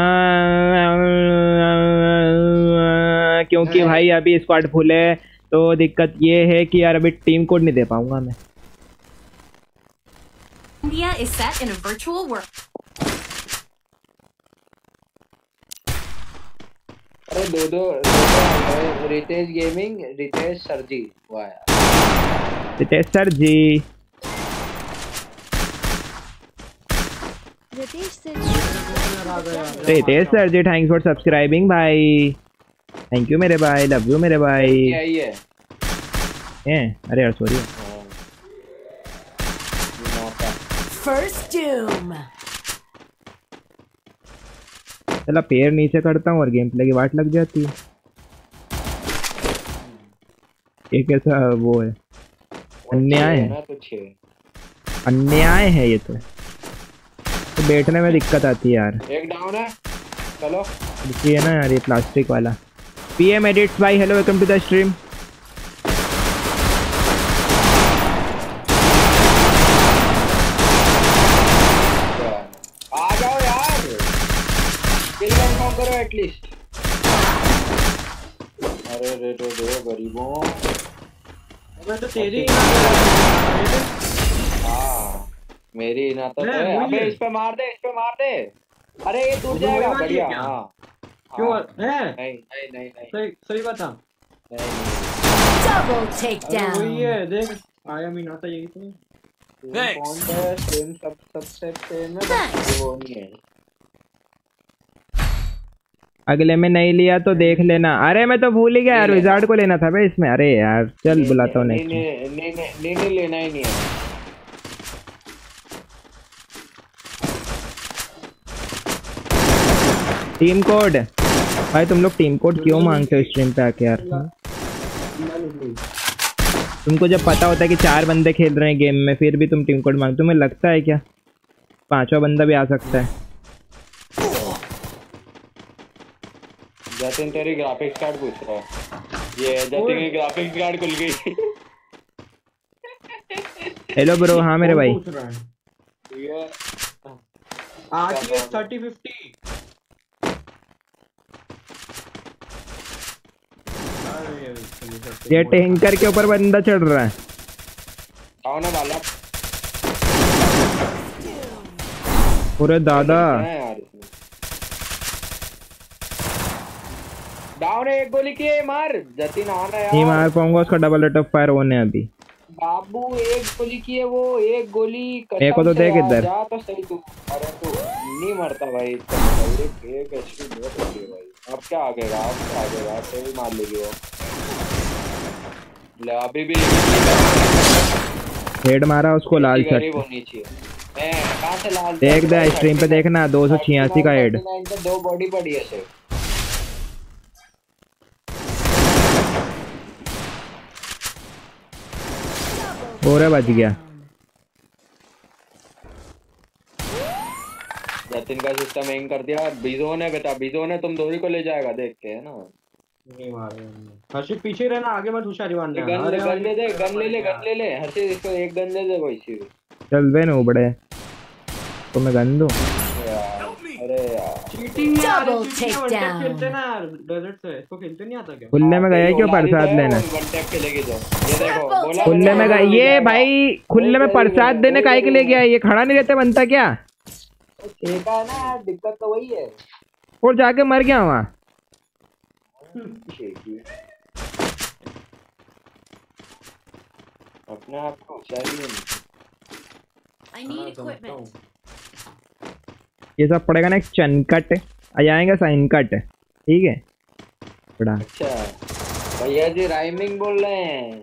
क्योंकि भाई अभी स्क्वाड फुल है तो दिक्कत ये है कि यार अभी टीम कोड नहीं दे पाऊंगा मैं। India is set in a virtual world. अरे दो दो दो रितेश गेमिंग रितेश सर जी वाह यार Ritesh sir ji Ritesh sir ji. Ritesh sir ji thanks for subscribing भाई थैंक यू मेरे भाई लव यू मेरे भाई क्या ही है हैं अरे यार सॉरी First doom. चला पैर नीचे करता हूँ और गेम प्ले की वाट लग जाती है ये कैसा वो है अन्याय है ना तो छह अन्याय है ये तो तो बैठने में दिक्कत आती है यार एक डाउन है चलो ये है ना यार ये प्लास्टिक वाला पीएम एडिट्स भाई hello welcome to the stream आ जाओ यार किल कंफर्म करो एटलीस्ट अरे रे रे रे गरीबों अबे तो तेरी हाँ मेरी ना तो नहीं, है। वही अबे है। इस पे मार दे इस पे मार दे अरे ये टूट वो जाएगा वही वाली बढ़िया है क्या? हाँ क्यों हाँ, है नहीं नहीं नहीं नहीं सही सही बता नहीं, नहीं। Double अरे वही takedown. है देख आया मीना था यही तो सेम Thanks. फॉन्ट है सेम सब सबसे सेम है Thanks. बस वो नहीं है अगले में नहीं लिया तो देख लेना अरे मैं तो भूल ही गया यार नहीं लेना। विजार्ड को लेना था भाई इसमें अरे यार चल बुलाता हूँ नहीं नेक्स्ट नहीं नहीं नहीं नहीं नहीं लेना ही नहीं है टीम कोड भाई तुम लोग टीम कोड क्यों मांगते हो स्ट्रीम पे आके यार तुमको जब पता होता है कि चार बंदे खेल रहे हैं गेम में फिर भी तुम टीम कोड मांगते हो तुम्हें लगता है क्या पांचवा बंदा भी आ सकता है जतिन तेरी ग्राफिक्स कार्ड पूछ रहा है ये जतिन की ग्राफिक्स कार्ड खुल गई हेलो ब्रो हाँ मेरे भाई पूछ रहा है ये आरटीएक्स थर्टी फिफ्टी ये टैंकर के ऊपर बंदा चढ़ रहा है आओ ना वाला पूरे दादा है यार इसमें डाउन है एक गोली की है, मार जतिन आना यार नहीं मार पाऊंगा उसका डबल रेट ऑफ फायर होने अभी बाबू एक गोली की है वो एक गोली मेरे को तो कसम से देख यार, इधर। जा तो सही तू अरे तू नहीं मरता भाई इतना भाई एक एक एचपी बहुत होती है भाई अब क्या आगेगा अब क्या आगेगा तेरी मार लेगी वो ले अभी भी हेड मारा उसको लाल गरीब शर्ट होनी चाहिए मैं कहां से लाल देख दे स्ट्रीम पे देखना दो सौ छियासी का हेड तो दो बॉडी पड़ी है सिर्फ और बच गया जतिन का सिस्टम हैंग कर दिया बिजोन है बेटा बिजोन है तुम दोनों को ले जाएगा देख के है ना नहीं मारे हर्षित पीछे रहना आगे मत होशियारी मारना गन ले गन ले दे गन ले ले गन ले ले हर्षित इसको एक गन दे दे कोई सी चल बे नो बड़े तो मैं गन दूं यार अरे यार चीटिंग यार Double cheating one tap takedown. खेलते ना यार डेजर्ट से इसको खेलते नहीं आता क्या खुले में गया क्यों प्रसाद लेना वन टैप खेलेगी जो ये देखो बोला खुले में गया ये भाई खुले में प्रसाद देने काहे के लिए गया ये खड़ा नहीं रहते बनता क्या ठेका है ना यार दिक्कत तो वही है और जाके मर गया वहाँ अपने आप को चाहिए I need equipment. ये सब पड़ेगा ना एक चनकट आ जाएगा साइनकट ठीक है बड़ा अच्छा भैया जी राइमिंग बोल रहे हैं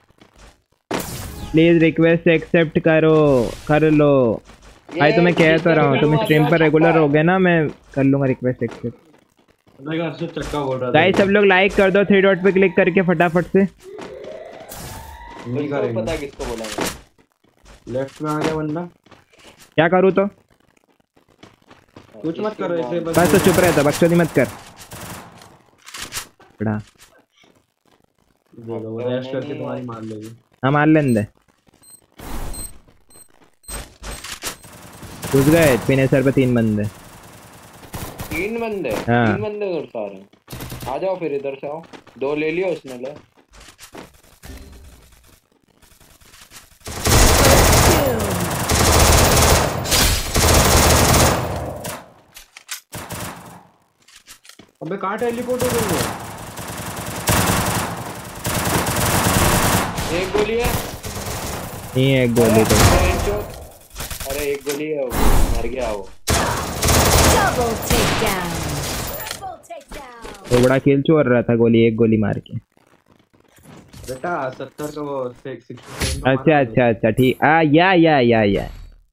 प्लीज रिक्वेस्ट एक्सेप्ट करो कर लो भाई तुम्हें कह तो रहा हूँ तुम स्ट्रीम पर रेगुलर हो गए ना मैं कर लूंगा रिक्वेस्ट एक्सेप्ट नहीं हर्षित चक्का बोल रहा गाइस सब लोग लाइक कर दो थ्री डॉट पे क्लिक करके फटाफट से नहीं इसको करेंगे पता किसको बोला है लेफ्ट में आ गया बंदा क्या करूँ तो कुछ मत करो ऐसे बस बस तो चुप रहता बकचोदी मत कर बड़ा देखो वो रैश करके तुम्हारी मार लेगी हाँ मार लें दे घुस गए पीने सर पे तीन बंदे तीन बंदे हाँ। तीन बंदे उधर से आ रहे हैं आ जाओ फिर इधर से आओ दो ले लियो उसने ले अबे कहाँ टेलीपोर्ट हो गई वो? एक गोली है। नहीं है एक गोली तो। अरे एक गोली है, वो मर गया वो। Double takedown. Triple takedown. वो बड़ा किल चोर रहा था गोली एक गोली मार के। बेटा सत्तर तो वो सिक्सटी अच्छा अच्छा अच्छा ठीक। आ या या या या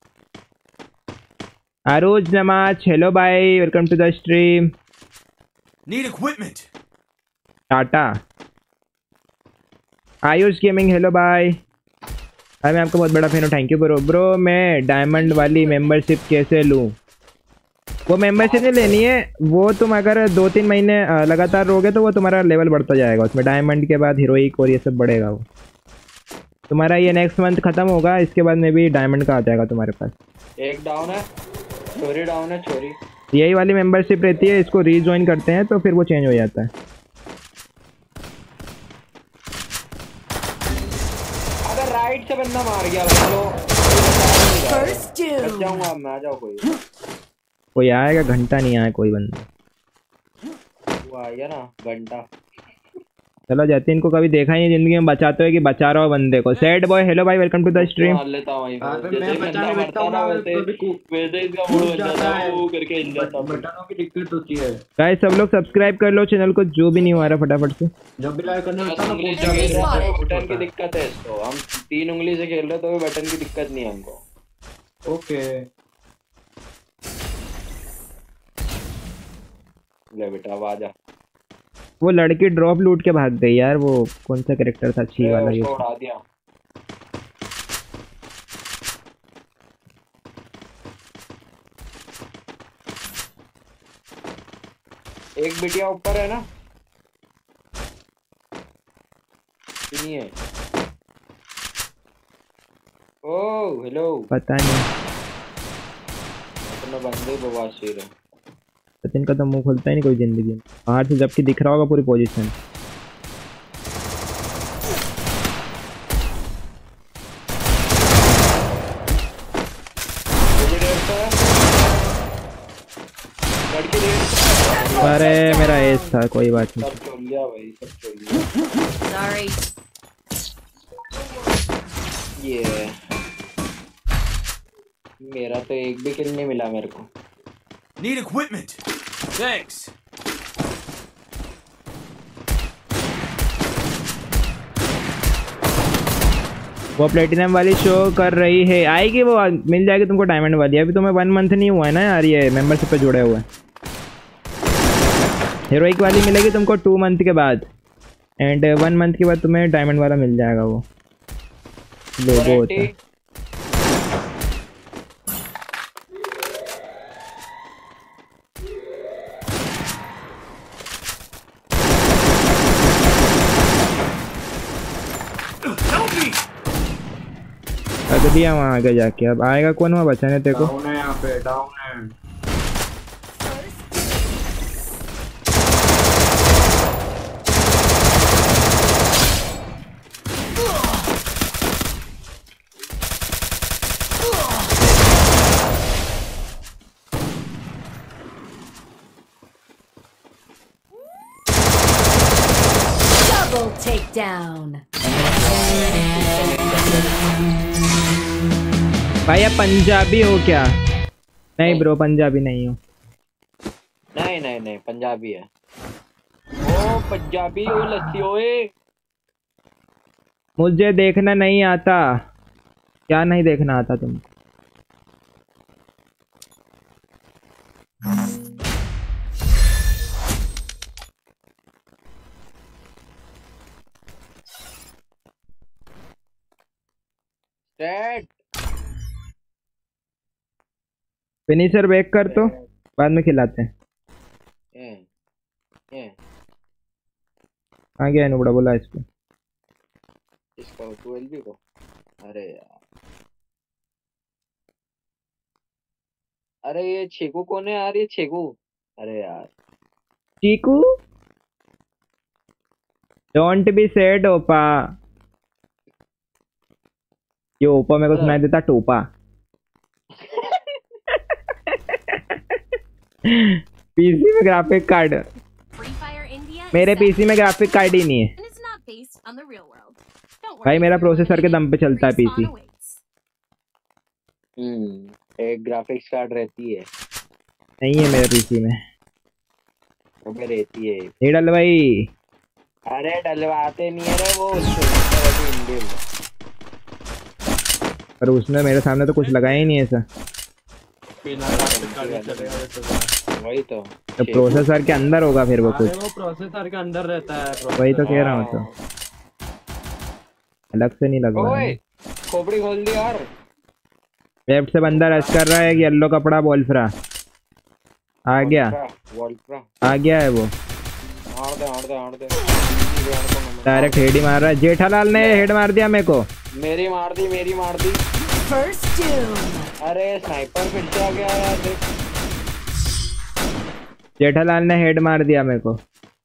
आरोज नमाज हेलो भाई welcome to the stream. Need equipment. Tata Ayush gaming hello भाई। भाई मैं आपका बहुत बड़ा फैन हूँ थैंक यू ब्रो। ब्रो मैं डायमंड वाली मेंबरशिप कैसे लूँ? वो मेंबरशिप नहीं लेनी है, वो तुम अगर दो तीन महीने अ, लगातार रहोगे तो वो तुम्हारा लेवल बढ़ता जाएगा उसमें। डायमंड के बाद हीरोइक और ये सब बढ़ेगा। वो तुम्हारा ये नेक्स्ट मंथ खत्म होगा, इसके बाद में भी डायमंड का आ जाएगा तुम्हारे पास। एक डाउन है, छोरी डाउन है, छोरी। यही वाली मेंबरशिप रहती है, इसको रीजॉइन करते हैं तो फिर वो चेंज हो जाता है। अगर राइट से बंदा मार गया भाई तो First बच doom. जाऊंगा मैं। आ जाओ कोई, कोई आएगा, घंटा नहीं आया कोई बंदा। वो आएगा ना घंटा। चलो जतिन को कभी देखा ही नहीं जिंदगी में, बचाते हो कि बचा रहा हो बंदे को। सैड बॉय हेलो भाई वेलकम टू द स्ट्रीम। मार लेता हूं वहीं पे। अबे जैसे मैं ही बचाने बंदा बैठता मरता हूँ ना ना, वैसे कभी कूद वैसे इसका मूड बन जाता जाता है। है, वो करके हिल जाता है। बटनों की दिक्कत होती है। गाइस सब लोग सब्सक्राइब कर लो चैनल को, जो भी नहीं हुआ रहा फटाफट से। जब भी लाइक करने लगता हूँ ना उंगली कूद से जाता खेल रहे है। हैं, बटन की दिक्कत है इसको। हम तीन उंगली से खेल रहे हैं तो भी बटन की दिक्कत नहीं है हमको। ओके ले बेटा अब आजा। वो लड़की ड्रॉप लूट के भाग गई यार। वो कौन सा कैरेक्टर था छी वाला? ये उसको उड़ा दिया। एक बिटिया ऊपर है ना? सुनिए। Oh hello. पता नहीं, अपना बंदे बवासीर है। सचिन का तो मुंह खुलता ही नहीं कोई जिंदगी में। बाहर से जबकि दिख रहा होगा पूरी पोजीशन। लड़की डेढ़ सौ। अरे मेरा एज था, कोई बात नहीं। सब चोल लिया भाई, सब चोल लिया। Sorry. ये मेरा तो एक भी किल नहीं मिला मेरे को। Need equipment. Thanks. वो प्लेटिनम वाली शो कर रही है, आएगी वो, मिल जाएगी तुमको डायमंड वाली। अभी तुम्हें वन मंथ नहीं हुआ है ना यार ये मेंबरशिप पे जुड़े हुए। हीरोइक वाली मिलेगी तुमको टू मंथ के बाद, एंड वन मंथ के बाद तुम्हें डायमंड वाला मिल जाएगा। वो लोगो होता है। Help me. रख दिया वहाँ आगे जाके। अब आएगा कौन वहाँ बचाने तेरे को? डाउन है यहाँ पे, डाउन है। Double takedown. भाई आप पंजाबी हो क्या? नहीं ब्रो पंजाबी नहीं हो। नहीं नहीं नहीं पंजाबी है। ओ पंजाबी ओ लस्सी ओए। मुझे देखना नहीं आता। क्या नहीं देखना आता तुम? Dead. फिनिशर बैक कर तो बाद में खिलाते हैं। ये ये आ गया नुबड़ा बोला इसको। इसको ट्वेल्व भी को। अरे यार, अरे ये छेकू कौन है यार? ये छेकू, अरे यार चीकू डोंट बी सैड ओपा। ये ओपा मेरे को सुनाई देता टोपा। पीसी में ग्राफिक कार्ड मेरे set पीसी में in a ग्राफिक कार्ड ही नहीं है and is not based on the real world. Don't भाई, worry मेरा if you're प्रोसेसर के दम पे eliminated, चलता है respawn पीसी। awaits. हम्म एक ग्राफिक्स कार्ड रहती है। नहीं है मेरे पीसी में। अबे रहती है। नहीं डल भाई। अरे डलवाते नहीं है रे वो उसको। पर उसने मेरे सामने तो कुछ लगाया ही नहीं ऐसा। बिना ग्राफिक कार्ड नहीं चलेगा तो वही तो। तो प्रोसेसर के अंदर होगा फिर वो अरे कुछ। वो प्रोसेसर के अंदर रहता है। वही तो कह रहा हूँ, तो अलग से नहीं लगवा। ओए खोपड़ी खोल दी यार। लेफ्ट से बंदा रश कर रहा है। एक येलो कपड़ा वोल्फ्रा आ गया, वोल्फ्रा आ गया है वो। मार दे मार दे मार दे। डायरेक्ट हेड ही मार रहा है। जेठालाल ने हेड मार दिया मेरे को। मेरी मार दी मेरी मार दी। First doom. अरे स्नाइपर फिर से आ गया यार देख। जेठालाल ने हेड मार दिया मेरे को।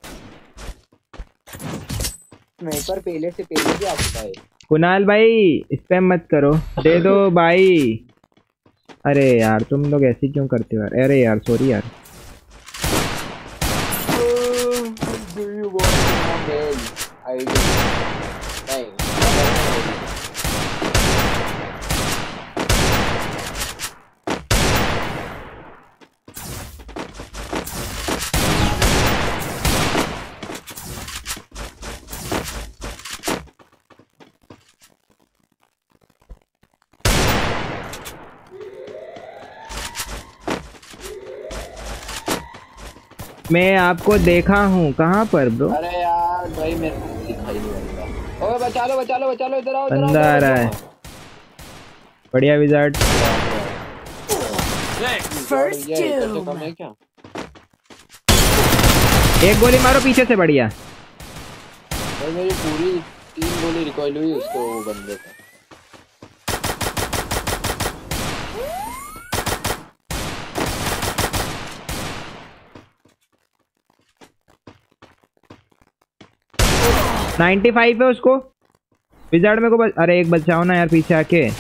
स्नाइपर पहले से पहले भी आ चुका है। कुणाल भाई स्पैम मत करो, दे दो भाई। अरे यार तुम लोग ऐसे क्यों करते हो यार। अरे यार सॉरी यार। Do you want to know I do. नहीं मैं आपको देखा हूँ। कहाँ पर ब्रो? अरे यार भाई मेरे को दिखाई नहीं देता। ओए बचा लो बचा लो बचा लो इधर आओ इधर आओ, बंदा आ इधर रहा आओ। है। बढ़िया विजार्ड। First ये इधर से कम doom. है क्या? एक गोली मारो पीछे से। बढ़िया। भाई मेरी पूरी तीन गोली रिकॉइल हुई उसको वो बंदे को। नाइन्टी फाइव है उसको। विजार्ड में को बच... अरे एक बचाओ ना यार पीछे आके। यार,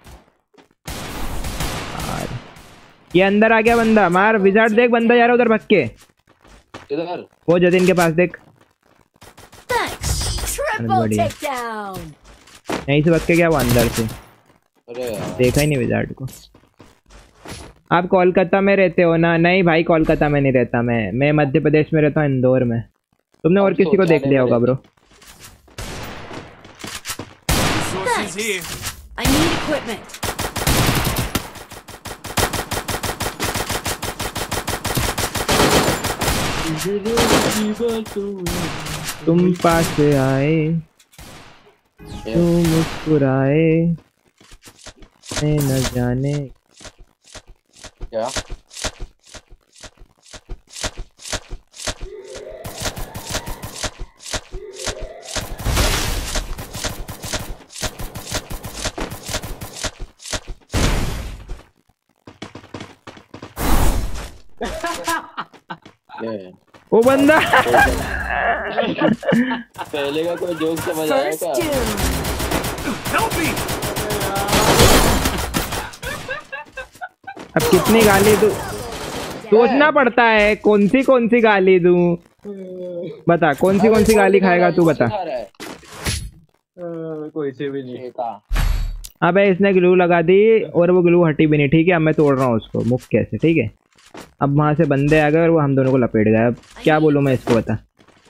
ये अंदर आ गया बंदा। मार विजार्ड। देख बंदा जा रहा है उधर भग के। इधर वो जतिन के पास देख। Thanks. Triple बढ़िया। takedown. यहीं से भग के गया वो अंदर से। अरे यार देखा ही नहीं विजार्ड को। आप कोलकाता में रहते हो ना? नहीं भाई कोलकाता में नहीं रहता मैं। मैं मध्य प्रदेश में रहता हूँ, इंदौर में। तुमने और हम किसी को देख शौचालय लिया में होगा bro. Resources here. I need equipment. तुम पास आए तू मुस्कुराए, मैं न जाने। क्या ये वो बंदा पहले का कोई जोक समझ आया First क्या? doom. Help me! अब कितनी गाली दूं? सोचना पड़ता है कौन सी कौन सी गाली दूं। बता कौन सी कौन सी गाली खाएगा तू बता। खा रहा है कोई से भी नहीं। ठेका। अबे इसने ग्लू लगा दी और वो ग्लू हटी भी नहीं। ठीक है अब मैं तोड़ रहा हूँ उसको मुख कैसे। ठीक है अब वहां से बंदे आ गए और वो हम दोनों को लपेट गए। अब क्या बोलूं मैं इसको बता।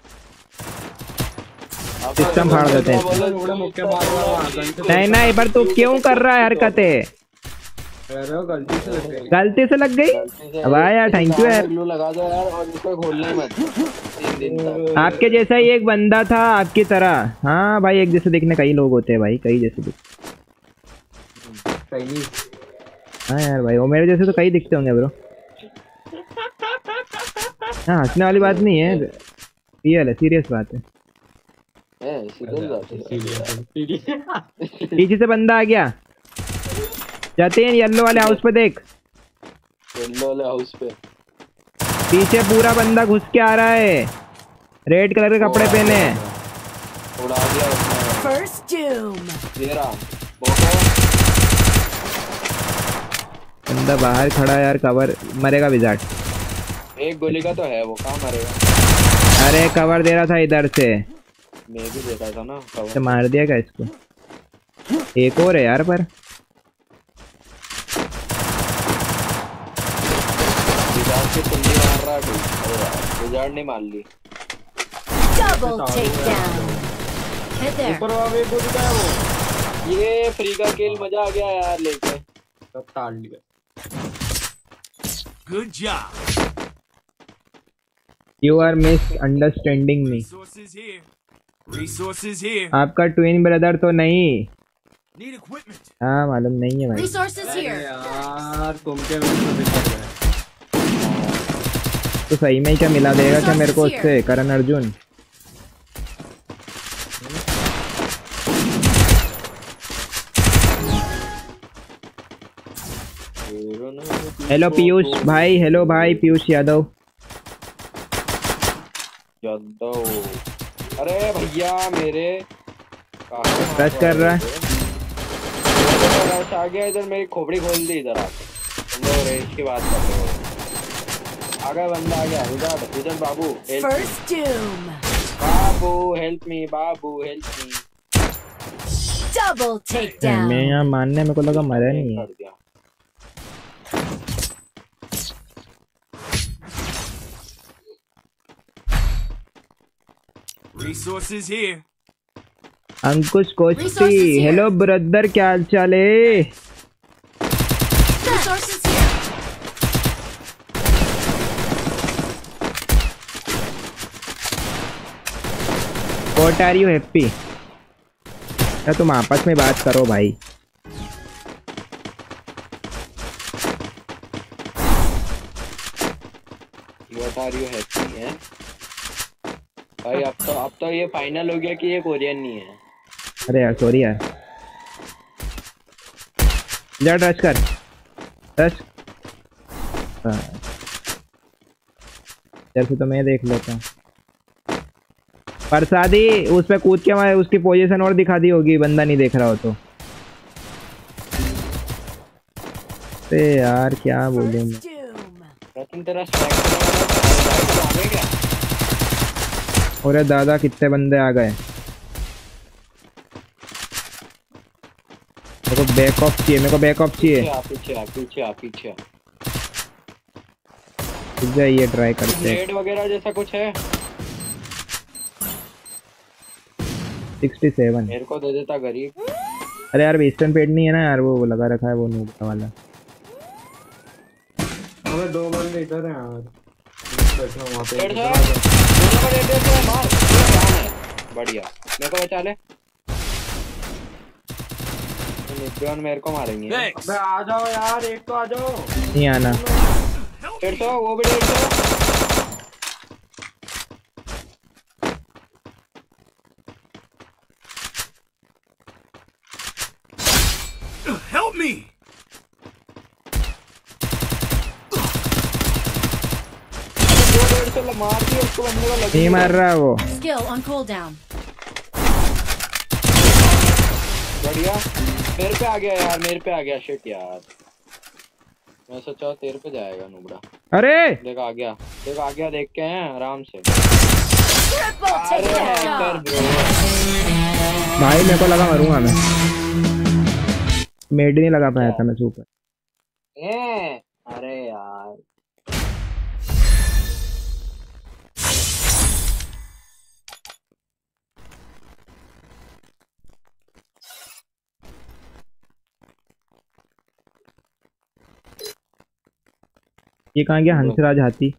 सिस्टम फाड़ देते हैं। थोड़ा मुक्के मार रहा हूँ, गन से नहीं नहीं पर तू क्यों कर रहा है हरकतें? अरे वो गलती से लग गई। गलती से लग गई। अब आया यार थैंक यू यार। ग्लू लगा दो यार और इसको खोलना ही मत तीन दिन तक। आपके जैसा ही एक बंदा था आपकी तरह। हाँ भाई एक जैसे दिखने कई लोग होते हैं भाई, कई जैसे दिख। कहीं हाँ यार भाई वो मेरे जैसे तो कई दिखते होंगे ब्रो। हाँ हंसने वाली बात नहीं है, रियल है, सीरियस बात है। है सीरियस बात है। पीछे से बंदा आ गया। जतिन येलो वाले हाउस पे देख। येलो वाले हाउस पे पीछे पूरा बंदा घुस के आ रहा है, रेड कलर के कपड़े पहने। उड़ा दिया उसने। First doom. ये रहा बहुत बंदा बाहर खड़ा है यार, कवर मरेगा विजार्ड। एक गोली का तो है वो, कहाँ मरेगा? अरे कवर दे रहा था इधर से, मैं भी देखा था ना तो कवर। मार दिया क्या इसको? एक और है यार पर। विजार्ड की कुंडी मार रहा है कोई। अरे यार विजार्ड नहीं मार ली। Double takedown. Head there. ऊपर वाला एक गोली का है वो। ये फ्री का किल, मजा आ गया यार लेके। सब ताड़ लिया। Good job. You are misunderstanding me. Resources here. Resources here. आपका ट्विन ब्रदर तो नहीं? Need equipment. हाँ मालूम नहीं है भाई। Resources अरे here. यार तुम क्या मेरे को दिक्कत है? तो सही में ही क्या मिला देगा क्या मेरे को उससे, करण अर्जुन? हेलो पीयूष भाई, हेलो भाई पीयूष यादव। यादव, अरे भैया मेरे टच कर रहा है। रश आ गया इधर, मेरी खोपड़ी खोल दी इधर आके। तुम लोग रेस की बात कर रहे हो। आ गया बंदा, आ गया। विजार्ड, विजार्ड बाबू हेल्प, First doom. बाबू हेल्प मी, बाबू हेल्प मी। Double takedown. मैं यहाँ मानने, मेरे को लगा मरा नहीं है। कर दिया। Resources here. Ankush Koshti, Resources here. Hello brother, क्या हाल चाल है? Resources here. What are you happy? क्या तुम आपस में बात करो भाई। What are you happy है? भाई अब तो अब तो ये फाइनल हो गया कि ये कोरियन नहीं है। अरे यार सॉरी यार। जा टच कर, टच। जैसे तो मैं देख लेता हूँ। प्रसादी उस पे कूद के मैं उसकी पोजीशन और दिखा दी होगी, बंदा नहीं देख रहा हो तो। अरे यार क्या बोलूं मैं। रतन तेरा स्ट्राइक आ गया क्या? अरे दादा कितने बंदे आ गए। मेरे को बैक ऑफ चाहिए, मेरे को बैक ऑफ चाहिए। पीछे आ, पीछे आ, पीछे आ, पीछे आ। ये ट्राई करते हैं। रेड वगैरह जैसा कुछ है? सड़सठ। मेरे को दे देता गरीब। अरे यार वेस्टर्न पेड नहीं है ना यार, वो लगा रखा है वो नूबा वाला। हमें दो बंदे इधर हैं यार, बैठा हूं वहां पे। डेढ़ सौ दोनों का डेढ़ डेढ़ सौ मार। ये जान है, बढ़िया। मेरे को बचा ले। निब्बन मेरे को मारेंगे। Thanks. अबे आ जाओ यार, एक तो आ जाओ। नहीं आना। डेढ़ सौ, वो भी डेढ़ सौ। Help me. डेढ़ सौ मार दिया उसको, बंदे को लगी। नहीं मार रहा वो। Skill on cooldown. बढ़िया। मेरे पे आ गया यार, मेरे पे आ गया। शिट यार, मैं सोचा तेरे पे जाएगा नुबड़ा। अरे देख आ गया, देख आ गया, देख के हैं आराम से। Triple अरे हैकर takedown. ब्रो। भाई मेरे को लगा मरूंगा मैं, मेड नहीं लगा पाया था मैं सुपर। ए, अरे यार ये कहाँ गया हंसराज हाथी?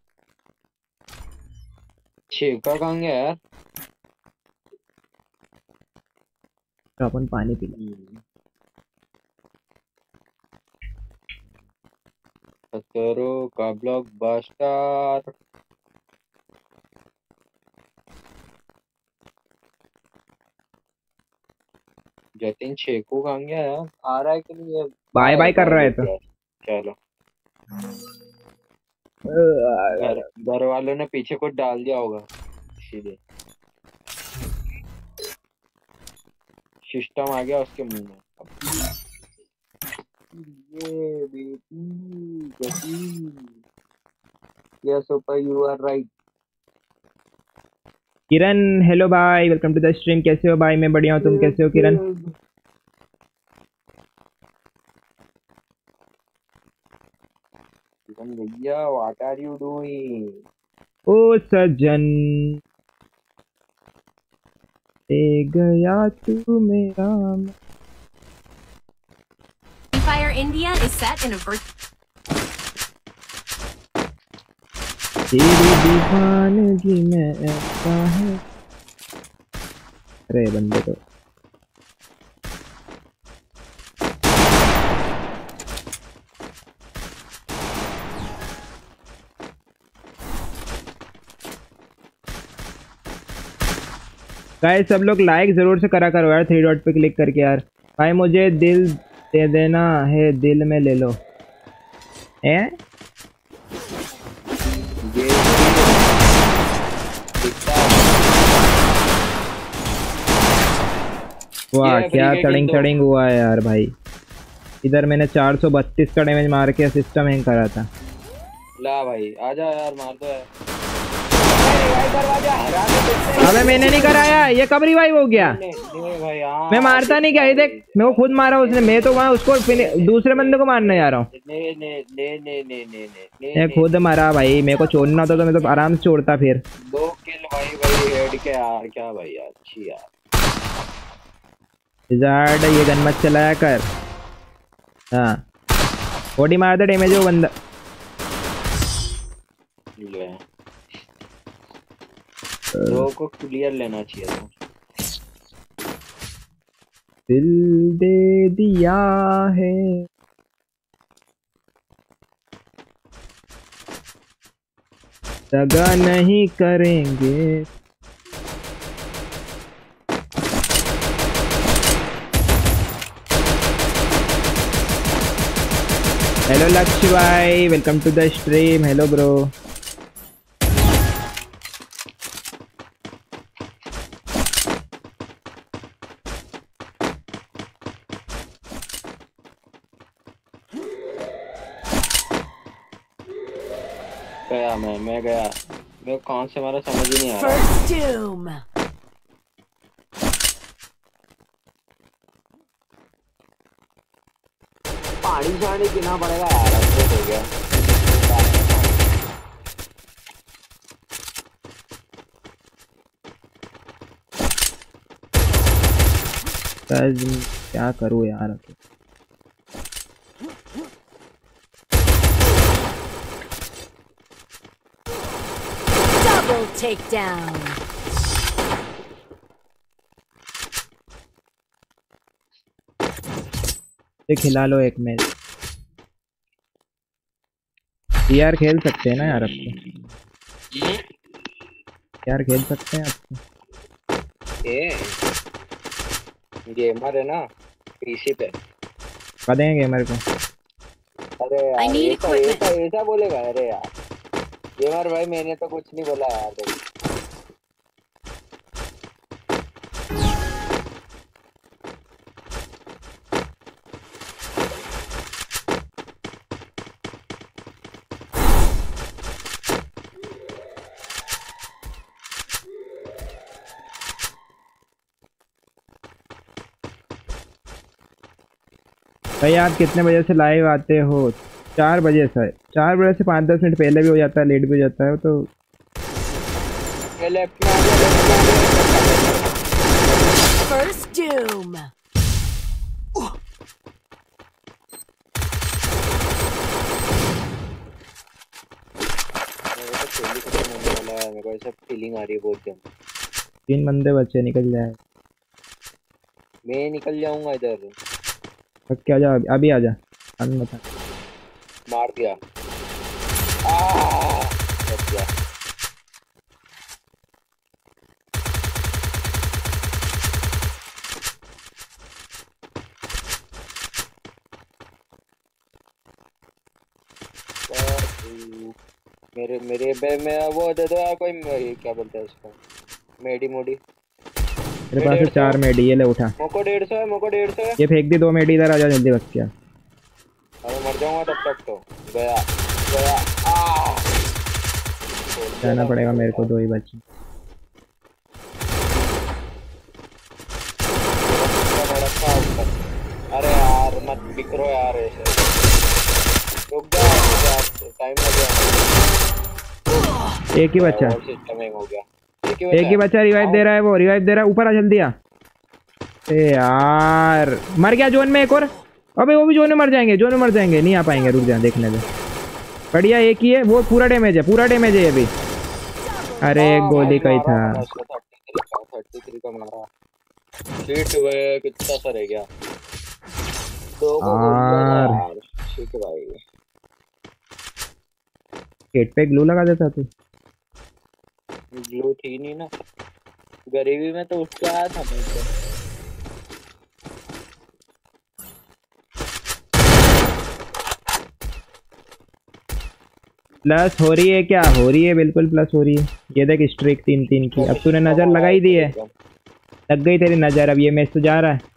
छेका कहाँ गया यार? तो अपन पानी पी लें। खतरों का ब्लॉकबस्टर। जतिन छेको कहाँ गया यार? आ रहा है कि नहीं? बाय बाय कर रहा है तो। चलो, घर घर वालों ने पीछे कुछ डाल दिया होगा सीधे। सिस्टम आ गया उसके मुंह में। ये बेटी गति। Yes, Super, you are right. Kiran hello भाई, वेलकम टू द स्ट्रीम। कैसे हो भाई? मैं बढ़िया हूँ, तुम कैसे हो किरण? किरण भैया, what are you doing? ओ सजन ले गया तू मेरा। Free Fire India is set in a virtual. तेरी दीवानगी में ऐसा है। अरे बंदे तो गाइस सब लोग लाइक जरूर से करा करो यार, थ्री डॉट पे क्लिक करके यार। भाई मुझे दिल दे देना है, दिल में ले लो। हैं? वाह क्या तड़िंग तड़िंग हुआ है यार भाई। इधर मैंने चार सौ बत्तीस का डैमेज मार के सिस्टम हैंग करा था। ला भाई आजा यार, मार दो यार। अबे मैंने नहीं कराया, ये कब रिवाइव हो गया? नहीं भाई, हाँ मैं मारता नहीं क्या? ये देख मैं खुद मारा उसने, मैं तो वहाँ उसको दूसरे बंदे को मारने जा रहा हूँ। नहीं नहीं नहीं नहीं नहीं नहीं मैं खुद मारा भाई, मेरे को छोड़ना होता तो मैं तो आराम से छोड़ता। फिर दो किल भाई भाई हेड के यार, क्या भाई यार, अच्छी यार। विजार्ड ये गन मत चलाया कर। हाँ बॉडी मार दे, डैमेज हो बंदा। दो को क्लियर लेना चाहिए था। दिल दे दिया है दगा नहीं करेंगे। हेलो लक्ष्य भाई, welcome to the stream. Hello bro. गया मैं मैं गया मैं कौन से मारा समझ ही नहीं आ रहा। First doom. पानी शानी पीना पड़ेगा यार, अब हो गया। क्या करूँ यार? Double takedown. खिला लो एक मैच यार, खेल सकते हैं ना यार? आपको यार खेल सकते हैं आपको? ये गेमर है ना, पीसी पे बता देंगे गेमर को। अरे यार ऐसा ऐसा ऐसा बोलेगा? अरे यार गेमर भाई, मैंने तो कुछ नहीं बोला यार भाई। भाई आप कितने बजे से लाइव आते हो? चार बजे से। चार बजे से पाँच दस मिनट पहले भी हो जाता है, लेट भी हो जाता है तो। लेफ्ट में आ गया, लेफ्ट में आ गया। First doom. मेरे को ऐसा फीलिंग आ रही है बहुत जल्द। तीन बंदे बच्चे, निकल जाए। मैं निकल जाऊंगा इधर। क्या जा, अभी आ जा। बता मार दिया। आ, दिया। मेरे मेरे बे में वो दे दो यार कोई, क्या बोलते हैं उसको, मेडी मोडी। मेरे पास है चार मेडी, ये ले उठा। मोको डेढ़ सौ है, मोको डेढ़ सौ है। ये फेंक दी दो मेडी, इधर आ जा जल्दी बच गया। अरे मर जाऊंगा तब तक तो। गया गया। आ जाना पड़ेगा मेरे को, दो ही बच्चे। अरे यार मत बिकरो यार ऐसे, रुक जा टाइम लगे। एक ही बच्चा, सिस्टम हैंग हो गया। एक ही बच्चा रिवाइव दे रहा है, वो रिवाइव दे रहा है। ऊपर आ जल्दी आ। ए यार मर गया जोन में एक और। अबे वो भी जोन में मर जाएंगे, जोन में मर जाएंगे, नहीं आ पाएंगे। रुक जा देखने दे। बढ़िया एक ही है वो, पूरा डैमेज है, पूरा डैमेज है ये भी। अरे एक गोली का ही था। तैंतीस का मारा। शीट वे कितना सा रह गया। दो यार शीट भाई। हेड पे ग्लू लगा देता तू। ग्लू थी नहीं ना, गरीबी में तो उसके आया था मैं तो। प्लस हो रही है क्या? हो रही है, बिल्कुल प्लस हो रही है। ये देख स्ट्रिक तीन तीन की। अब तूने नजर लगाई दी है, लग गई तेरी नजर। अब ये मैच तो जा रहा है।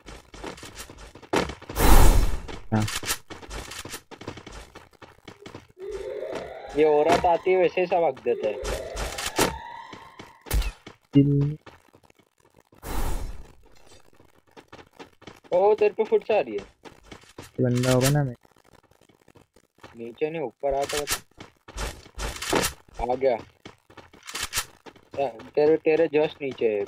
हाँ ये औरत आती है वैसे ही सब हक देते हैं। ओ तेरे पे फुट आ रही है। बंदा होगा ना। मैं नीचे नहीं ऊपर आता आ गया। तेरे तेरे जस्ट नीचे है,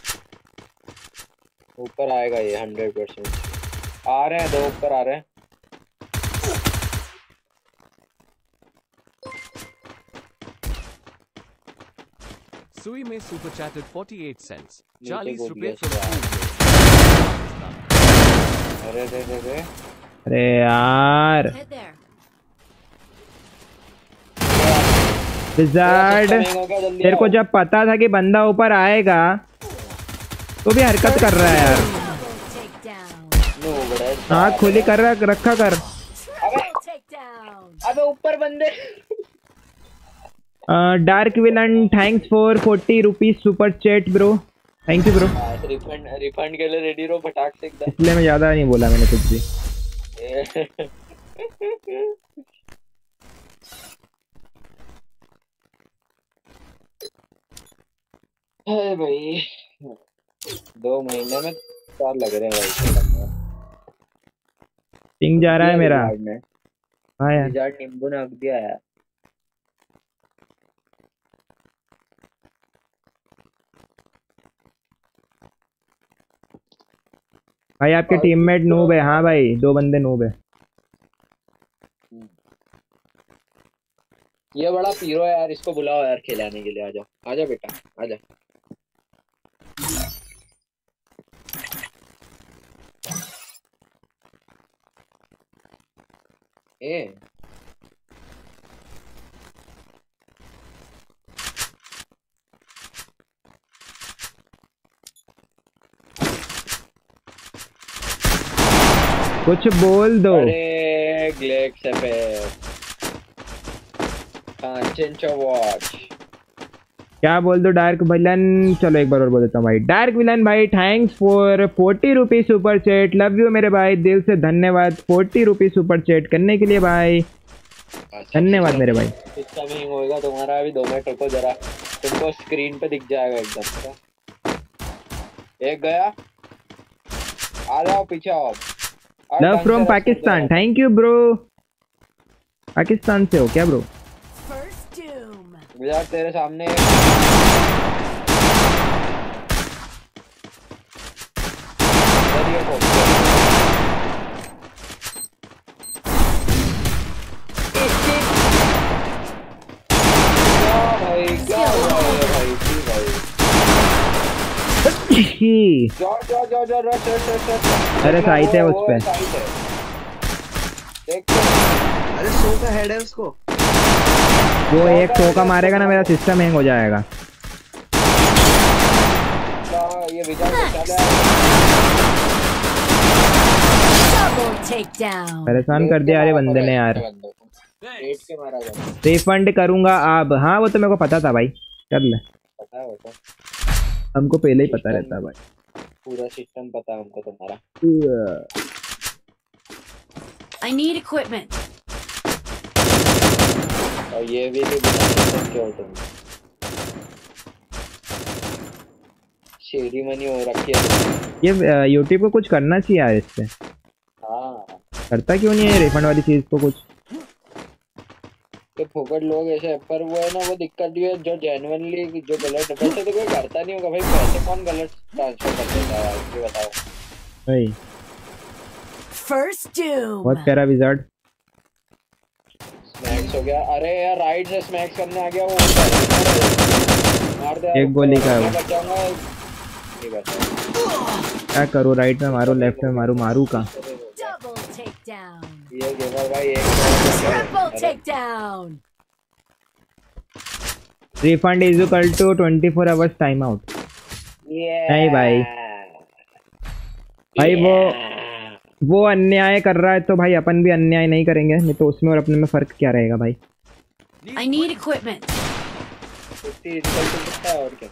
ऊपर आएगा ये हंड्रेड परसेंट। आ रहे हैं दो ऊपर आ रहे हैं। सुई में सुपर चैटेड अड़तालीस सेंट्स, चालीस रुपए। अरे रे रे रे अरे यार Head there. विजार्ड, तेरे को जब पता था कि बंदा ऊपर आएगा तो भी हरकत कर रहा है यार। Take down. हाँ खुली कर रहा, रखा कर। Take down. अबे ऊपर बंदे। Dark villain thanks for forty rupees super chat bro. Thank you bro. Refund refund के लिए रेडी रहो फटाक से एकदम। इसलिए मैं ज्यादा नहीं बोला मैंने कुछ भी। है भाई, दो महीने में चार लग रहे हैं भाई। पिंग जा रहा है मेरा। हाँ यार विजार्ड नींबू ने हक दिया है। भाई आपके टीममेट नूब है। हाँ भाई दो बंदे नूब है। ये बड़ा पीरो है यार, इसको बुलाओ यार खिलाने के लिए। आजा आजा बेटा आजा। ए कुछ बोल दो। अरे ग्लेक से पे कांचन वॉच क्या बोल दो डार्क विलन। चलो एक बार और बोल देता हूँ भाई। डार्क विलन भाई thanks for forty rupees super chat. Love you मेरे भाई, दिल से धन्यवाद फोर्टी रुपीज सुपर चैट करने के लिए भाई। धन्यवाद मेरे भाई। कितना महंगा होगा तुम्हारा अभी। दो मिनट रुको जरा, तुमको स्क्रीन पे दिख जाएगा एकदम। एक गया, आ जाओ पीछे आओ। Love from Pakistan, thank you bro. Pakistan से हो क्या ब्रो? First doom. यार तेरे सामने भाई क्या भाई भाई जाओ जाओ जाओ जाओ रश रश रश। अरे साइट है उस पे। अरे सो का हेड है उसको। वो एक सौ का मारेगा ना मेरा सिस्टम हैंग हो जाएगा। ये विचार Double takedown. परेशान कर दिया अरे बंदे ने यार। रिफंड करूंगा अब। हाँ वो तो मेरे को पता था भाई, कर ले। पता है वो तो हमको पहले ही पता रहता है भाई। पूरा सिस्टम पता है हमको तुम्हारा। I need equipment. और ये भी नहीं बता सकते हो तुम। शेरी मनी हो रखी है। ये यूट्यूब को कुछ करना चाहिए यार इससे। हाँ करता क्यों नहीं है रिफंड वाली चीज को कुछ? तो फोकट लोग ऐसे, पर वो है ना, वो दिक्कत ये है जो जेन्युइनली जो गलत, वैसे तो कोई करता नहीं होगा भाई, पैसे कौन गलत ट्रांसफर कर देता है यार, ये बताओ भाई। First doom. बहुत प्यारा विजार्ड। स्मैक्स हो गया। अरे यार राइट से स्मैक्स करने आ गया वो, मार दे यार। एक गोली का है मैं वो। बचाऊंगा नहीं बचा। क्या करूँ? राइट में मारू, लेफ्ट में मारू, मारू का? Double takedown. ये गेमर भाई एक Triple takedown. Refund is equal to twenty four hours time out. नहीं भाई, भाई वो वो अन्याय कर रहा है तो भाई अपन भी अन्याय नहीं करेंगे, नहीं तो उसमें और अपने में फर्क क्या रहेगा भाई? I need equipment. Fifty equal to कितना है और क्या?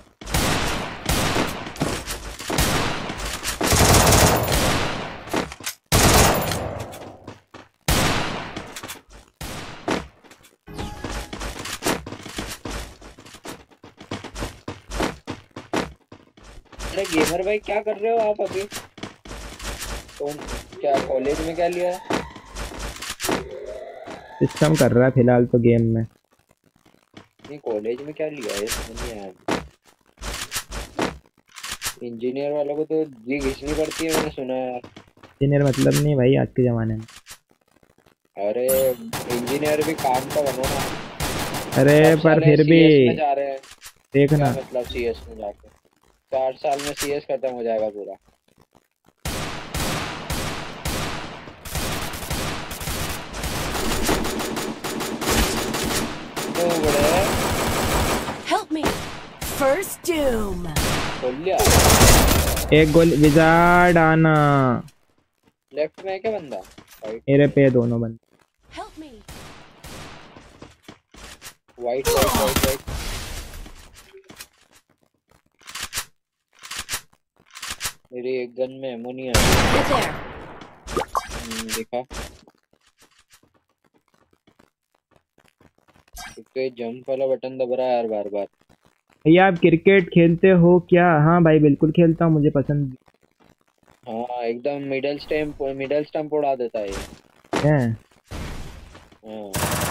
अरे गेमर भाई क्या कर रहे हो आप अभी? तो क्या कॉलेज में क्या लिया है? सिस्टम कर रहा है फिलहाल तो गेम में। नहीं कॉलेज में क्या लिया है समझ नहीं आया। इंजीनियर वालों को तो जी घिसनी पड़ती है, मैंने सुना है। इंजीनियर मतलब नहीं भाई आज के जमाने में। अरे इंजीनियर भी काम का बनो ना। अरे पर फिर भी सीएस में जा रहे हैं, देखना। मतलब सीएस में जाके चार साल में सीएस खत्म हो जाएगा पूरा। तो बड़े Help me. First doom. खोल लिया। एक गोली विजार्ड आना। लेफ्ट में है क्या बंदा? राइट मेरे पे दोनों बंदे। Help me. White white white white. मेरी एक गन में एमो नहीं है। Get there. हम्म, देखा तो जंप वाला बटन दब रहा है यार बार बार। भैया आप क्रिकेट खेलते हो क्या? हाँ भाई बिल्कुल खेलता हूँ, मुझे पसंद हाँ एकदम मिडल स्टैम्प मिडल स्टंप उड़ा देता है ये। है। हाँ।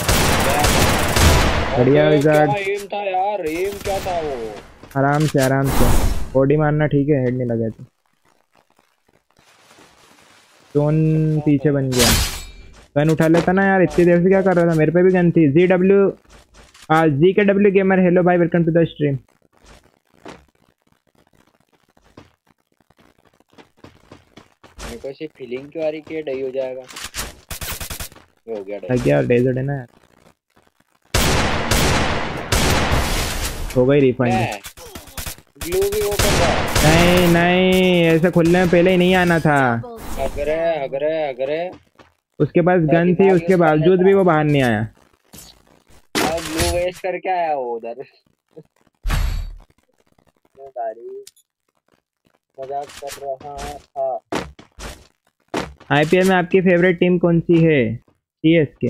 बढ़िया अबे, विजार्ड। क्या एम था यार, एम क्या था वो? आराम से आराम से बॉडी मारना ठीक है, हेड नहीं लगे तो। जोन पीछे बन गया। गन उठा लेता ना यार, इतनी देर से क्या कर रहा था? मेरे पे भी गन थी। जी W G K W gamer, hello भाई, वेलकम टू द स्ट्रीम। मेरे को ऐसी फीलिंग क्यों आ रही कि डई हो जाएगा? ये हो गया डई। क्या डेजर्ट है ना यार। हो गई रिफंड। ग्लू भी वो कर रहा है। नहीं नहीं, ऐसे खुलने में पहले ही नहीं आना था। अगरे अगरे अगरे उसके पास गन थी, उसके बावजूद भी वो बाहर नहीं आया। अब ग्लू वेस्ट करके आया वो उधर। मजाक कर रहा था। आईपीएल में आपकी फेवरेट टीम कौन सी है? CSK.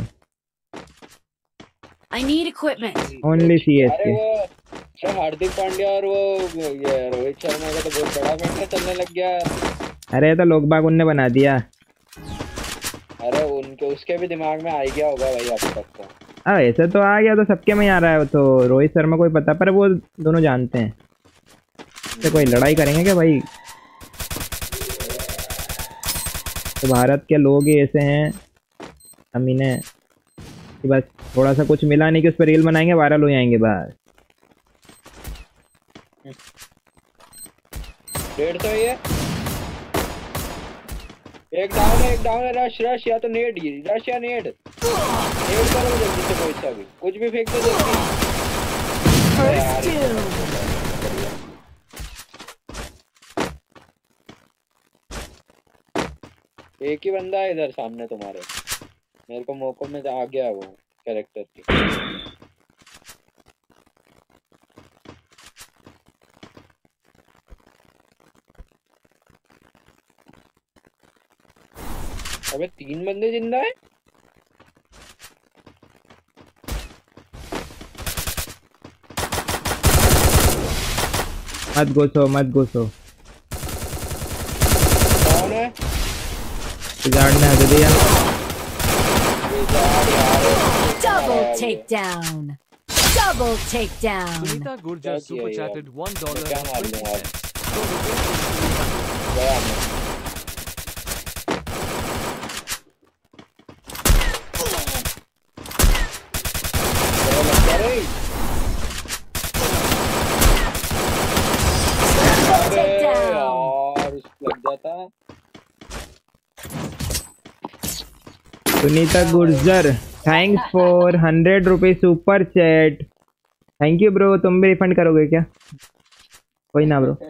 I need equipment. Only अरे सीएसके। वो तो हार्दिक पांड्या और वो ये रोहित शर्मा का तो बहुत बड़ा मैच चलने लग गया। अरे तो लोग बाग उनने बना दिया। अरे उनके उसके भी दिमाग में आ गया होगा भाई अब तक तो। हाँ ऐसे तो आ गया, तो सबके में ही आ रहा है। तो रोहित शर्मा को ही पता, पर वो दोनों जानते हैं। तो कोई लड़ाई करेंगे क्या भाई? तो भारत के लोग ही ऐसे हैं अमीने कि बस थोड़ा सा कुछ मिला नहीं कि उस पर रील बनाएंगे, वायरल हो जाएंगे बस। डेढ़ सौ ये एक डाउन है, एक डाउन है। रश रश या तो नेड ही रश या नेड नेड करो जल्दी से, कोई सा भी कुछ भी फेंक दो जल्दी। First doom. एक ही बंदा है इधर सामने तुम्हारे। मेरे को मौकों में आ गया वो कैरेक्टर की। अबे तीन बंदे जिंदा है। मत घुसो मत घुसो। कौन है? विजार्ड ने हद दिया। Double takedown. Double takedown. Sunita Gurjar super chatted one dollar क्या and मार twenty दूंगा? cents. So rupees गया मैं। अरे यार लग जाता। Sunita Gurjar thanks for hundred rupees super chat. Thank you bro. तुम भी रिफंड करोगे क्या? कोई ना ब्रो।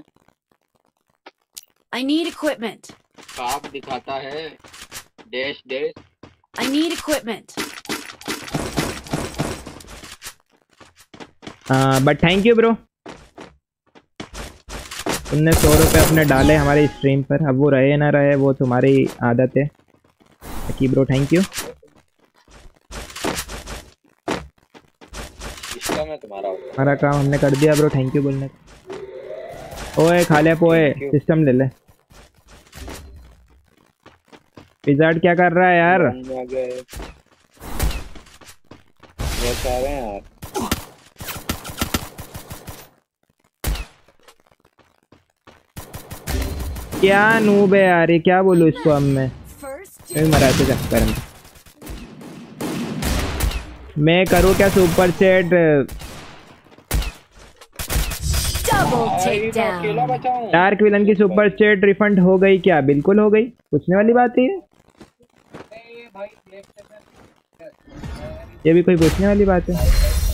I need equipment. काप दिखाता है dash dash. I need equipment. But thank you bro. तुमने सौ रुपये अपने डाले हमारी स्ट्रीम पर। अब वो रहे ना रहे वो तुम्हारी आदत है कि ब्रो। Thank you. में तुम्हारा हमारा काम हमने कर दिया ब्रो। थैंक यू बोलने। ओए खा ले पोए। सिस्टम ले ले। विजार्ड क्या कर रहा है यार? वो चाह रहे हैं यार। क्या नूब है यार ये? क्या बोलूं इसको अब मैं? मैं मरा थे चक्कर में। मैं करूँ क्या सुपर चैट? अकेला बचाऊं। डार्क विलन की सुपर चैट रिफंड हो गई क्या? बिल्कुल हो गई। पूछने वाली बात है ये भी कोई पूछने वाली बात है?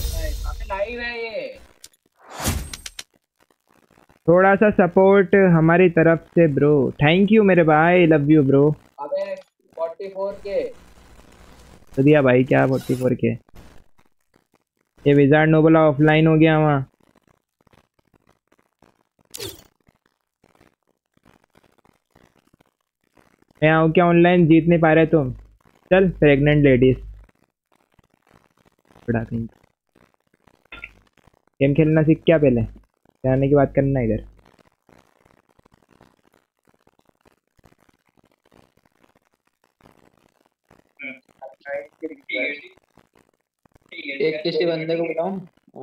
थोड़ा सा सपोर्ट हमारी तरफ से ब्रो। थैंक यू मेरे भाई। Love you bro. अबे चौवालीस के तो दिया भाई। क्या चौवालीस के? ये विजार्ड नोबल ऑफलाइन हो गया वहाँ। मैं आऊँ क्या ऑनलाइन? जीत नहीं पा रहे तुम। चल प्रेग्नेंट लेडीज बड़ा कहीं। गेम खेलना सीख क्या पहले जाने की बात करना इधर। एक किसी बंदे को बताऊं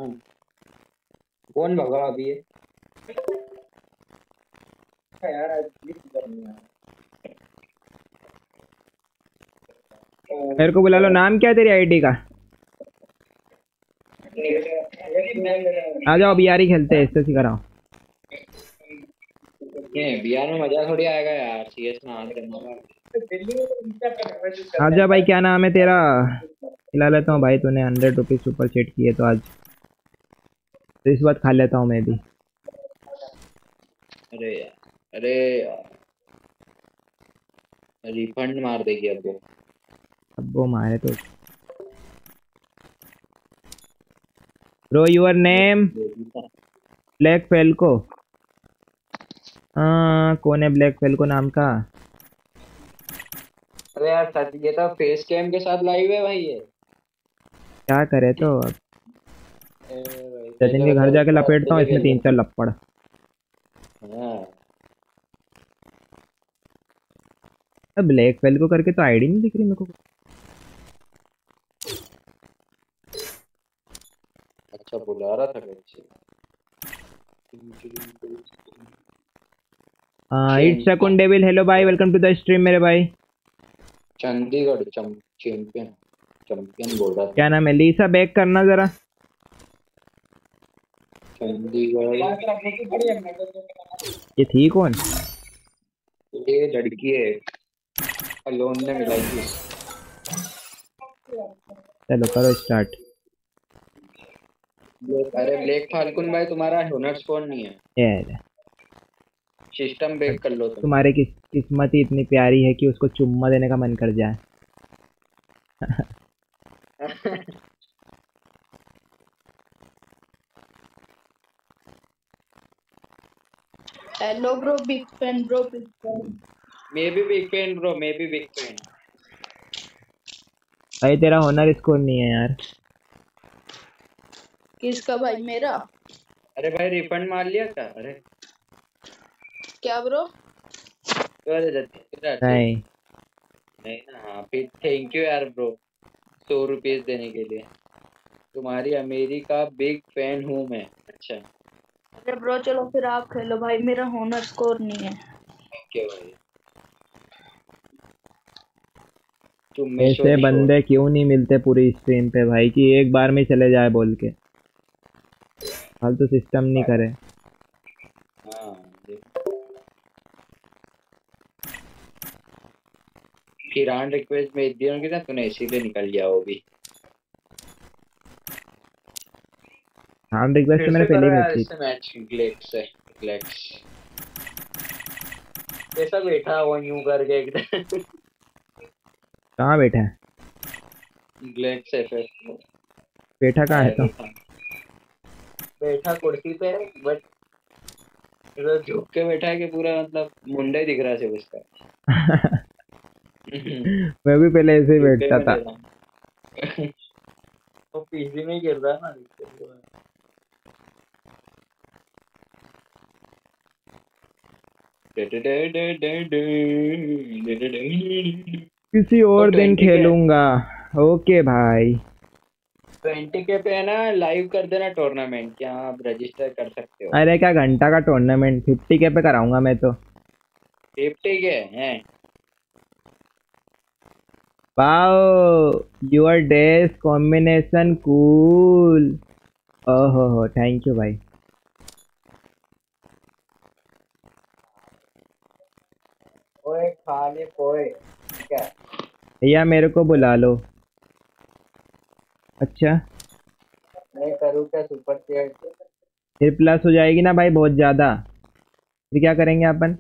कौन भगा अभी है यार। मेरे को बुला लो। नाम क्या है तेरी आईडी का? आ जाओ बिहारी खेलते हैं। इससे सिखा रहा हूँ। ये बिहार में मजा थोड़ी आएगा यार। सीएस में आने करना। आ जा भाई। क्या नाम है तेरा? खिला लेता हूँ भाई। तूने हंड्रेड रुपीज सुपर चैट किए तो आज तो इस बात खा लेता हूँ मैं भी। अरे यार अरे यार रिफंड मार देगी अब वो। अब वो मारे तो bro. Your name black falco. हाँ कौन है ब्लैक फेल्को नाम का? अरे यार सच ये तो फेस कैम के साथ लाइव है भाई। ये क्या करे तो अब सचिन के घर जाके लपेटता हूँ इसमें तीन चार लपड़। अब ब्लैक फेल्को करके तो आईडी नहीं दिख रही मेरे को। अच्छा बुला रहा था कुछ। हाँ इट्स शकुन डेविल। हेलो भाई। वेलकम टू द स्ट्रीम मेरे भाई। चंडीगढ़ चैंपियन चैंपियन बोल रहा था। क्या नाम है? लीसा बैक करना जरा। चंडीगढ़ ये थी कौन? ये लड़की है अलोन ने मिलाई थी। चलो करो स्टार्ट। अरे ब्लैक फाल्कन भाई तुम्हारा हुनर स्कोर नहीं है यार। सिस्टम ब्रेक कर लो तुम। तुम्हारी किस किस्मत ही इतनी प्यारी है कि उसको चुम्मा देने का मन कर जाए। Hello bro. Big fan bro. Big fan. मैं भी बिग फैन ब्रो। मैं भी बिग फैन। भाई तेरा हुनर स्कोर नहीं है यार। किसका भाई? मेरा। अरे भाई रिफंड मार लिया क्या? अरे क्या ब्रो? तो अरे जतिन नहीं नहीं ना। हाँ फिर थैंक यू यार ब्रो सौ रुपीस देने के लिए। तुम्हारी अमेरिका बिग फैन हूँ मैं। अच्छा अरे ब्रो चलो फिर आप खेलो भाई, मेरा होनर स्कोर नहीं है। थैंक यू भाई। तुम में ऐसे शो बंदे क्यों नहीं मिलते पूरी स्ट्रीम पे भाई कि एक बार में चले जाए बोल के, फालतू सिस्टम नहीं करे। हाँ फिरान रिक्वेस्ट भेज दिया उनके साथ, तूने इसीलिए निकल गया वो भी। हाँ रिक्वेस्ट तो मैंने पहले ही भेजी थी। मैच ग्लेक्स है ग्लेक्स कैसा बैठा वो यूं करके एकदम। कहाँ बैठा है? ग्लेक्स है फिर बैठा कहाँ है तो? बैठा कुर्सी पे बट तो झुक के बैठा है कि पूरा मतलब मुंडा ही दिख रहा है उसका। मैं भी पहले ऐसे ही बैठता था। तो पीसी में ही गिर रहा है ना। किसी और दिन खेलूंगा। ओके भाई ट्वेंटी के पे है ना लाइव कर देना टूर्नामेंट, क्या आप रजिस्टर कर सकते हो। अरे क्या घंटा का टूर्नामेंट, फिफ्टी के पे कराऊंगा मैं तो। फिफ्टी के हैं? Wow your dress combination cool. ओहो हो थैंक यू भाई। ओए खा ले पोए क्या? भैया मेरे को बुला लो। अच्छा मैं करूँ क्या सुपर चैट? फिर प्लस हो जाएगी ना भाई बहुत ज्यादा, फिर क्या करेंगे अपन?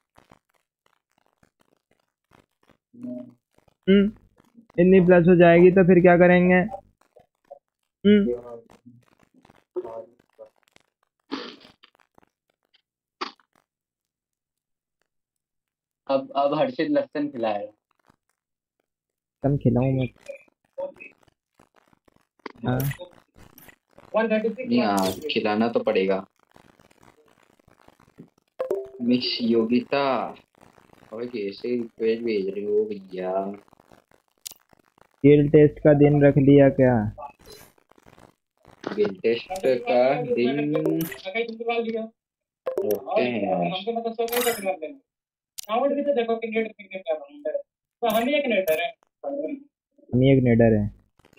हम्म इतनी प्लस हो जाएगी तो फिर क्या करेंगे? हम्म अब अब हर्षित लहसुन खिलाएगा। कम खिलाऊं मैं? हाँ नहीं हाँ खिलाना तो पड़ेगा। मिस योगिता और कैसे रिक्वेस्ट भेज रही हो भैया? स्किल टेस्ट का दिन रख लिया क्या? स्किल टेस्ट का दिन रखते हैं यार। हम एक नेडर है।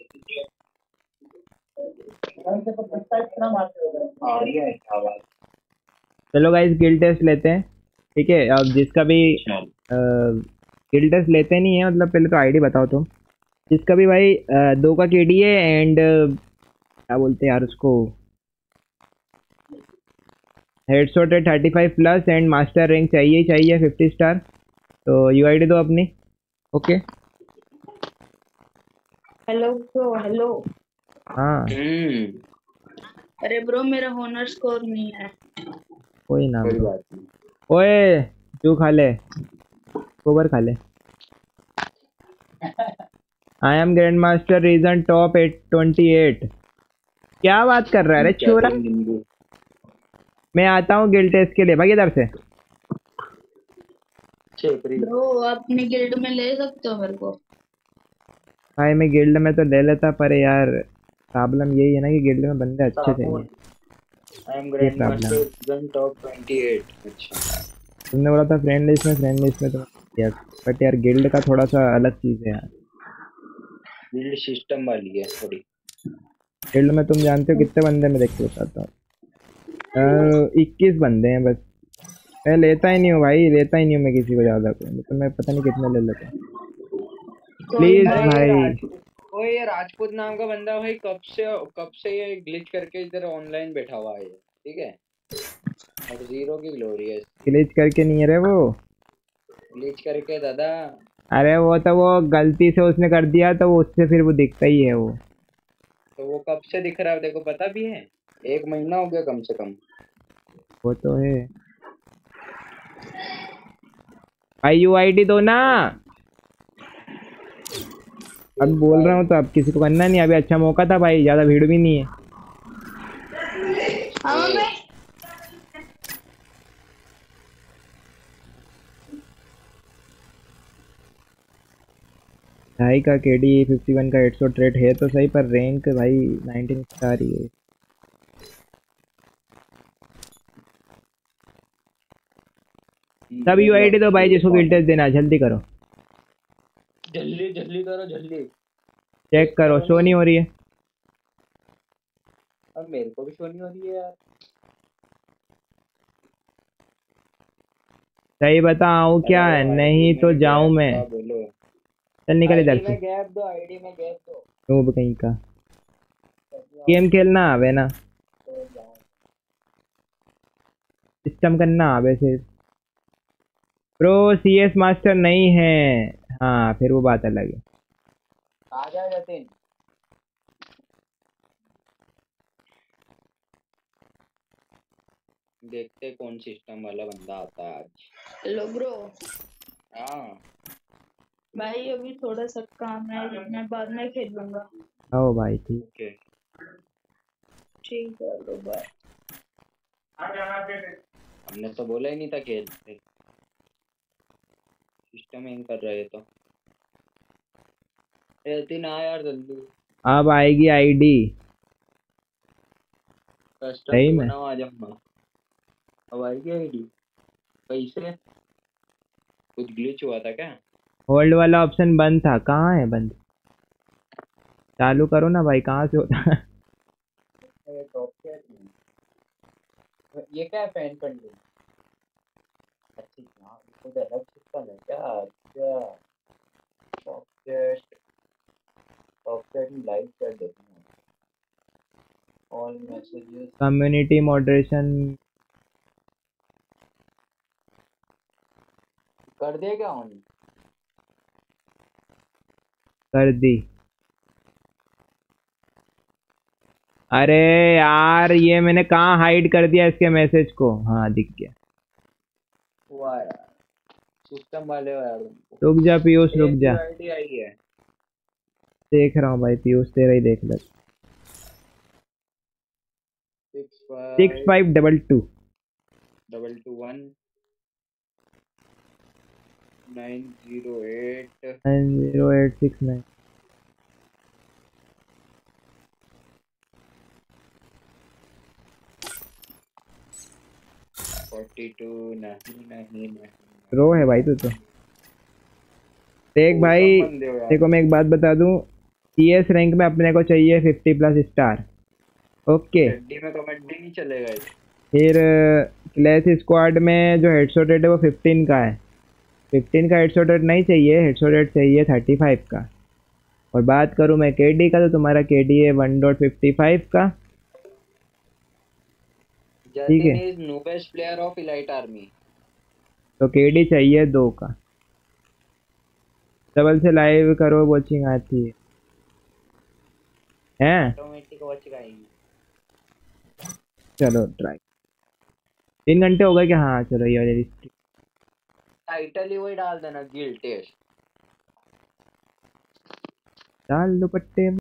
चलो गाइस गिल्ड टेस्ट लेते हैं ठीक है। अब जिसका भी गिल्ड टेस्ट लेते नहीं है मतलब पहले तो आईडी बताओ तुम। जिसका भी भाई आ, दो का केडी है एंड क्या बोलते हैं यार उसको, हेडशॉट है thirty five plus and master rank चाहिए ही चाहिए फिफ्टी स्टार। तो यूआईडी दो अपनी। Okay hello bro hello. हाँ अरे ब्रो मेरा होनर स्कोर नहीं है। कोई ना ओए तू खा ले गोबर खा ले। I am grand master region top eight twenty eight. क्या बात कर रहा है रे छोरा? मैं आता हूँ गिल्ड टेस्ट के लिए भाई इधर से। ब्रो अपने गिल्ड में ले सकते हो मेरे को? भाई मैं गिल्ड में तो ले लेता पर यार प्रॉब्लम यही है ना कि गिल्ड में बंदे अच्छे चाहिए। I am grand master region top twenty eight. अच्छा तुमने बोला था फ्रेंड लिस्ट में, फ्रेंड लिस्ट में तो यस बट यार गिल्ड का थोड़ा सा अलग चीज़ है यार। गिल्ड सिस्टम वाली है थोड़ी। गिल्ड में तुम जानते हो कितने बंदे में देख के बताता हूँ, इक्कीस बंदे हैं बस। मैं लेता ही नहीं हूँ भाई, लेता ही नहीं हूँ मैं किसी को ज़्यादा को, तो मैं पता नहीं कितने ले लेता हूँ। प्लीज भाई ओए ये राजपूत नाम का बंदा भाई कब से कब से ये ग्लिच करके इधर ऑनलाइन बैठा हुआ है ठीक है। और जीरो की ग्लोरी है। ग्लिच करके नहीं है रे वो, ग्लिच करके दादा। अरे वो तो वो गलती से उसने कर दिया तो वो उससे फिर वो दिखता ही है वो। तो वो कब से दिख रहा है देखो पता भी है? एक महीना हो गया कम से कम। वो तो है भाई। यूआईडी दो ना। अब बोल रहा हूँ तो अब किसी को करना नहीं, अभी अच्छा मौका था भाई, ज्यादा भीड़ भी नहीं है। हाँ मैं ढाई का केडी फिफ्टी वन का हेडशॉट रेट है तो सही, पर रैंक भाई नाइनटीन स्टार ही है। सब यूआईडी दो भाई, जिसको गिल्ड टेस्ट देना जल्दी करो, जल्दी जल्दी करो जल्दी। चेक करो, शो नहीं हो रही है। अब मेरे को भी शो नहीं हो रही है यार। सही बताऊं क्या है? नहीं तो जाऊं मैं। बोलो। चल निकल इधर से। गैप दो, आईडी में गैप दो। नूब कहीं का। गेम खेलना आवे ना, सिस्टम करना आवे सिर्फ। प्रो सीएस मास्टर नहीं है, हाँ फिर वो बात अलग है। आ जा जतिन। देखते कौन सिस्टम वाला बंदा आता है आज। Hello bro. हाँ भाई अभी थोड़ा सा काम है, मैं बाद में खेल लूंगा। ओ भाई ठीक ओके ठीक है ब्रो, बाय। हमने तो बोला ही नहीं था खेल, सिस्टम हैंग कर रहे तो। जतिन आ यार जल्दी। अब आएगी आईडी। कस्टम सही तो में? बनाओ आ जाऊंगा। अब आएगी आईडी। कैसे? कुछ ग्लिच हुआ था क्या? होल्ड वाला ऑप्शन बंद था, कहाँ है बंद? चालू करो ना भाई, कहाँ से होता है? ये क्या है? Fan control. अच्छा यार इसको अलग सिस्टम है क्या? अच्छा सॉफ्टवेयर सॉफ्टवेयर लाइव कर देते हैं। ऑल मैसेजेस कम्युनिटी मॉडरेशन कर देगा ऑन। कर दी। अरे यार ये मैंने कहाँ हाइड कर दिया इसके मैसेज को? हाँ दिख गया। वाह यार सिस्टम वाले हो यार। रुक जा पीयूष, रुक जा, आईडी आई है। देख रहा हूँ भाई पीयूष, तेरा ही देख ले। Six five double two double two one nine zero eight nine zero eight six nine. Forty two. नहीं नहीं नहीं रो है भाई तू तो। देख भाई देखो मैं एक बात बता दूं, सीएस रैंक में अपने को चाहिए fifty plus star. Okay kabaddi में कबड्डी नहीं चलेगा। फिर क्लैश स्क्वाड में जो हेडशॉट रेट है वो फिफ्टीन का है। फिफ्टीन का हेडशॉट रेट नहीं चाहिए, हेडशॉट रेट चाहिए थर्टी फाइव का। और बात करूं मैं केडी का, तो तुम्हारा केडी है वन डॉट फिफ्टी फाइव का। ठीक है, is no best player of elite army. तो केडी चाहिए दो का। डबल से लाइव करो, वॉचिंग आती है हैं? ऑटोमेटिक वॉचिंग आएगी। चलो ट्राई। तीन घंटे हो गए क्या? हाँ चलो ये वाली टाइटल ही वही डाल देना, गिल्ड टेस्ट डाल दो पट्टे में।